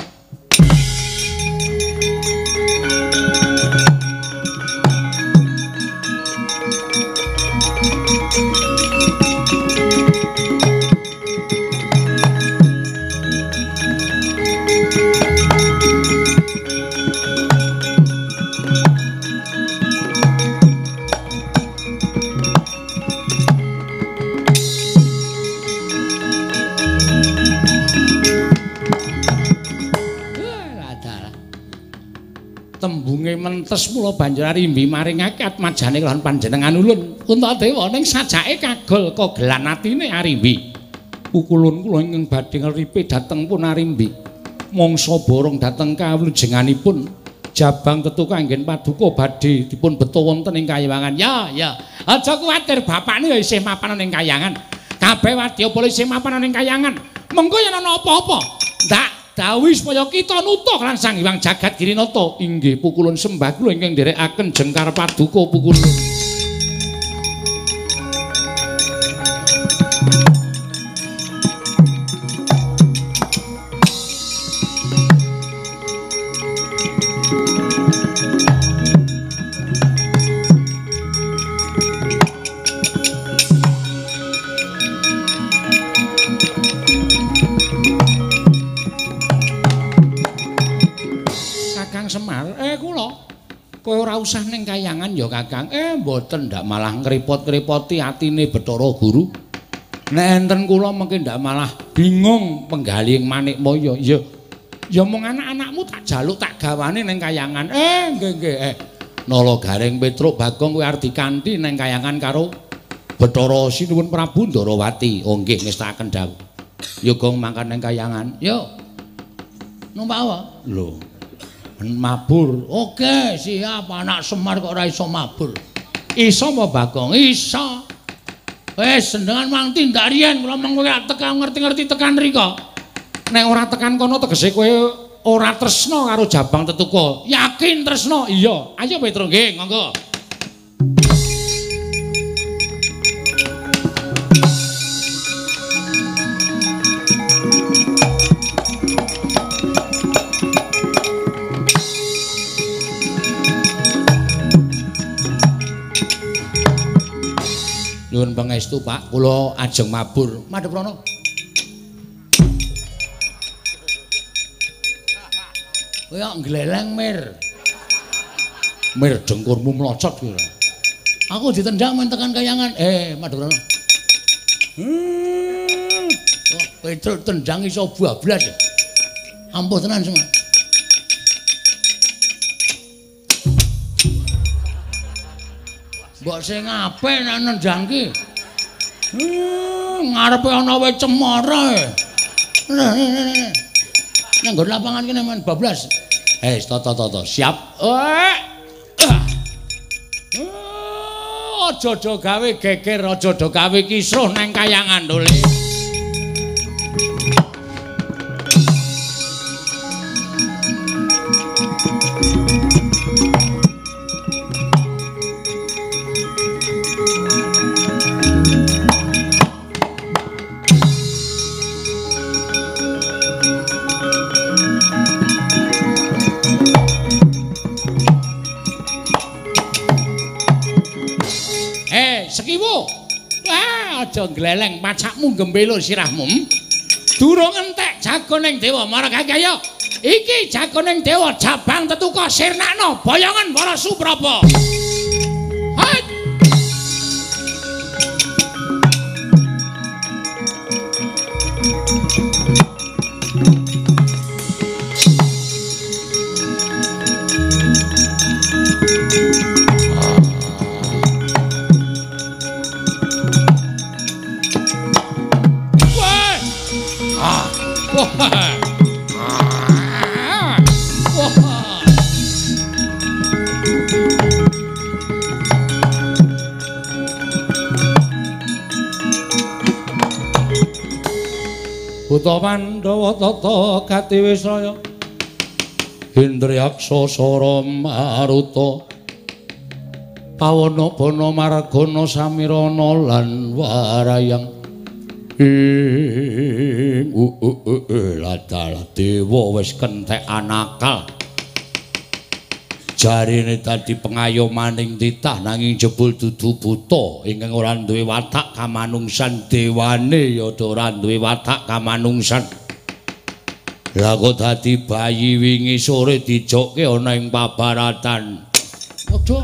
Tembunge mentes mula banjur Arimbi maringake Atmajane kelawan panjenengan ulun. Kuntadewa ning sajake kagol kagelan atine Arimbi. Pukulun kula ingkang badhe ngripe dhateng pun Arimbi. Mangsa borong dhateng kawlujenganipun Jabang Tetuka anggen paduka badhe dipun beto wonten ing Kahyangan. Ya, ya. Aja kuwatir bapakne ya isih mapan ning Kahyangan. Kabeh wadyabala isih mapan ning Kahyangan. Mengko yen ana apa-apa, ndak dawuh supaya kita nutuk lan Sang Hyang Jagat Girinata. Inggih pukulun sembah kula ingkang nderekaken jengkar paduka pukulun. Semar, eh kula kowe ora usah ning Kahyangan ya Kakang. Eh mboten ndak malah ngrepot-ngrepoti atine Bathara Guru. Nek enten kula mengke ndak malah bingung penggali Manikmaya. Ya ya mung anak-anakmu tak jaluk tak gawane ning Kahyangan. Eh nggih nggih eh Nala Garing Petruk Bagong kowe arep dikanthi ning Kahyangan karo Bathara Sinuwun Prabu Ndarawati. Oh nggih ngestakaken dawuh. Ya gong mangkat ning Kahyangan. Yo. Numpak apa? Lho. Mabur. Oke, siap. Anak Semar kok ora iso mabur. Iso apa Bagong? Iso. Wis senengan mang tindak riyen kula mengko tekan ngerti-ngerti tekan mriko. Nek ora tekan kono tegese kowe ora tresna karo Jabang Tetuka. Yakin tresna? Iya. Ayo Petro nggih, monggo. Nyuwun pangestu Pak, kula ajeng mabur. Madhep rono. Kowe kok gleleng Mir. Mir dengkurmu mlocot kira. Aku ditendang men tekan Kahyangan. Eh, madhep rono. Hmm. Kok Petruk tendang iso bablas. Ampuh tenan semua. Mbok sing apik nek nendangke. Hmm, ngarepe ana wae cemara. Nang nggon lapangan kene men bablas. Eh, to to to to, siap. Eh. aja do gawe geger, aja do gawe kisruh nang kayangan dole. Sekiwu. Wah, aja gleleng pacakmu gembelo sirahmu. Durung entek jagoning dewa Maragagaya. Iki jagoning dewa Jabang Tetuka sirnakno boyongan para Suprapa. Hai. Buta Pandhawa tata Gatiwisraya Indriyaksa Sara Maruta Pawana Bana Margana Samirana lan Warayang ing ladal dewa wis kentekan akal jarine tadi pengayomaning titah nanging jebul dudu buta ingkang ora duwe watak kamanungsan dewane ya ora duwe watak kamanungsan lha kok dadi bayi wingi sore dijokke ana ing pabaratan aduh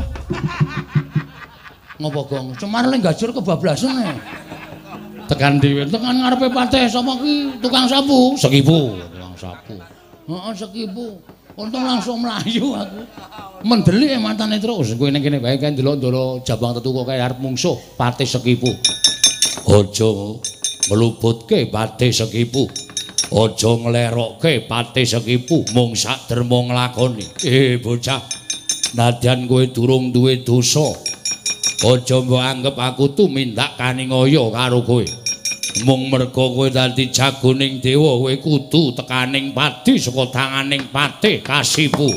ngopo gong Semar le gajur kebablasan e tekan dhewe tekan ngarepe pateh sapa ki tukang sapu sekipu tukang sapu heeh sekipu untung langsung mlayu aku mendelik mantane terus kowe ning kene bae kan delok-delok Jabang Tetuka kae arep mungsuh patih sekipu aja ngluputke patih sekipu aja nglerokke patih sekipu mung sak derma nglakoni eh bocah nadyan kowe durung duwe dosa aja mbok anggap aku tumindak kaningaya karo kowe mung merga kowe dadi jagoning dewa kowe kudu tekaning pati saka tanganing patih Kasipu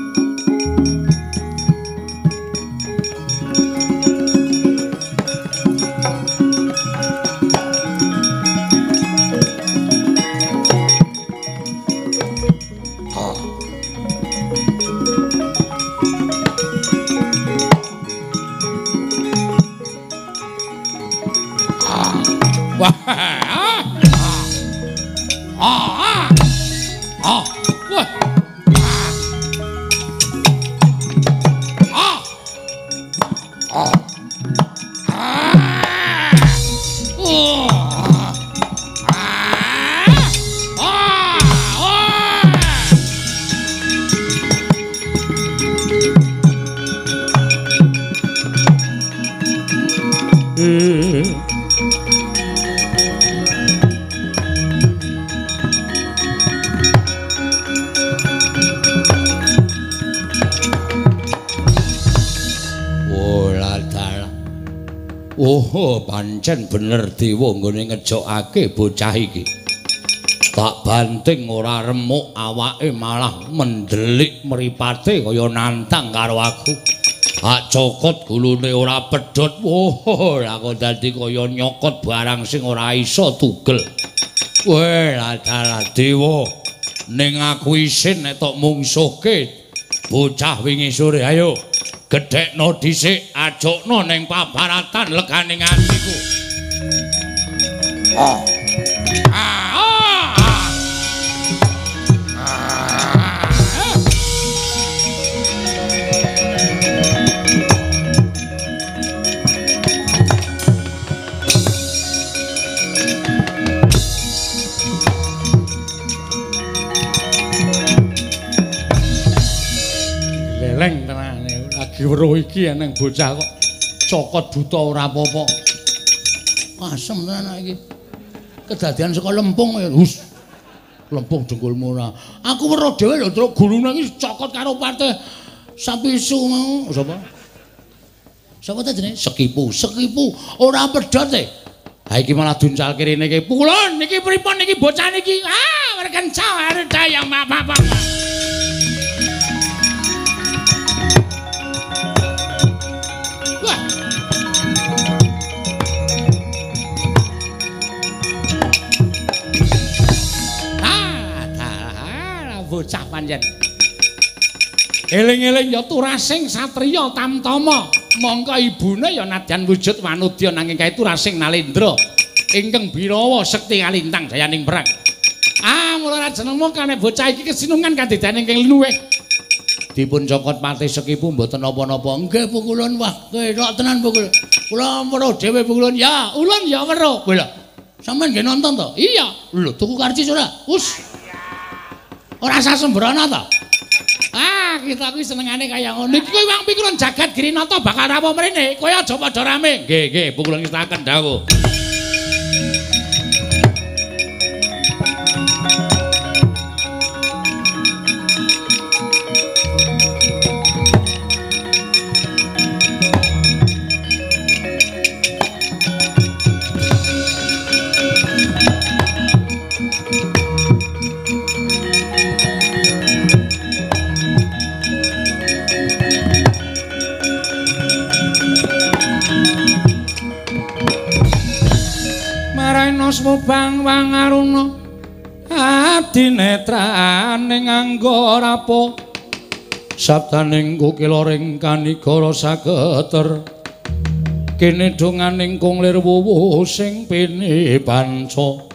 Oh, pancen bener dewa nggone ngejokake bocah iki. Tak banting ora remuk awake malah mendelik mripate kaya nantang karo aku. Hak cokot gulune ora pedhot. Oh, lah kok dadi kaya nyokot barang sing ora iso tugel. Weh, adalah dewa. Ning aku isin nek tok mungsuhke bocah wingi sore. Ayo. Gedhekno dhisik ajokno ning pabaratan leganing atiku. Ah. Ah. Ah. Leleng tenan. Lagi weruh iki nang bocah kok cokot buta ora apa-apa. Asem tenan iki. Kedadian saka lempung ya. Hus. Lempung jengkulmu ora. Aku weruh dhewe lho truk gulune iki cokot karo patih sapisu mau. Sapa? Sapa ta jenenge? Sekipu, Sekipu. Ora pedhot e. Ha iki malah duncal kirine iki. Kulon niki pripun niki bocah niki? Ah, merkenca arep dayang apa-apa. Wah. Ah, dah, bocah panjen. Eling-eling ya turasing satriya tamtama. Mongko ibune ya nadyan wujud wanudya nanging kae turasing Nalendra ingkang Birawa sekti kalintang dayaning perang. Ah, mula ra jenengmu kane bocah iki kesinungan kadidane ingkang luwih. Dipun cokot pati Sekipu mboten napa-napa. Nggih Bu Kulon, wah kok tenan Bu Kulon. Kula weruh dhewe Bu Kulon. Ya, ulun ya weruh. Lho, sampean nggih nonton to? Iya. Lho, tuku karcis ora? Wus. Ora usah sembrono to. Ah, kita kuwi senengane kaya ngono. Iki kowe wong pikulun jagat Grinata bakal rawo mrene. Kowe aja padha rame. Nggih, nggih, pukulun ngestaken dawuh. Mubang wangaruna adinetrane nganggo rapo sabdaning kukiloring kanigara sageter kene donganing kunglir wuwuh sing pene panca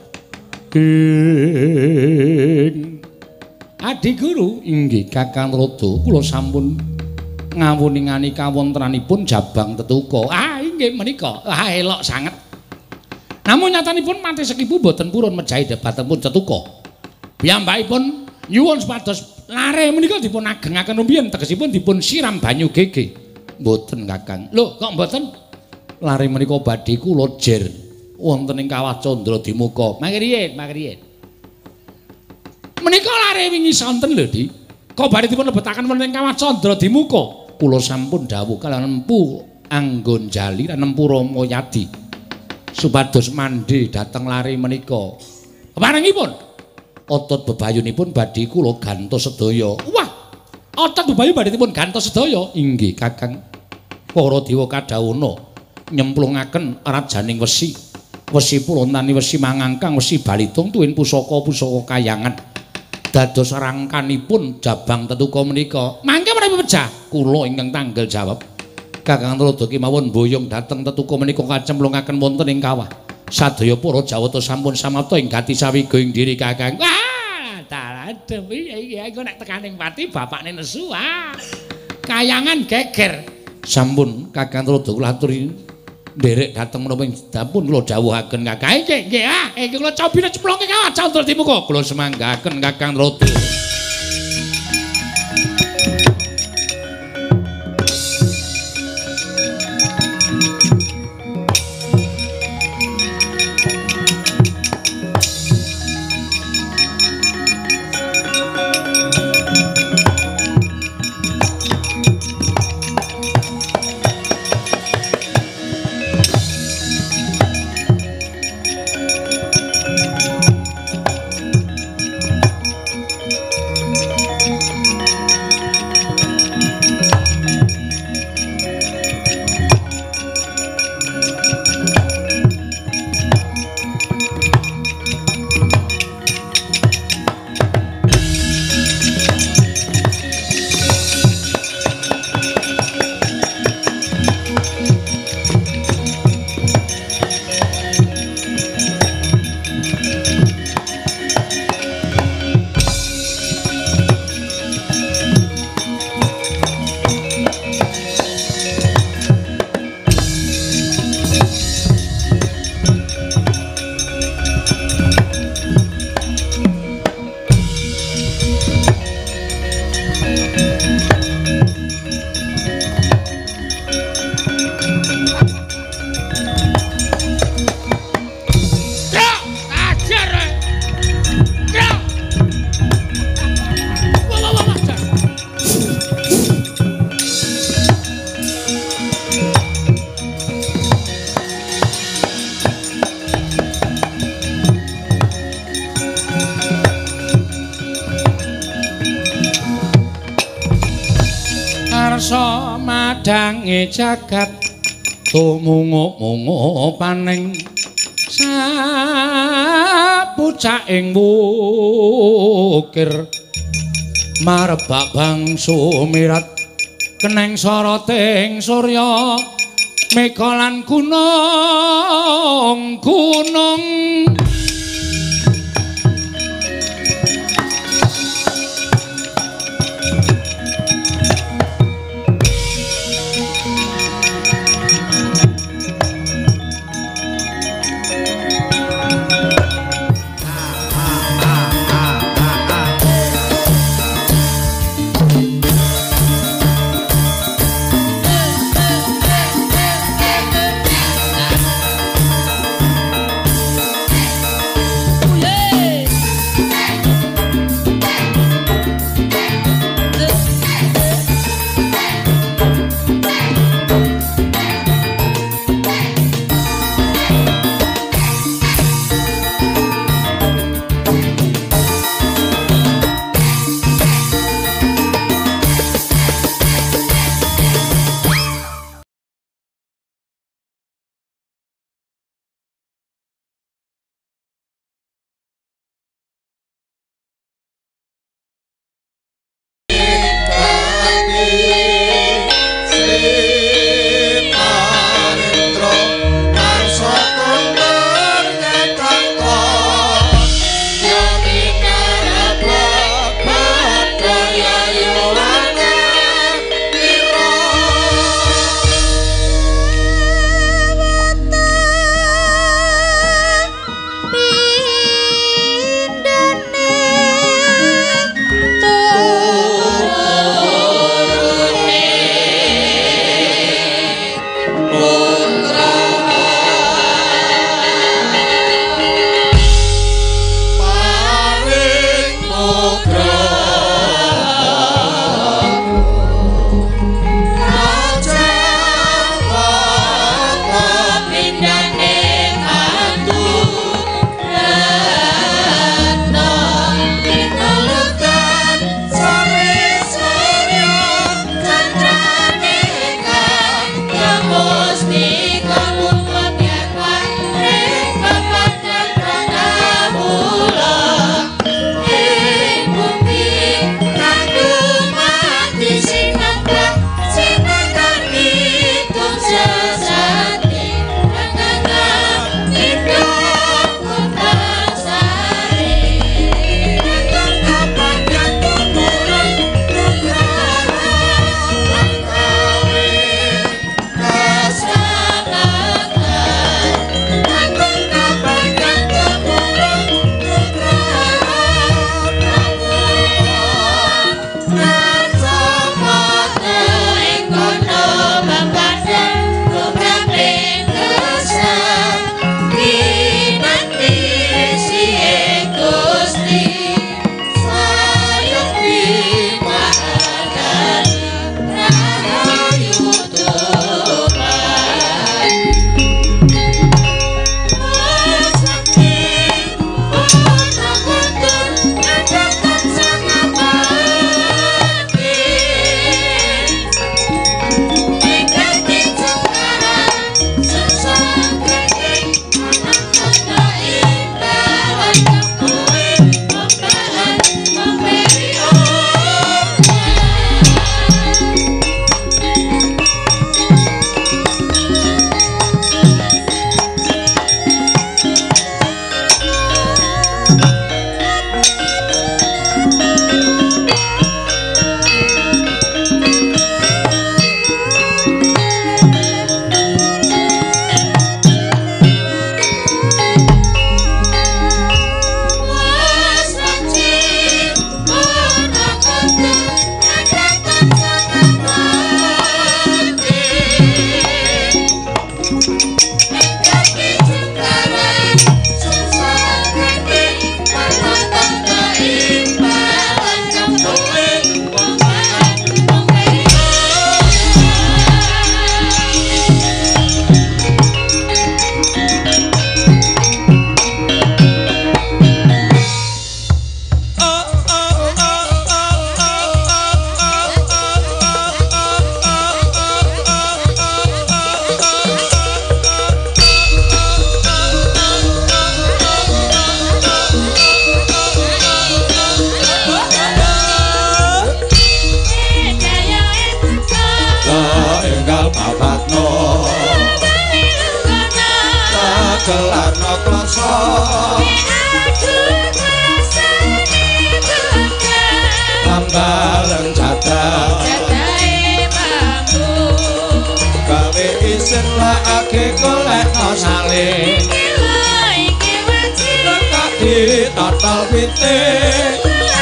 ing Adi Guru inggih Kakang Rada kula sampun ngawuningani kawontranipun Jabang Tetuka. Ah inggih menika ah elok sanget. Namun nyatanipun Mati Sekipu boten purun mejahi debatipun Tetuka. Piyambakipun nyuwun supados lare menika dipun agengaken rumiyin tegesipun dipun siram banyu gege. Mboten Kakang. Lho, kok mboten? Lare menika badhe kula jer wonten ing Kawah Candra Dimuka. Mangke riyen, mangke riyen. Menika lare wingi sonten lho, Di. Kok badhe dipun lebetaken wonten ing Kawah Candra Dimuka. Kula sampun dawuh kaliyan Empu Anggon Jali lan Empu Ramayadi. Supados mandhe dhateng lare menika. Keparengipun otot bebayunipun badhe kula gantos sedaya. Wah, otot bebayu badhe dipun gantos sedaya. Inggih, Kakang. Para dewa kadhawuhna nyemplungaken rajaning wesi. Wesi Purantani, wesi Mangangkang, wesi Balitung tuwin pusaka-pusaka kayangan. Dados rangkanipun Jabang Tetuka menika. Mangke menapa pecah? Kula ingkang tanggal jawab. Kakang Rada kemawon boyong dhateng Tetuka menika kacemplungaken wonten ing kawah. Sadaya para Jawata sampun samapta ing gati sawiga ing diri Kakang. Wah, taladem iki iki nek tekaning pati bapakne nesu. Ah. Kayangan geger. Sampun Kakang Rada kula aturi nderek dhateng menapa ing dapun kula dawuhaken Kakang. Nggih, nggih. Ah, iki kula cobine cemplungke kawah Candra Dimuka. Kula semanggaken Kakang Rada. cadange jagat tumungu-mungu paning sapucaking wukir marebak bang sumirat keneng soroting surya mekalan gunung gunung gelarno kloso ambalan jadah jadahe mampu gawe isin lakake golekno salin iki lho iki wajib kaki total pitik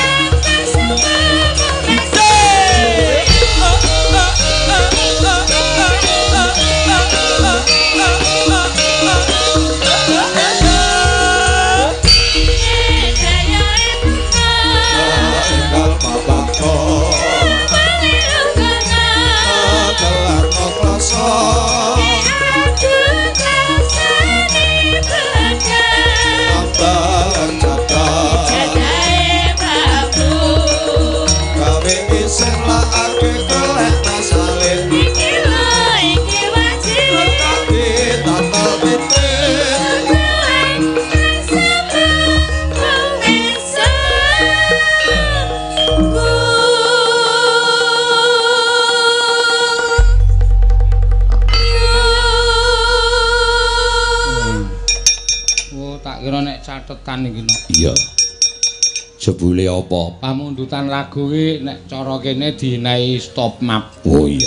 catetan iki no. Iya. Jebule apa? Pamundutan lagu iki nek cara kene dinehi stop map. Oh iya.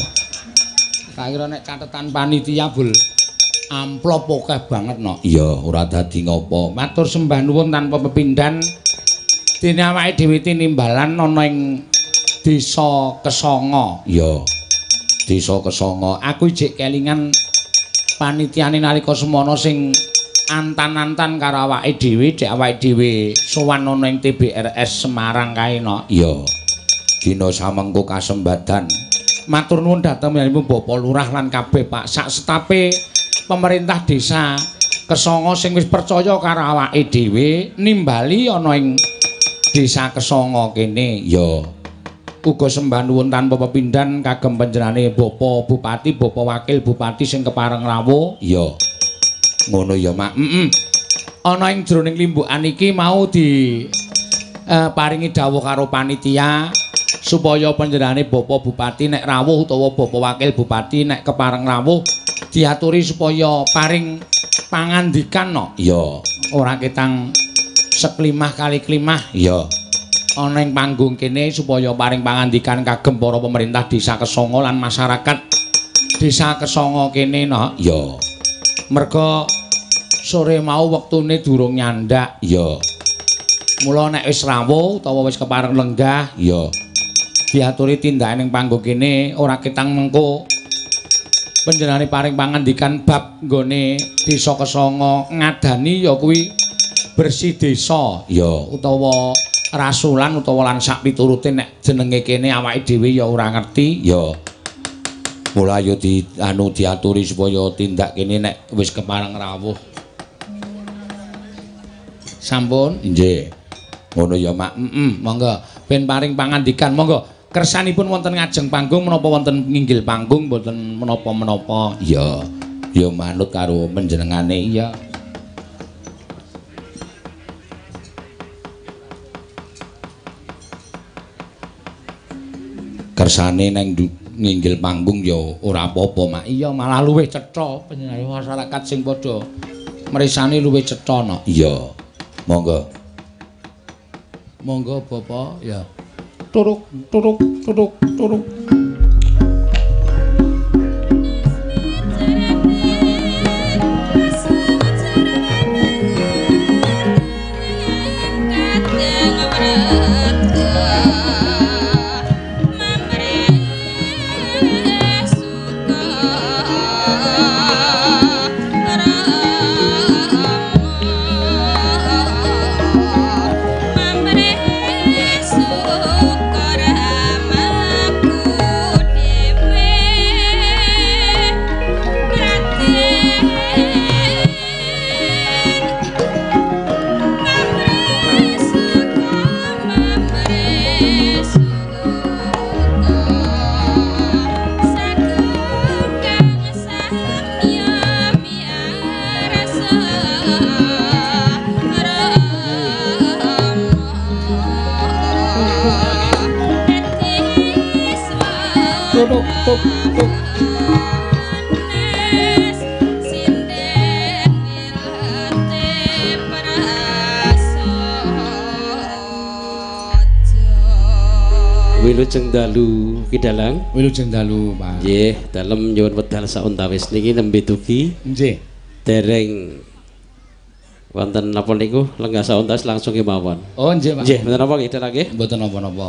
Tak kira nek catetan panitia bul amplop akeh banget no. Iya, ora dadi ngopo. Matur sembah nuwun tanpa pepindhan. Dene awake dhewe tinimbalan ana ing Desa Kesanga. Iya. Desa Kesanga. Aku ijik kelingan panitiane nalika semana sing antan-antan karo awake dhewe, dek awake dhewe sowan ana ing T B R S Semarang kae no. Iya. Dina samengko kasembadan. Matur nuwun dhateng miyaripun Bapak Lurah lan kabeh Pak sak setape pemerintah desa Kesanga sing wis percaya karo awake dhewe nimbali ana ing Desa Kesanga kene. Ya. Uga sembah nuwun tanpa pepindhan kagem panjenengane Bapak Bupati, Bapak Wakil Bupati sing kepareng rawuh. Ya. Ngono ya, Mak. Heeh. Ana ing jroning limbukan iki mau di eh, paringi dawuh karo panitia supaya panjenengane Bapak Bupati nek rawuh utawa Bapak Wakil Bupati nek kepareng rawuh diaturi supaya paring pangandikan no. Iya. Ora ketang seklimah kali klimah. Iya. Ana ing panggung kene supaya paring pangandikan kagem para pemerintah Desa Kesanga lan masyarakat Desa Kesanga kene no. Iya. Merga sore mau wektune durung nyandak. Iya. Mula nek wis rawuh utawa wis kepareng lenggah, Iya. diaturi tindakan ing panggung kene ora ketang mengko panjenengane paring pangandikan bab nggone Desa Kesanga ngadani ya kuwi bersih desa. Iya. Utawa rasulan utawa lan sak piturute nek jenenge kene awake dhewe ya ora ngerti. Ya. Mula yo di anu diaturi supaya tindak kene nek wis kepareng rawuh. Sampun? Nggih. Ngono ya, Mak. Heeh, monggo ben paring pangandikan monggo. Kersanipun wonten ngajeng panggung menapa wonten nginggil panggung mboten menapa-menapa. Iya. Ya manut karo panjenengane. Iya. Kersane nang nginggil panggung ya ora apa-apa, Mak. Iya, malah luwih cetha panjenengane masyarakat sing padha mresani luwih cetha no. Iya. Monggo. Monggo Bapak, ya. Turuk, turuk, turuk, turuk. Tuk tuk tuk. Wilujeng dalu Kidalang. Wilujeng dalu, Pak. Nggih, dalem nyuwun wedal sauntawis niki nembe dugi. Nggih. Dereng wonten napa niku lenggah sauntawis langsung kemawon. Oh, nggih, Pak. Nggih, mboten napa Kidalang nggih? Mboten napa-napa.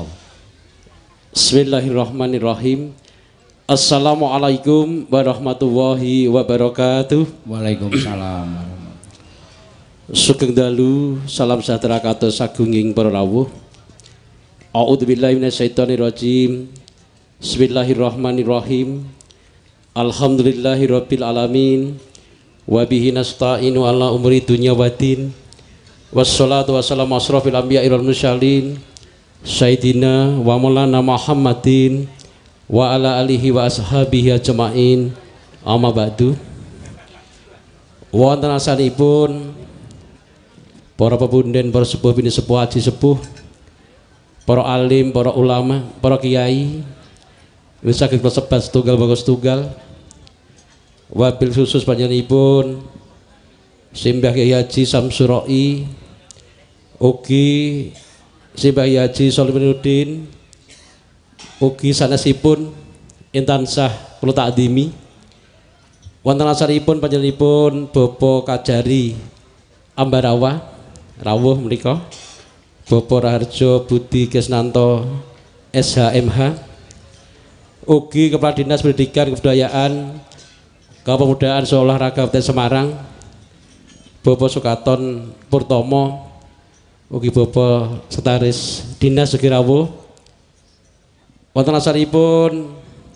Bismillahirrahmanirrahim. Assalamualaikum warahmatullahi wabarakatuh. Waalaikumsalam. Sugeng dalu, salam sejahtera kados sagunging para rawuh. A'udzubillahi minasyaitonirrajim. Bismillahirrahmanirrahim. Alhamdulillahirabbil alamin. Wa bihi nasta'inu ala umuri dunya waddin. Wassalatu wassalamu asrofil anbiya'i wal mursalin. Sayyidina wa maulana Muhammadin wa ala alihi wa ashabihi ajma'in. Amma ba'du. Wonten asalipun para pepunden, para sepuh bini sepuh haji sepuh, para alim, para ulama, para kiai, wis saged sebat setunggal bagus tunggal. Wabil khusus panjenenganipun Simbah Kyai Haji Samsuroi, ugi Simbah Kyai Haji Solimuddin, ugi sanesipun intan sah kula takdimi. Wonten asalipun panjenenganipun Bapak Kajari Ambarawa rawuh menika, Bapak Raharjo Budi Kesnanto S H M H, ugi Kepala Dinas Pendidikan Kebudayaan Kepemudaan Olahraga Kabupaten Semarang, Bapak Sukaton Purtomo, ugi Bapak Sekretaris Dinas ugi rawuh. Wonten asalipun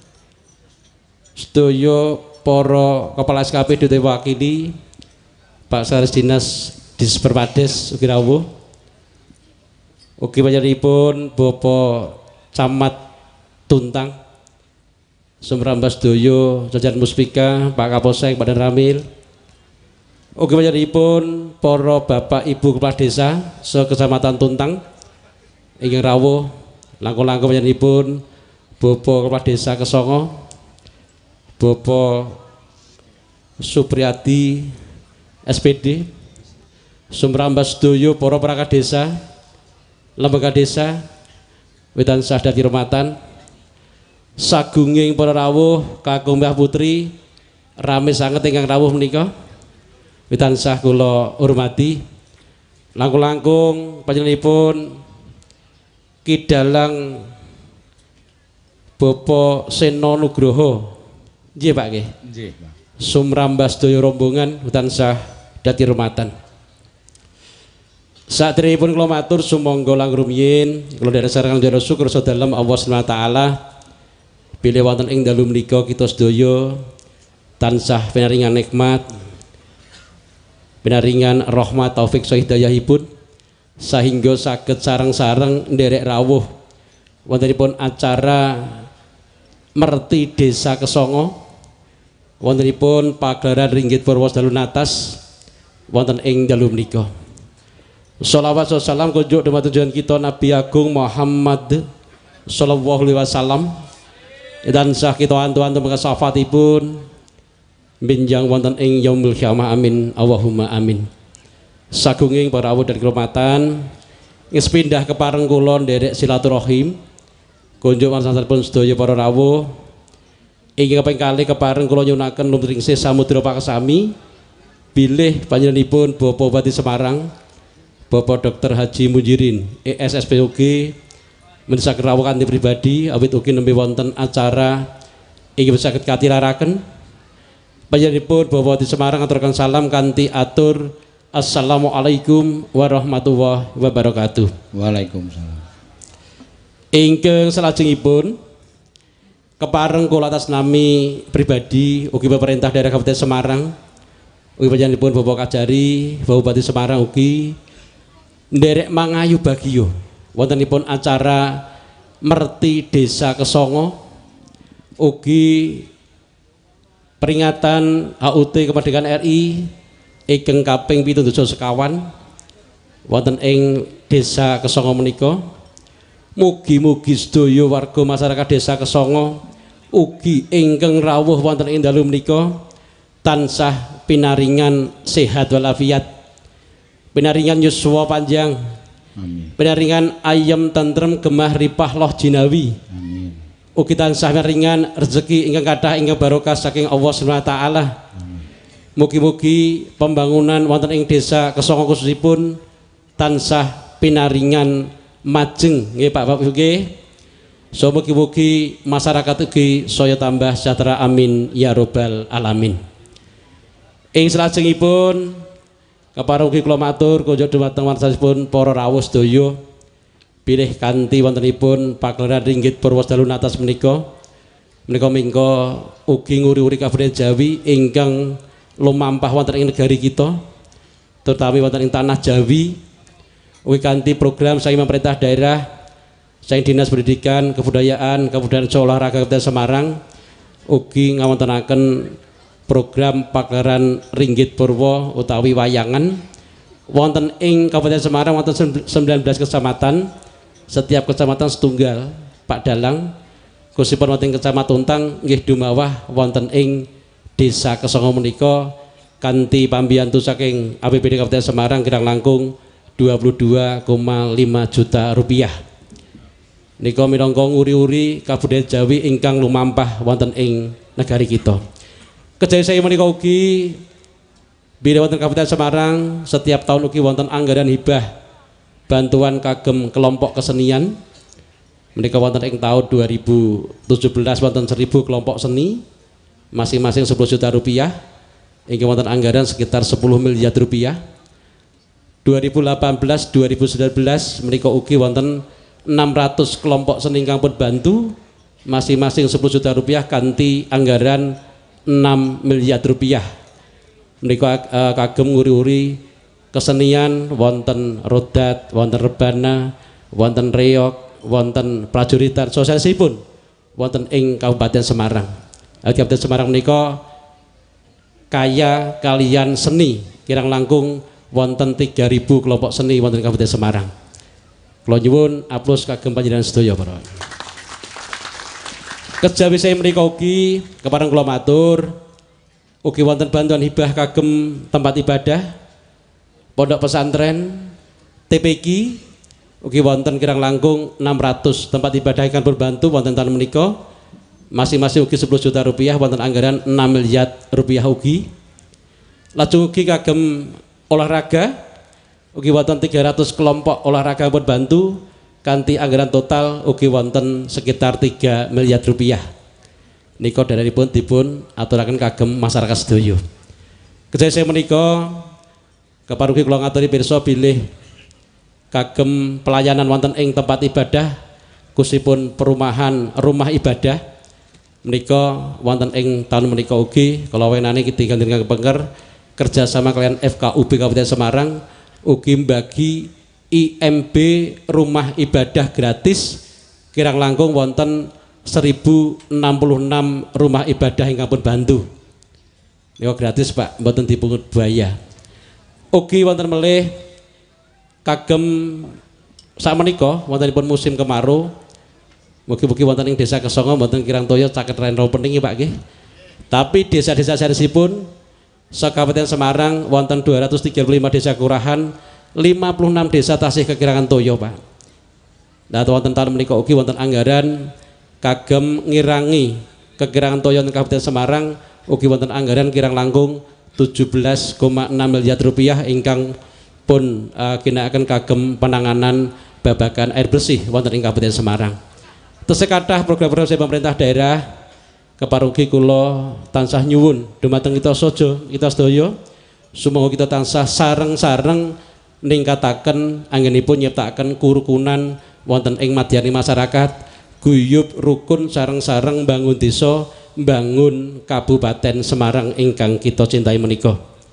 sedaya para kepala S K P diwakili Pak Sekretaris Dinas Dis Perpades ugi rawuh. Ugi panjenenganipun Bapak Camat Tuntang, Sumrambas Doyo, Jajan Muspika, Pak Kapolsek, Pak Ramil. Ugi panjenenganipun para Bapak Ibu Kepala Desa sekecamatan Tuntang ingkang rawuh. Langkung-langkung panjenenganipun Bapak Kepala Desa Kesongo, Bapak Supriyadi S P D, Sumrambas Doyo, para perangkat desa, lembaga desa, wetan sahadat dirumatan, sagunging para rawuh kakung mbah putri, rame sanget ingkang rawuh menika, wetan sah kula hormati. Langkung-langkung panjenenganipun Kidalang Bapak Seno Nugroho, nggih Pak nggih. Nggih, Pak. Sumrambas Doyo rombongan wetan sah dadi hormatan. Saderengipun kula matur sumangga langkung rumiyin kula dherek sareng njara syukur sedalem Allah Subhanahu wa taala bilih wonten ing dalu menika kita sedaya tansah pinaringan nikmat, pinaringan rahmat taufik hidayahipun sehingga saged sareng-sareng nderek rawuh wontenipun acara Merti Desa Kesongo, wontenipun pagelaran Ringgit Purwas Dalu Natas wonten ing dalu menika. Shalawat salam kunjuk dumateng tujuan kita Nabi Agung Muhammad sallallahu alaihi wasallam. Dan sah kita antu-antu mengasafatipun binjang wonten ing yaumul kiamah, amin Allahumma amin. Sagunging para rawuh dan kehormatan ngis pindah kepareng kula nderek silaturahim kunjuk wansanipun sedaya para rawuh ingkang kaping kalih kepareng kula nyunaken lumringse samudra pakasami bilih panjenenganipun Bapak Bupati Semarang Bapak Dokter Haji Munjirin E S S P U G mendesak rawuh kanthi pribadi awit ugi nembe wonten acara inggih saged katiraraken. Panjenenganipun Bapak Bupati Semarang aturaken salam kanthi atur assalamualaikum warahmatullahi wabarakatuh. Waalaikumsalam. Ingkang salajengipun kepareng kula atas nami pribadi ugi pemerintah daerah Kabupaten Semarang ugi panjenenganipun Bapak Kajari Bapak Bupati Semarang ugi nderek mangayu bagio wontenipun acara Merti Desa Kesongo ugi peringatan H U T kemerdekaan R I ingkang kaping pitu dasa sekawan wonten ing Desa Kesongo menika. Mugi-mugi sedaya warga masyarakat Desa Kesongo ugi ingkang rawuh wonten ing dalu menika tansah pinaringan sehat walafiat, pinaringan yuswa panjang, Amin. Pinaringan ayem tentrem gemah ripah loh jinawi. Amin. Ugi tansah pinaringan rezeki ingkang kathah ingkang barokah saking Allah Subhanahu wa taala. Mugi-mugi pembangunan wonten ing desa Kesongo khususipun tansah pinaringan majeng nggih Pak Bapak nggih. So mugi-mugi masyarakat ugi saya tambah sejahtera amin ya robbal alamin. Ing salajengipun keparugi kula matur kunjuk dhumateng warsanipun para rawuh sedaya bilih kanthi wontenipun pagelaran ringgit Purwodalu atas menika menika mingko ugi nguri-uri Kabupaten Jawi ingkang lumampah wonten ing negari kita terutama wonten ing tanah Jawi ugi kanthi program saking pemerintah daerah saking Dinas Pendidikan Kebudayaan Kebudayaan Olahraga Kabupaten Semarang ugi ngawontenaken program pagelaran ringgit Purwo utawi wayangan wonten ing Kabupaten Semarang wonten sembilan belas kecamatan, setiap kecamatan setunggal Pak Dalang khususipun wonten Kecamatan Tuntang nggih dumawah wonten ing Desa Kesongo menika kanthi pambiyantu saking A P B D Kabupaten Semarang kirang langkung dua puluh dua koma lima juta rupiah. Nika minangka nguri-uri Kabupaten Jawi ingkang lumampah wonten ing negari kita. Kejaya saya menika ugi bila wonten Kabupaten Semarang setiap tahun ugi wonten anggaran hibah bantuan kagem kelompok kesenian. Menika wonten ing tahun dua ribu tujuh belas wonten seribu kelompok seni masing-masing sepuluh juta rupiah. Inggih wonten anggaran sekitar sepuluh miliar rupiah. dua ribu delapan belas dua ribu sembilan belas menika ugi wonten enam ratus kelompok seni ingkang pun bantu masing-masing sepuluh juta rupiah kanthi anggaran enam miliar rupiah. Menika uh, kagem nguri-uri kesenian wonten rodat, wonten rebana, wonten reog, wonten prajuritan sosialisipun wonten ing Kabupaten Semarang. Kabupaten Semarang menika kaya kalian seni kirang langkung wonten tiga ribu kelompok seni wonten Kabupaten Semarang. Kula nyuwun aplaus kagem panjenengan sedaya para. Kejawi saya menika ugi kepareng kula matur ugi wonten bantuan hibah kagem tempat ibadah pondok pesantren T P Q ugi wonten kirang langkung enam ratus tempat ibadah ingkang berbantu wonten tahun menika masing-masing ugi sepuluh juta rupiah wonten anggaran enam miliar rupiah ugi. Lajeng ugi kagem olahraga ugi wonten tiga ratus kelompok olahraga berbantu kanthi anggaran total ugi wonten sekitar tiga miliar rupiah. Nika dananipun dipun aturaken kagem masyarakat sedaya. Kejaya saya menika keparugi kula ngaturi pirsa bilih kagem pelayanan wonten ing tempat ibadah khususipun perumahan rumah ibadah menika wonten ing taun menika ugi kala wenane kita gandeng kepengker kerjasama kalian F K U B Kabupaten Semarang ugi mbagi I M B rumah ibadah gratis kirang langkung wonten seribu enam puluh enam rumah ibadah ingkang pun bantu. Niku gratis Pak, mboten dipungut biaya. Ugi wonten melih kagem sakmenika wontenipun musim kemarau. Mugi-mugi wonten ing Desa Kesongo mboten kirang toya caket renro pening Pak nggih. Tapi desa-desa sanesipun Kabupaten Semarang wonten dua ratus tiga puluh lima desa kelurahan, lima puluh enam desa tasih kekirangan toya Pak. Nah wonten taun menika ugi wonten anggaran kagem ngirangi kekirangan toya ing Kabupaten Semarang ugi wonten anggaran kirang langkung tujuh belas koma enam miliar rupiah ingkang pun uh, ginakaken kagem penanganan babagan air bersih wonten ing Kabupaten Semarang. Tesih kathah program-program pemerintah daerah keparugi kula tansah nyuwun dumateng kita saja kita sedaya sumangga kita tansah sareng-sareng ningkataken anggenipun nyiptakaken kerukunan wonten ing madyani masyarakat guyub rukun sareng-sareng bangun desa bangun Kabupaten Semarang ingkang kita cintai menika.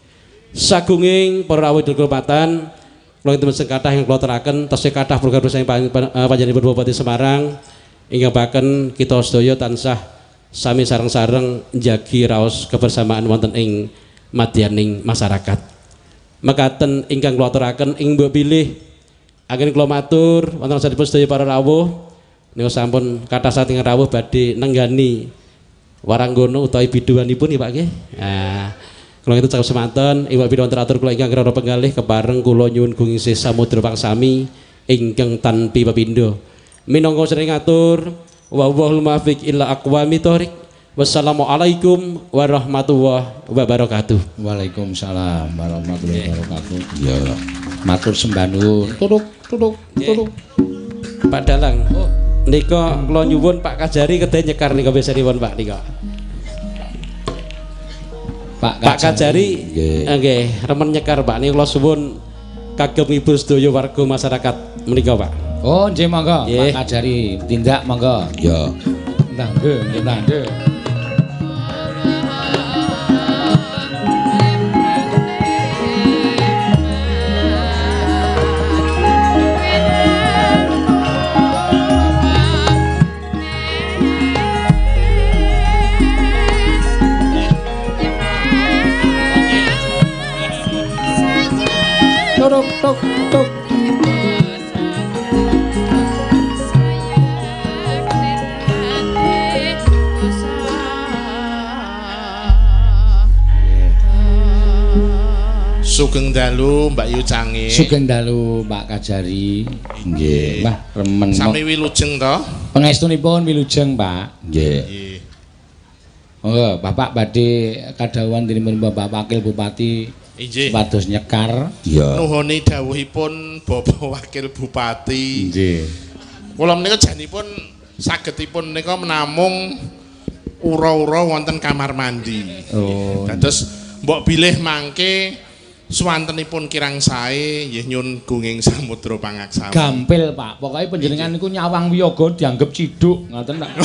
Sagunging para rawuh kehormatan kula ingkang kathah ingkang kula teraken tesih kathah program saking panjenenganipun Bupati Semarang ingkang baken kita sedaya tansah sami sareng-sareng njagi raos kebersamaan wonten ing madyaning masyarakat. Mekaten ingkang kula aturaken ing mbok bilih anggen kula matur wonten sanesipun sedaya para rawuh niku sampun kathah saking rawuh badhe nenggani waranggono utawi biduanipun Pak nggih. Nah, kula itu cakep semanten iwak bidhawan teratur kula ingkang kira penggalih kepareng kula nyuwun gunging samudra pangsami ingkang tanpi pepindha. Minangka sering ngatur wa wallahul muwaffiq ila aqwamit thoriq. Wassalamualaikum warahmatullahi wabarakatuh. Waalaikumsalam warahmatullahi wabarakatuh. Ya. Matur sembah nuwun. Tutuk tutuk tutuk. Pak Dalang. Oh, nika kula nyuwun Pak Kajari kedhe nyekar nika besanipun Pak nika. Pak Kajari, Pak Kajari nggih remen nyekar Pak niku kula suwun kagem ibu sedaya warga masyarakat menika Pak. Oh nggih monggo Pak Kajari tindak monggo. Ya. Nah nggih nggih nah nggih. Tok tok tok. Sugeng dalu Mbak Yu Cange. Sugeng dalu Mbak Kajari. Nggih. Mbah remen. Sami wilujeng to? Pangestunipun wilujeng, Pak. Nggih. Nggih. Oh, Bapak badhe kadhawuhan dening Bapak Wakil Bupati Inggih. supados nyekar. Ya. Nuhuni dawuhipun Bapak Wakil Bupati. Nggih. Kula menika janipun sagedipun menika menamung ura-ura wonten kamar mandi. Oh. Dados mbok bilih mangke swantenipun kirang sae nggih nyun gunging samudra pangaksami. Gampil, Pak. Pokoke panjenengan niku nyawang wiyaga dianggep ciduk, ngoten tak.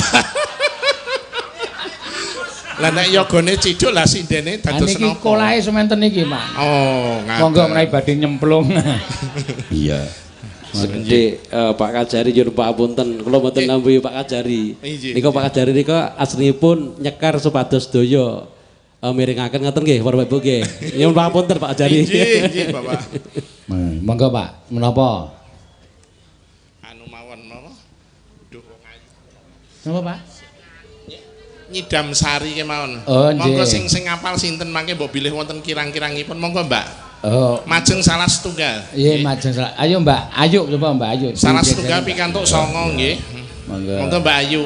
Lah nek yogane ciduk lah sindene dados niki napa? kolahe sementen iki, Pak. Oh, ngaten. Monggo menawi badhe nyemplung. Iya. Jadi uh, Pak Kajari nyuwun pamunten, kula mboten nambahi Pak Kajari. Nika Pak Kajari nika aslinipun nyekar supados sedaya uh, miringaken ngoten nggih para Ibu nggih. Nyuwun pamunten Pak Kajari. Nggih, nggih Bapak. Monggo Pak, menapa? Anu mawon napa? Duh wong ayu. Napa Pak? Nyidam sari kemawon. Oh, monggo nggih. sing sing ngapal sinten mangke mbok bilih wonten kirang-kirangipun monggo Mbak. Oh, Majeng salah setunggal. iya majeng salah. Ayo Mbak, ayo coba Mbak Ayu. Salah setunggal pikantuk songo nggih. Monggo. Monggo Mbak Ayu.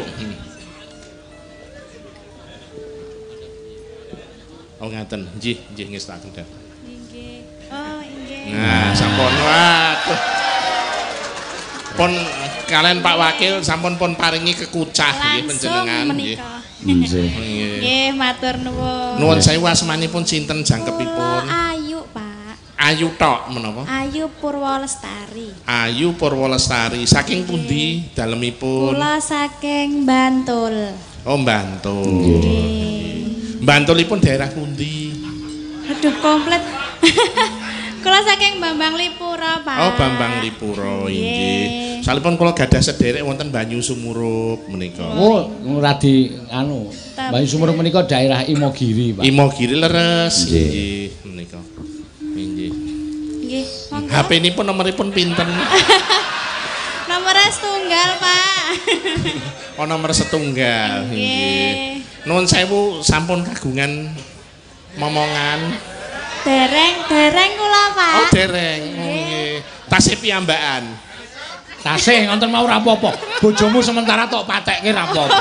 Oh ngaten, nggih, nggih ngestaken dah. Nggih. Oh, nggih. Nah, sampun waduh. Pun kalian Pak Wakil sampun pun paringi kekucah nggih panjenengan nggih. Nggih. Nggih, matur nuwun. Nuwun sewu asmanipun sinten Kula jangkepipun? Ayu, Pak. Ayu tok menapa? Ayu Purwolestari. Ayu Purwolestari. Saking pundi dalemipun? Kula saking Bantul. Oh, Bantul. Nggih. Bantulipun daerah pundi? Aduh, komplit. Kula saking Bambang Lipura, Pak. Oh, Bambang Lipura inggih. Salipun kula gadah sederek wonten Banyu Sumurup menika. Oh, radi anu. Banyu Sumurup menika daerah Imogiri, Pak. Imogiri leres nggih menika. Nggih. Nggih, monggo. H P-nipun nomoripun pinten? Nomor setunggal, Pak. Oh, nomor setunggal. Nggih. Nggih. Nuwun sewu sampun kagungan momongan. Dereng, dereng kula, Pak. Oh, dereng. Oh, nggih. Tasih piyambakan. Tasih ngonten mau ora apa-apa. Bojomu sementara tok patekke ora apa-apa.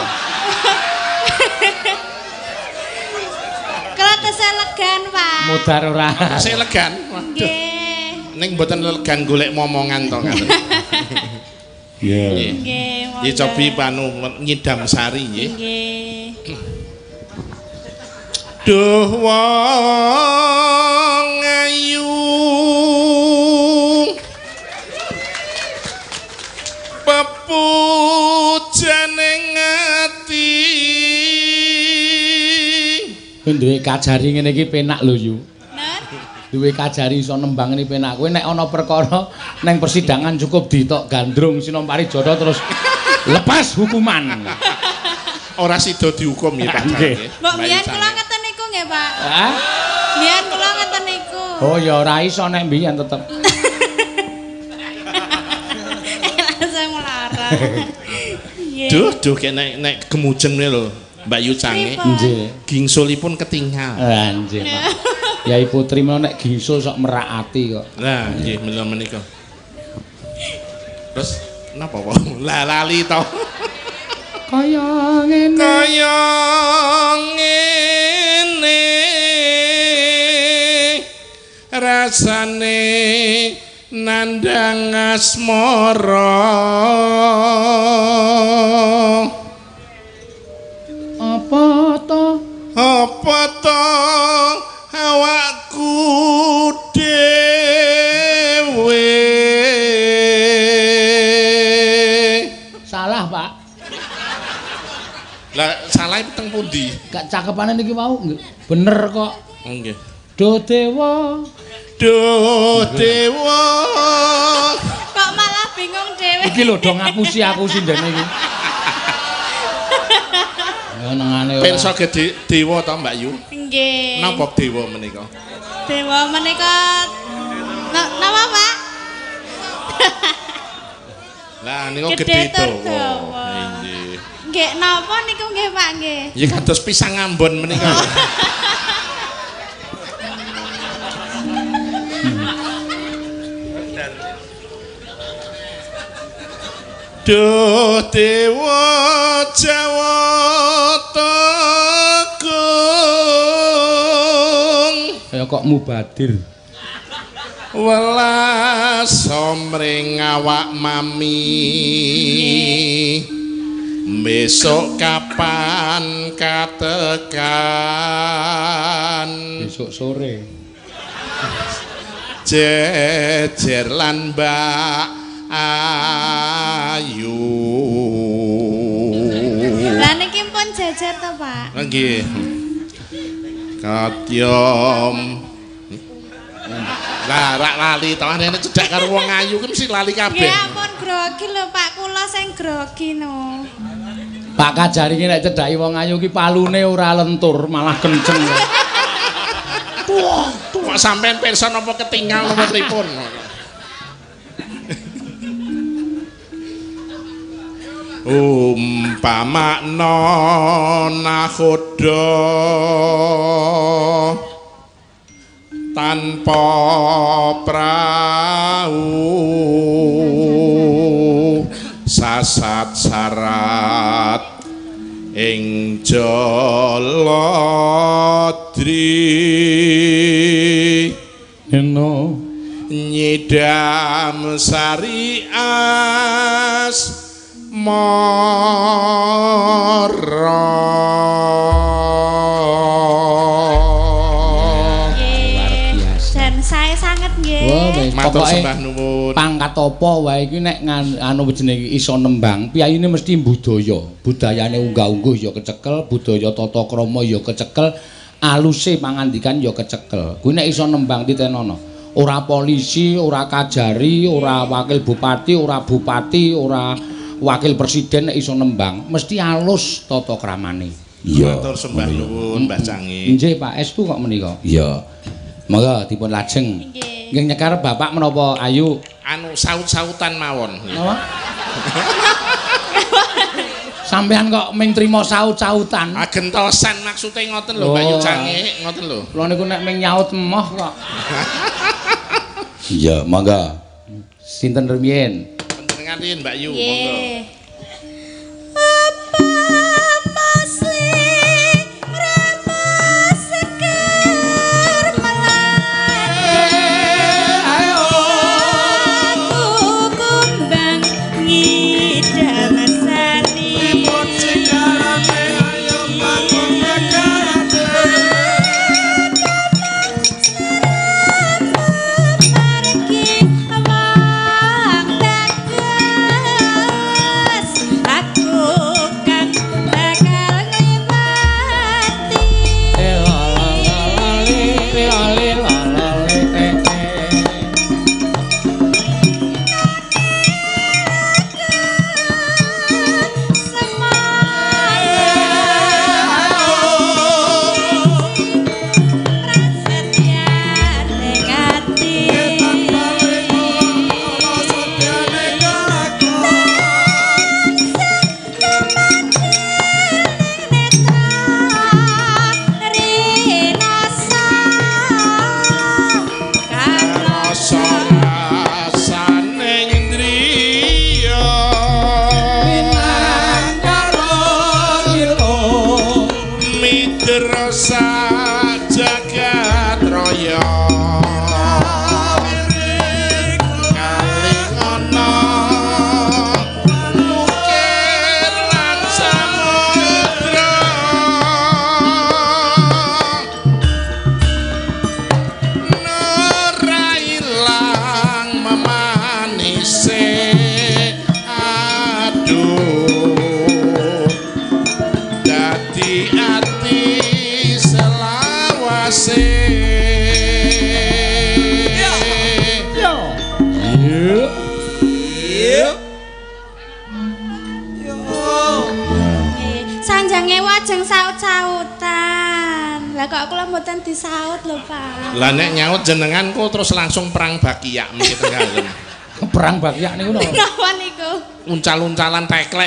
Kula tesih legan, Pak. Mudar ora. Tasih legan. Waduh. Nggih. Ning mboten legan golek momongan to ngaten. Iya. Nggih. Nggih, monggo. Nggih cobi panu nyidam sari nggih. Nggih. Duh wong ayu pepujaning ati Kowe duwe kajari ngene iki penak lho Yu. Nen. Duwe kajari iso nembang ini penak. Kowe nek ana perkara neng persidangan cukup ditok gandrung Sinompari Jodho terus lepas hukuman. ora sida dihukum ya Pak. Nggih. Mbok biyen kula ngeten niku nggih, Pak. Hah? Biyen kula ngeten niku. Oh ya ora iso nek mbiyen tetep. Langsung melarat. Nggih. Duh, duh kayak nek nek gemujeng nih lho, Mbak Yu Cange. Nggih. Gingsulipun ketinggal. Ah nggih, Pak. Yai Putri menawa nek gingsul sok merak ati kok. Nah, nggih menawa menika. Terus napa wae? Lah lali to. Kaya ngene. Kaya ngene. Rasane nandang asmara. Apa to? Apa to awakku dhewe? Salah, Pak. Lah salah teng pundi? Gak cakepane niki mau nggih. Bener kok. Nggih. Do dewa. Do dewa. Kok malah bingung dhewe. Iki lho do ngapusi aku sindene iki. Ya nengane. Pirsa gedhe dewa to Mbak Yu? Nggih. Napa dewa menika? Dewa menika Na- napa, Pak? Lah niku Gedhe gedhe tur dawa. dawa. Nggih. Nggih napa niku nggih, Pak nggih? Ya kados pisang Ambon menika. Duh dewa Jawa Tegung Kaya kok mubadir. welas somring awak mami besok kapan katekan Besok sore. jejer lan Mbak Ayu. Lah niki pun jejer to, Pak? Nggih. Katyom. Lah rak lali to arene cedhak karo wong ayu ki mesti lali kabeh. Nggih ampun grogi lho, Pak. Kula sing grogi no. Pak Kajari ki nek cedhaki wong ayu ki palune ora lentur, malah kenceng. Wah, kok sampean pirsa napa ketinggal napa pripun? Umpamakna nakhoda tanpa prau sasat sarat ing Jaladri Eno nyidam sari as mara. Dan saya sangat nggih. Wah, wis Matur pokoke sembah nuwun. pangkat apa wae iki nek ngan- anu jenenge iso nembang, piyayine mesti budaya. Budayane unggah-ungguh ya kecekel, budaya tata krama ya kecekel, aluse pangandikan ya kecekel. Kuwi nek iso nembang titenono. Ora polisi, ora kajari, ora wakil bupati, ora bupati, ora wakil presiden nek iso nembang, mesti alus tata kramane. Iya. Matur sembah nuwun Mbah Cangi. Nggih, Pak Estu kok menika. Iya. Monggo dipun lajeng. Nggih. Nggih nyekar Bapak menapa Ayu? Anu saut-sautan mawon. Napa? Sampean kok ming trima saut-sautan. Agentosan maksude ngoten lho Mbak Yu Cangi, ngoten lho. Kula niku nek ming nyaut emoh kok. Iya, mangga. Sinten rumiyin? Panjenengan riyin Mbak Yu, monggo. Nggih. Lah kok kula mboten disaut lho, Pak. Lah nek nyaut jenengan kok terus langsung perang bakiak mriki tenggalen. Perang bakiak niku napa? Napa niku? Uncal-uncalan teklek.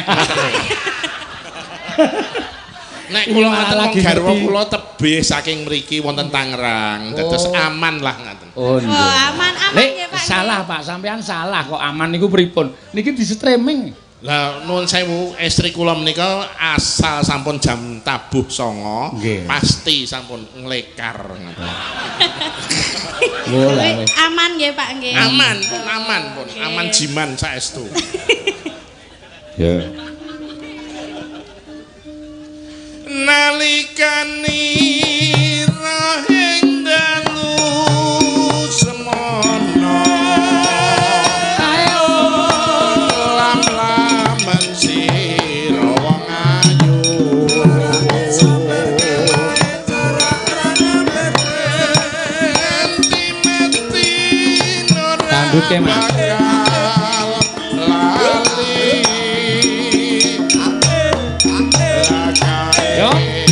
Nek kula ngaten wong garwa kula tebih saking mriki wonten Tangerang, dados aman lah ngaten. Oh, Oh, aman-aman nggih, Pak. salah, Pak, sampean salah kok aman niku pripun? Niki di streaming. Lah nuwun sewu estri kula menika asal sampun jam tabuh songo Nggih. pasti sampun nglekar ngaten. Oh, lah wis. Aman nggih, Pak nggih. Aman pun aman pun aman jiman saestu. Ya. Nalikani rahing dalu semono ayo lam-laman sira wong ayu Dangdut ya, Mas. Yo.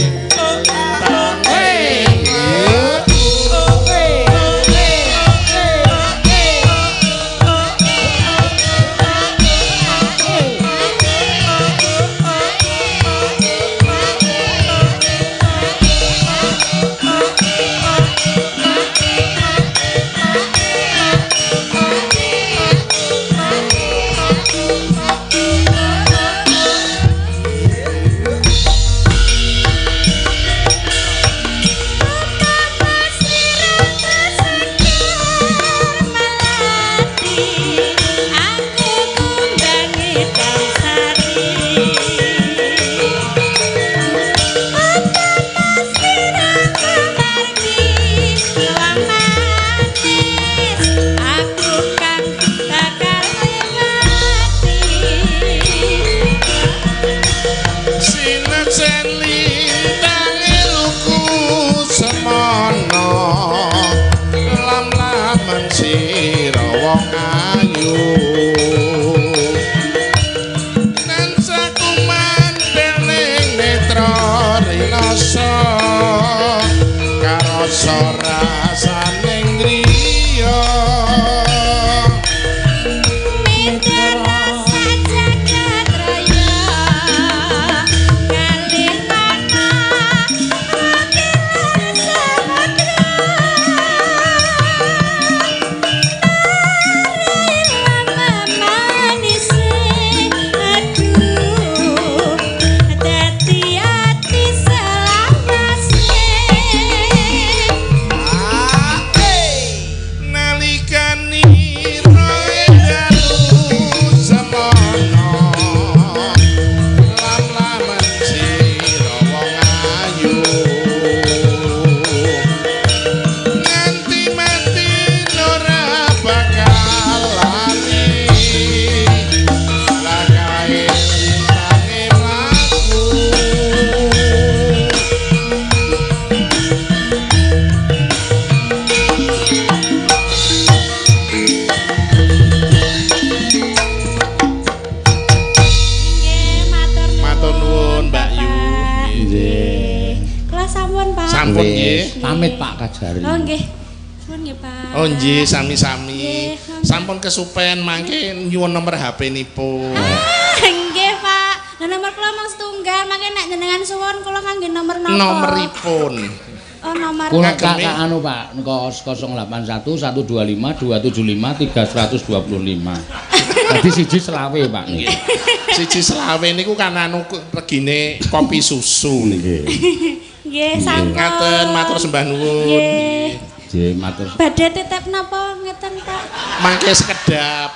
Sampun nggih. Pamit Pak Kajari. Oh nggih. Suwun nggih, Pak. Oh nggih, sami-sami. Sampun kesupen mangke nyuwun nomor H P-nipun. Ah, nggih, Pak. Lah nomor kula mung setunggal, mangke nek jenengan suwun kula ngangge nomor napa? Nomoripun. Oh, nomor Kula Kagemi. kakak anu Pak, nol delapan satu satu dua lima dua tujuh lima tiga satu dua lima. Tadi siji selawe Pak nggih. Siji selawe niku kan anu regine kopi susu niki. Nggih, sampun. Ngaten matur sembah nuwun. Nggih. Nggih, matur. Badhe titip napa ngeten, Pak? Mangke sekedap.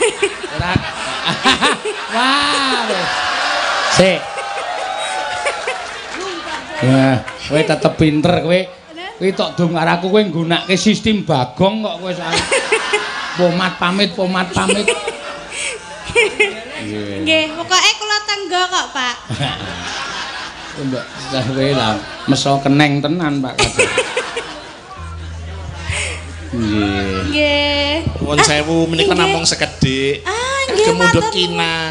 Ora. Wah. wis. Sik. Wah, kowe tetep pinter kowe. Kowe tok dong karo aku kowe nggunakake sistem bagong kok kowe soal. Pomat pamit, pomat pamit. Nggih, pokoke kula tenggo kok, Pak. Mbak, dah kowe lah meso keneng tenan Pak Kadir. Nggih. Nggih. Nuwun sewu menika namung sekedhik. Ah, nggih. Kemundhut matur- kinang.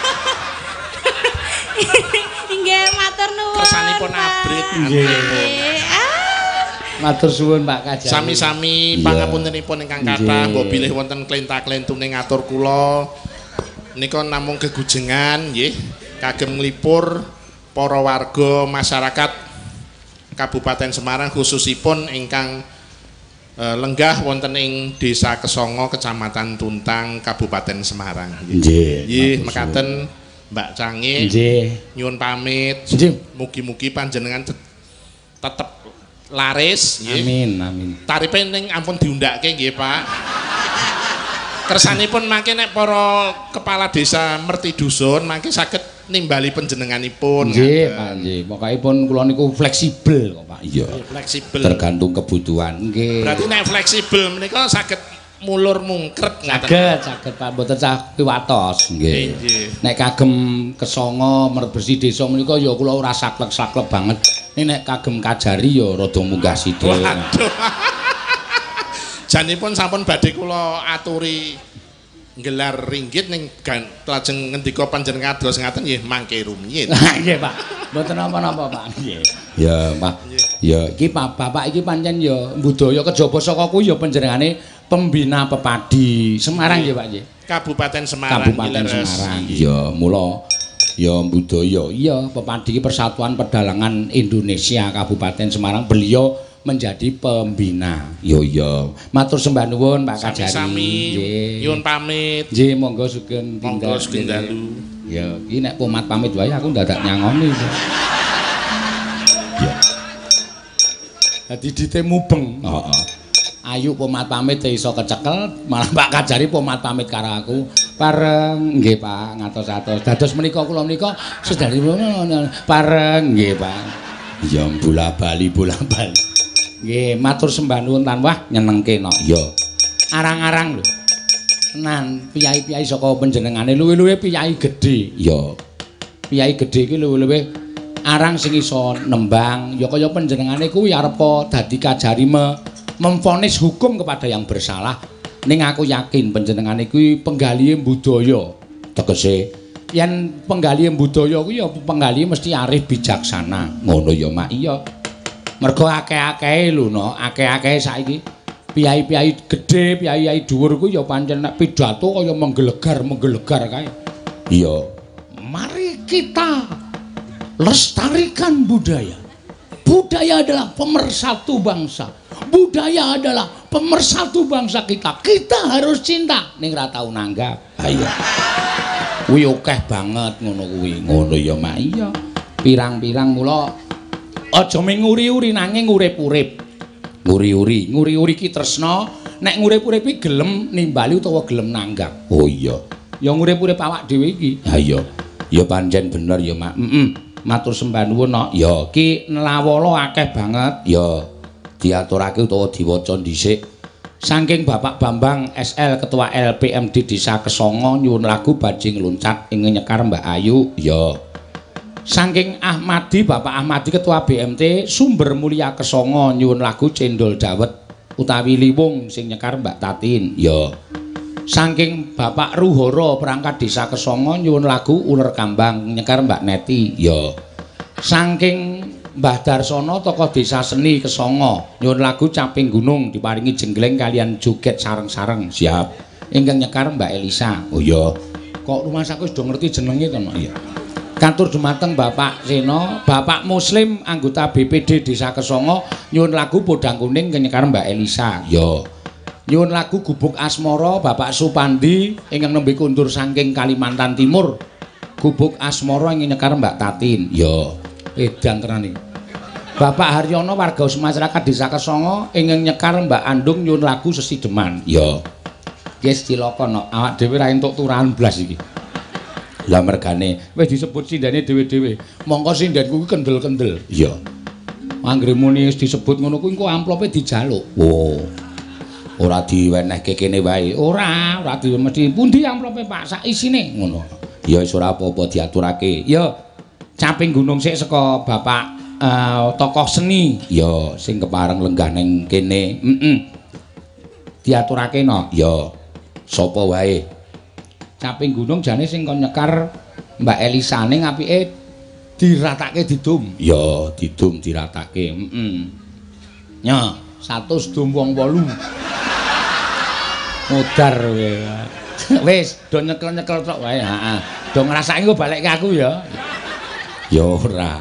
Nggih, matur nuwun. Kersanipun Pak. abrit. Nggih. Matur suwun Pak Kajari. Sami-sami pangapuntenipun ingkang kathah, mbok bilih wonten klentak-klentune ngatur kula. Nika namung gegujengan nggih kagem nglipur para warga masyarakat Kabupaten Semarang khususipun ingkang e, lenggah wonten ing Desa Kesongo, Kecamatan Tuntang, Kabupaten Semarang. Nggih. Nggih, mekaten Mbak Canggih. Nggih. Nyuwun pamit. Mugi-mugi panjenengan tetep laris nggih. Amin, amin. Tarife ning ampun diundhake nggih, Pak. Kersanipun mangke nek para kepala desa merti dusun mangke saged nimbali panjenenganipun. Nggih, Pak, nggih. Pokokipun kula niku fleksibel kok, Pak. Iya. Fleksibel. Tergantung kebutuhan. Nggih. Berarti nek fleksibel menika saged mulur mungkret ngaten. Saged, saged Pak, mboten cah piwatos. Nggih. Nek kagem kesongo bersih desa menika ya kula ora saklek-saklek banget. Nek kagem Kajari ya rada munggah sithik. Waduh. Janipun sampun badhe kula aturi nggelar ringgit ning lajeng ngendika panjenengan kados ngaten nggih mangke rumiyin. Nggih, Pak. Mboten napa-napa, Pak. Nggih. Ya, Pak. Ya, iki Pak, Bapak iki pancen ya budaya kejaba saka kuwi ya panjenengane pembina pepadi Semarang nggih, Pak nggih. Kabupaten Semarang. Kabupaten Semarang. Ya, mula ya budaya iya pepadi Persatuan Pedalangan Indonesia Kabupaten Semarang beliau menjadi pembina. Yo yo. Matur sembah nuwun Pak Kajari. Sami-sami. Nyuwun pamit. Nggih, monggo sugeng monggo sugeng dalu. Ya, iki nek pomat pamit wae aku ndadak nyangoni. Ya. Dadi dite mubeng. Heeh. Ayu pomat pamit iso kecekel, malah Pak Kajari pomat pamit karo aku. Pareng nggih Pak, ngatos-atos. Dados menika kula menika sedherek pareng nggih Pak. Ya bola bali bola bali. Nggih, matur sembah nuwun tan wah nyenengke no. Ya. Arang-arang lho. Tenan, piyai-piyai saka panjenengane luwih-luwih piyai gedhe. Ya. Piyai gedhe iki luwih-luwih arang sing iso nembang, ya kaya panjenengane kuwi arepa dadi Kajari me, memvonis hukum kepada yang bersalah. Ning aku yakin panjenengane kuwi penggalihe budaya. Tegese yen penggalihe budaya kuwi ya penggalihe mesti arif bijaksana. Ngono ya, Mak. Iya. Mergo akeh-akehe lho no, akeh-akehe saiki piyai-piyai gedhe, piyai-piyai dhuwur kuwi ya pancen nek pidato kaya menggelegar-menggelegar kae. Iya. Mari kita lestarikan budaya. Budaya adalah pemersatu bangsa. Budaya adalah pemersatu bangsa kita. Kita harus cinta. Ning ra tau nanggap. Ha iya. Kuwi akeh banget ngono kuwi. Ngono ya, Mak. Iya. Pirang-pirang mula aja menguri-uri nanging urip-urip. Nguri-uri, nguri-uri ki tresna, nek ngurip-urip iki gelem nimbali utawa gelem nanggap. Oh iya. Ya ngurip-urip awak dhewe iki. Ha iya. Ya pancen bener ya, Mak. Heeh. Matur sembah nuwun no. Ya ki nelawala akeh banget. Ya diaturake utawa diwaca dhisik. Saking Bapak Bambang S L Ketua L P M D Desa Kesongo nyuwun lagu badhe ngluncat ing nyekar Mbak Ayu. Ya. Saking Ahmadi, Bapak Ahmadi Ketua B M T Sumber Mulia Kesongo nyuwun lagu Cendol Dawet utawi Liwung sing nyekar Mbak Tatin. Ya. Saking Bapak Ruhoro perangkat Desa Kesongo nyuwun lagu Uler Kambang nyekar Mbak Neti. Ya. Saking Mbah Darsono tokoh Desa Seni Kesongo nyuwun lagu Caping Gunung diparingi jenggleng kalian joget sareng-sareng. Siap. Ingkang nyekar Mbak Elisa. Oh ya. Kok rumah saku sudah ngerti jenenge to, Iya. Katur dumateng Bapak Seno, Bapak Muslim anggota B P D Desa Kesongo nyuwun lagu Podang Kuning kenyekar Mbak Elisa. Yo. Nyuwun lagu Gubuk Asmara Bapak Supandi ingkang nembe kundur saking Kalimantan Timur. Gubuk Asmara ing nyekar Mbak Tatin. Yo. Edan tenan iki. Bapak Haryono warga masyarakat Desa Kesongo ingkang nyekar Mbak Andung nyuwun lagu Sesideman. Yo. Yes cilaka no, awak dhewe ra entuk turahan blas iki. Lah mergane wis disebut sindane dhewe-dhewe. Mongko sindanku kuwi kendel-kendel. Iya. Anggere muni wis disebut ngono kuwi engko amplope dijaluk. Oh. Ora diwenehke kene wae. Ora, ora di mesti pundi amplope Pak sak isine ngono. Ya wis ora apa-apa diaturake. Ya Caping Gunung sik saka Bapak uh, tokoh seni. Ya sing kepareng lenggah ning kene. Heeh. Diaturake no. Ya. Sapa wae. Caping Gunung jane sing kon nyekar Mbak Elisane ngapike diratake didum. Ya, didum diratake. Heeh. Nya, satu sedumpung wolu. Mudar kowe. Wis, do nyekel-nyekel tok wae. Heeh. Do ngrasake kok balik ke aku ya. Ya ora.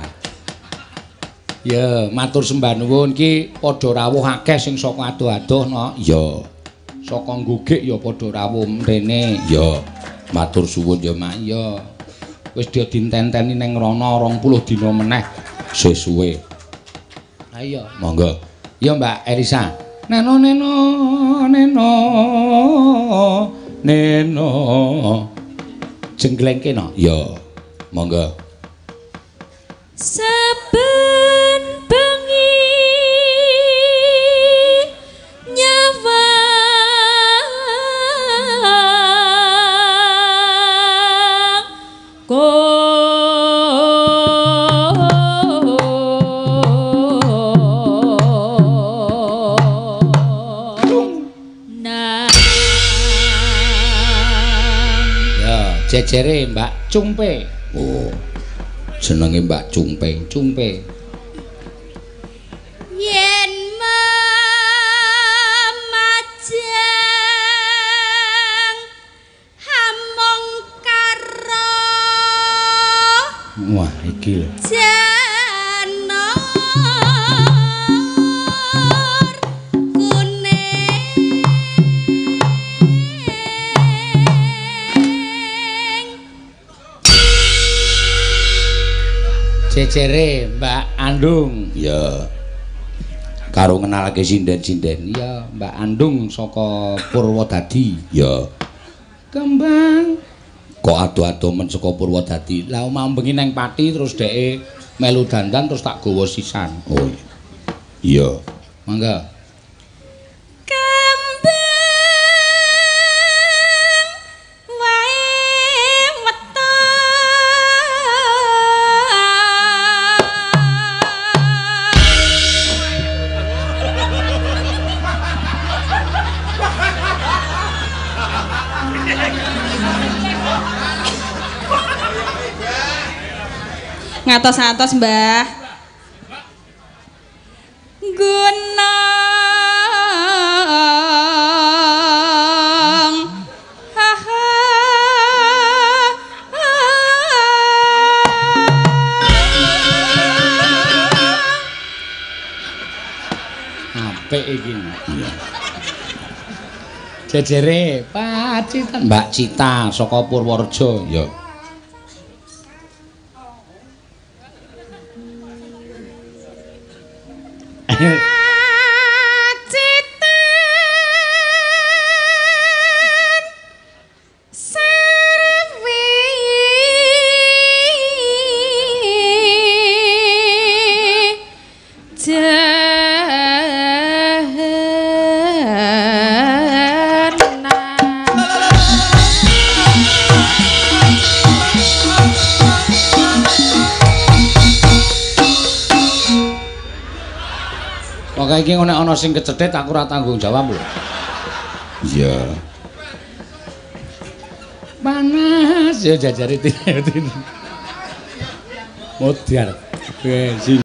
Ya, matur sembah nuwun iki padha rawuh akeh sing saka adoh-adoh no. Ya. Saka nggugik ya padha rawuh mrene. Ya. Matur suwun ya, Mak. Ya. Wis dia dintenteni ning rono rong puluh dina meneh sesuwe. Ha iya, monggo. Ya Mbak Elisa. Neno neno neno neno jengglengke no. Ya. Monggo. Saben bengi nyawa jejere Mbak Cungpe. Oh. Jenenge Mbak Cungpe. Cungpe. Yen mamajang hamong karo. Wah, iki lho. Janor kuning. Jejere Mbak Andung. Ya. Karo ngenalake sinden-sinden. Iya, Mbak Andung saka Purwodadi. Ya. Kembang Kok ado-ado men saka Purwodadi. lah mau bengi neng Pati terus dheke melu dandan terus tak gawa sisan. Oh. Iya. Mangga. Ngatos-atos Mbah. Gunung. Ha ha. Apik iki. Jejere Pak Cita. Mbak Cita saka Purworejo. Ya. Pokoke iki nek ana sing kecethit aku ora tanggung jawab lho. Iya. Panas ya jajare tin. Modar. Wes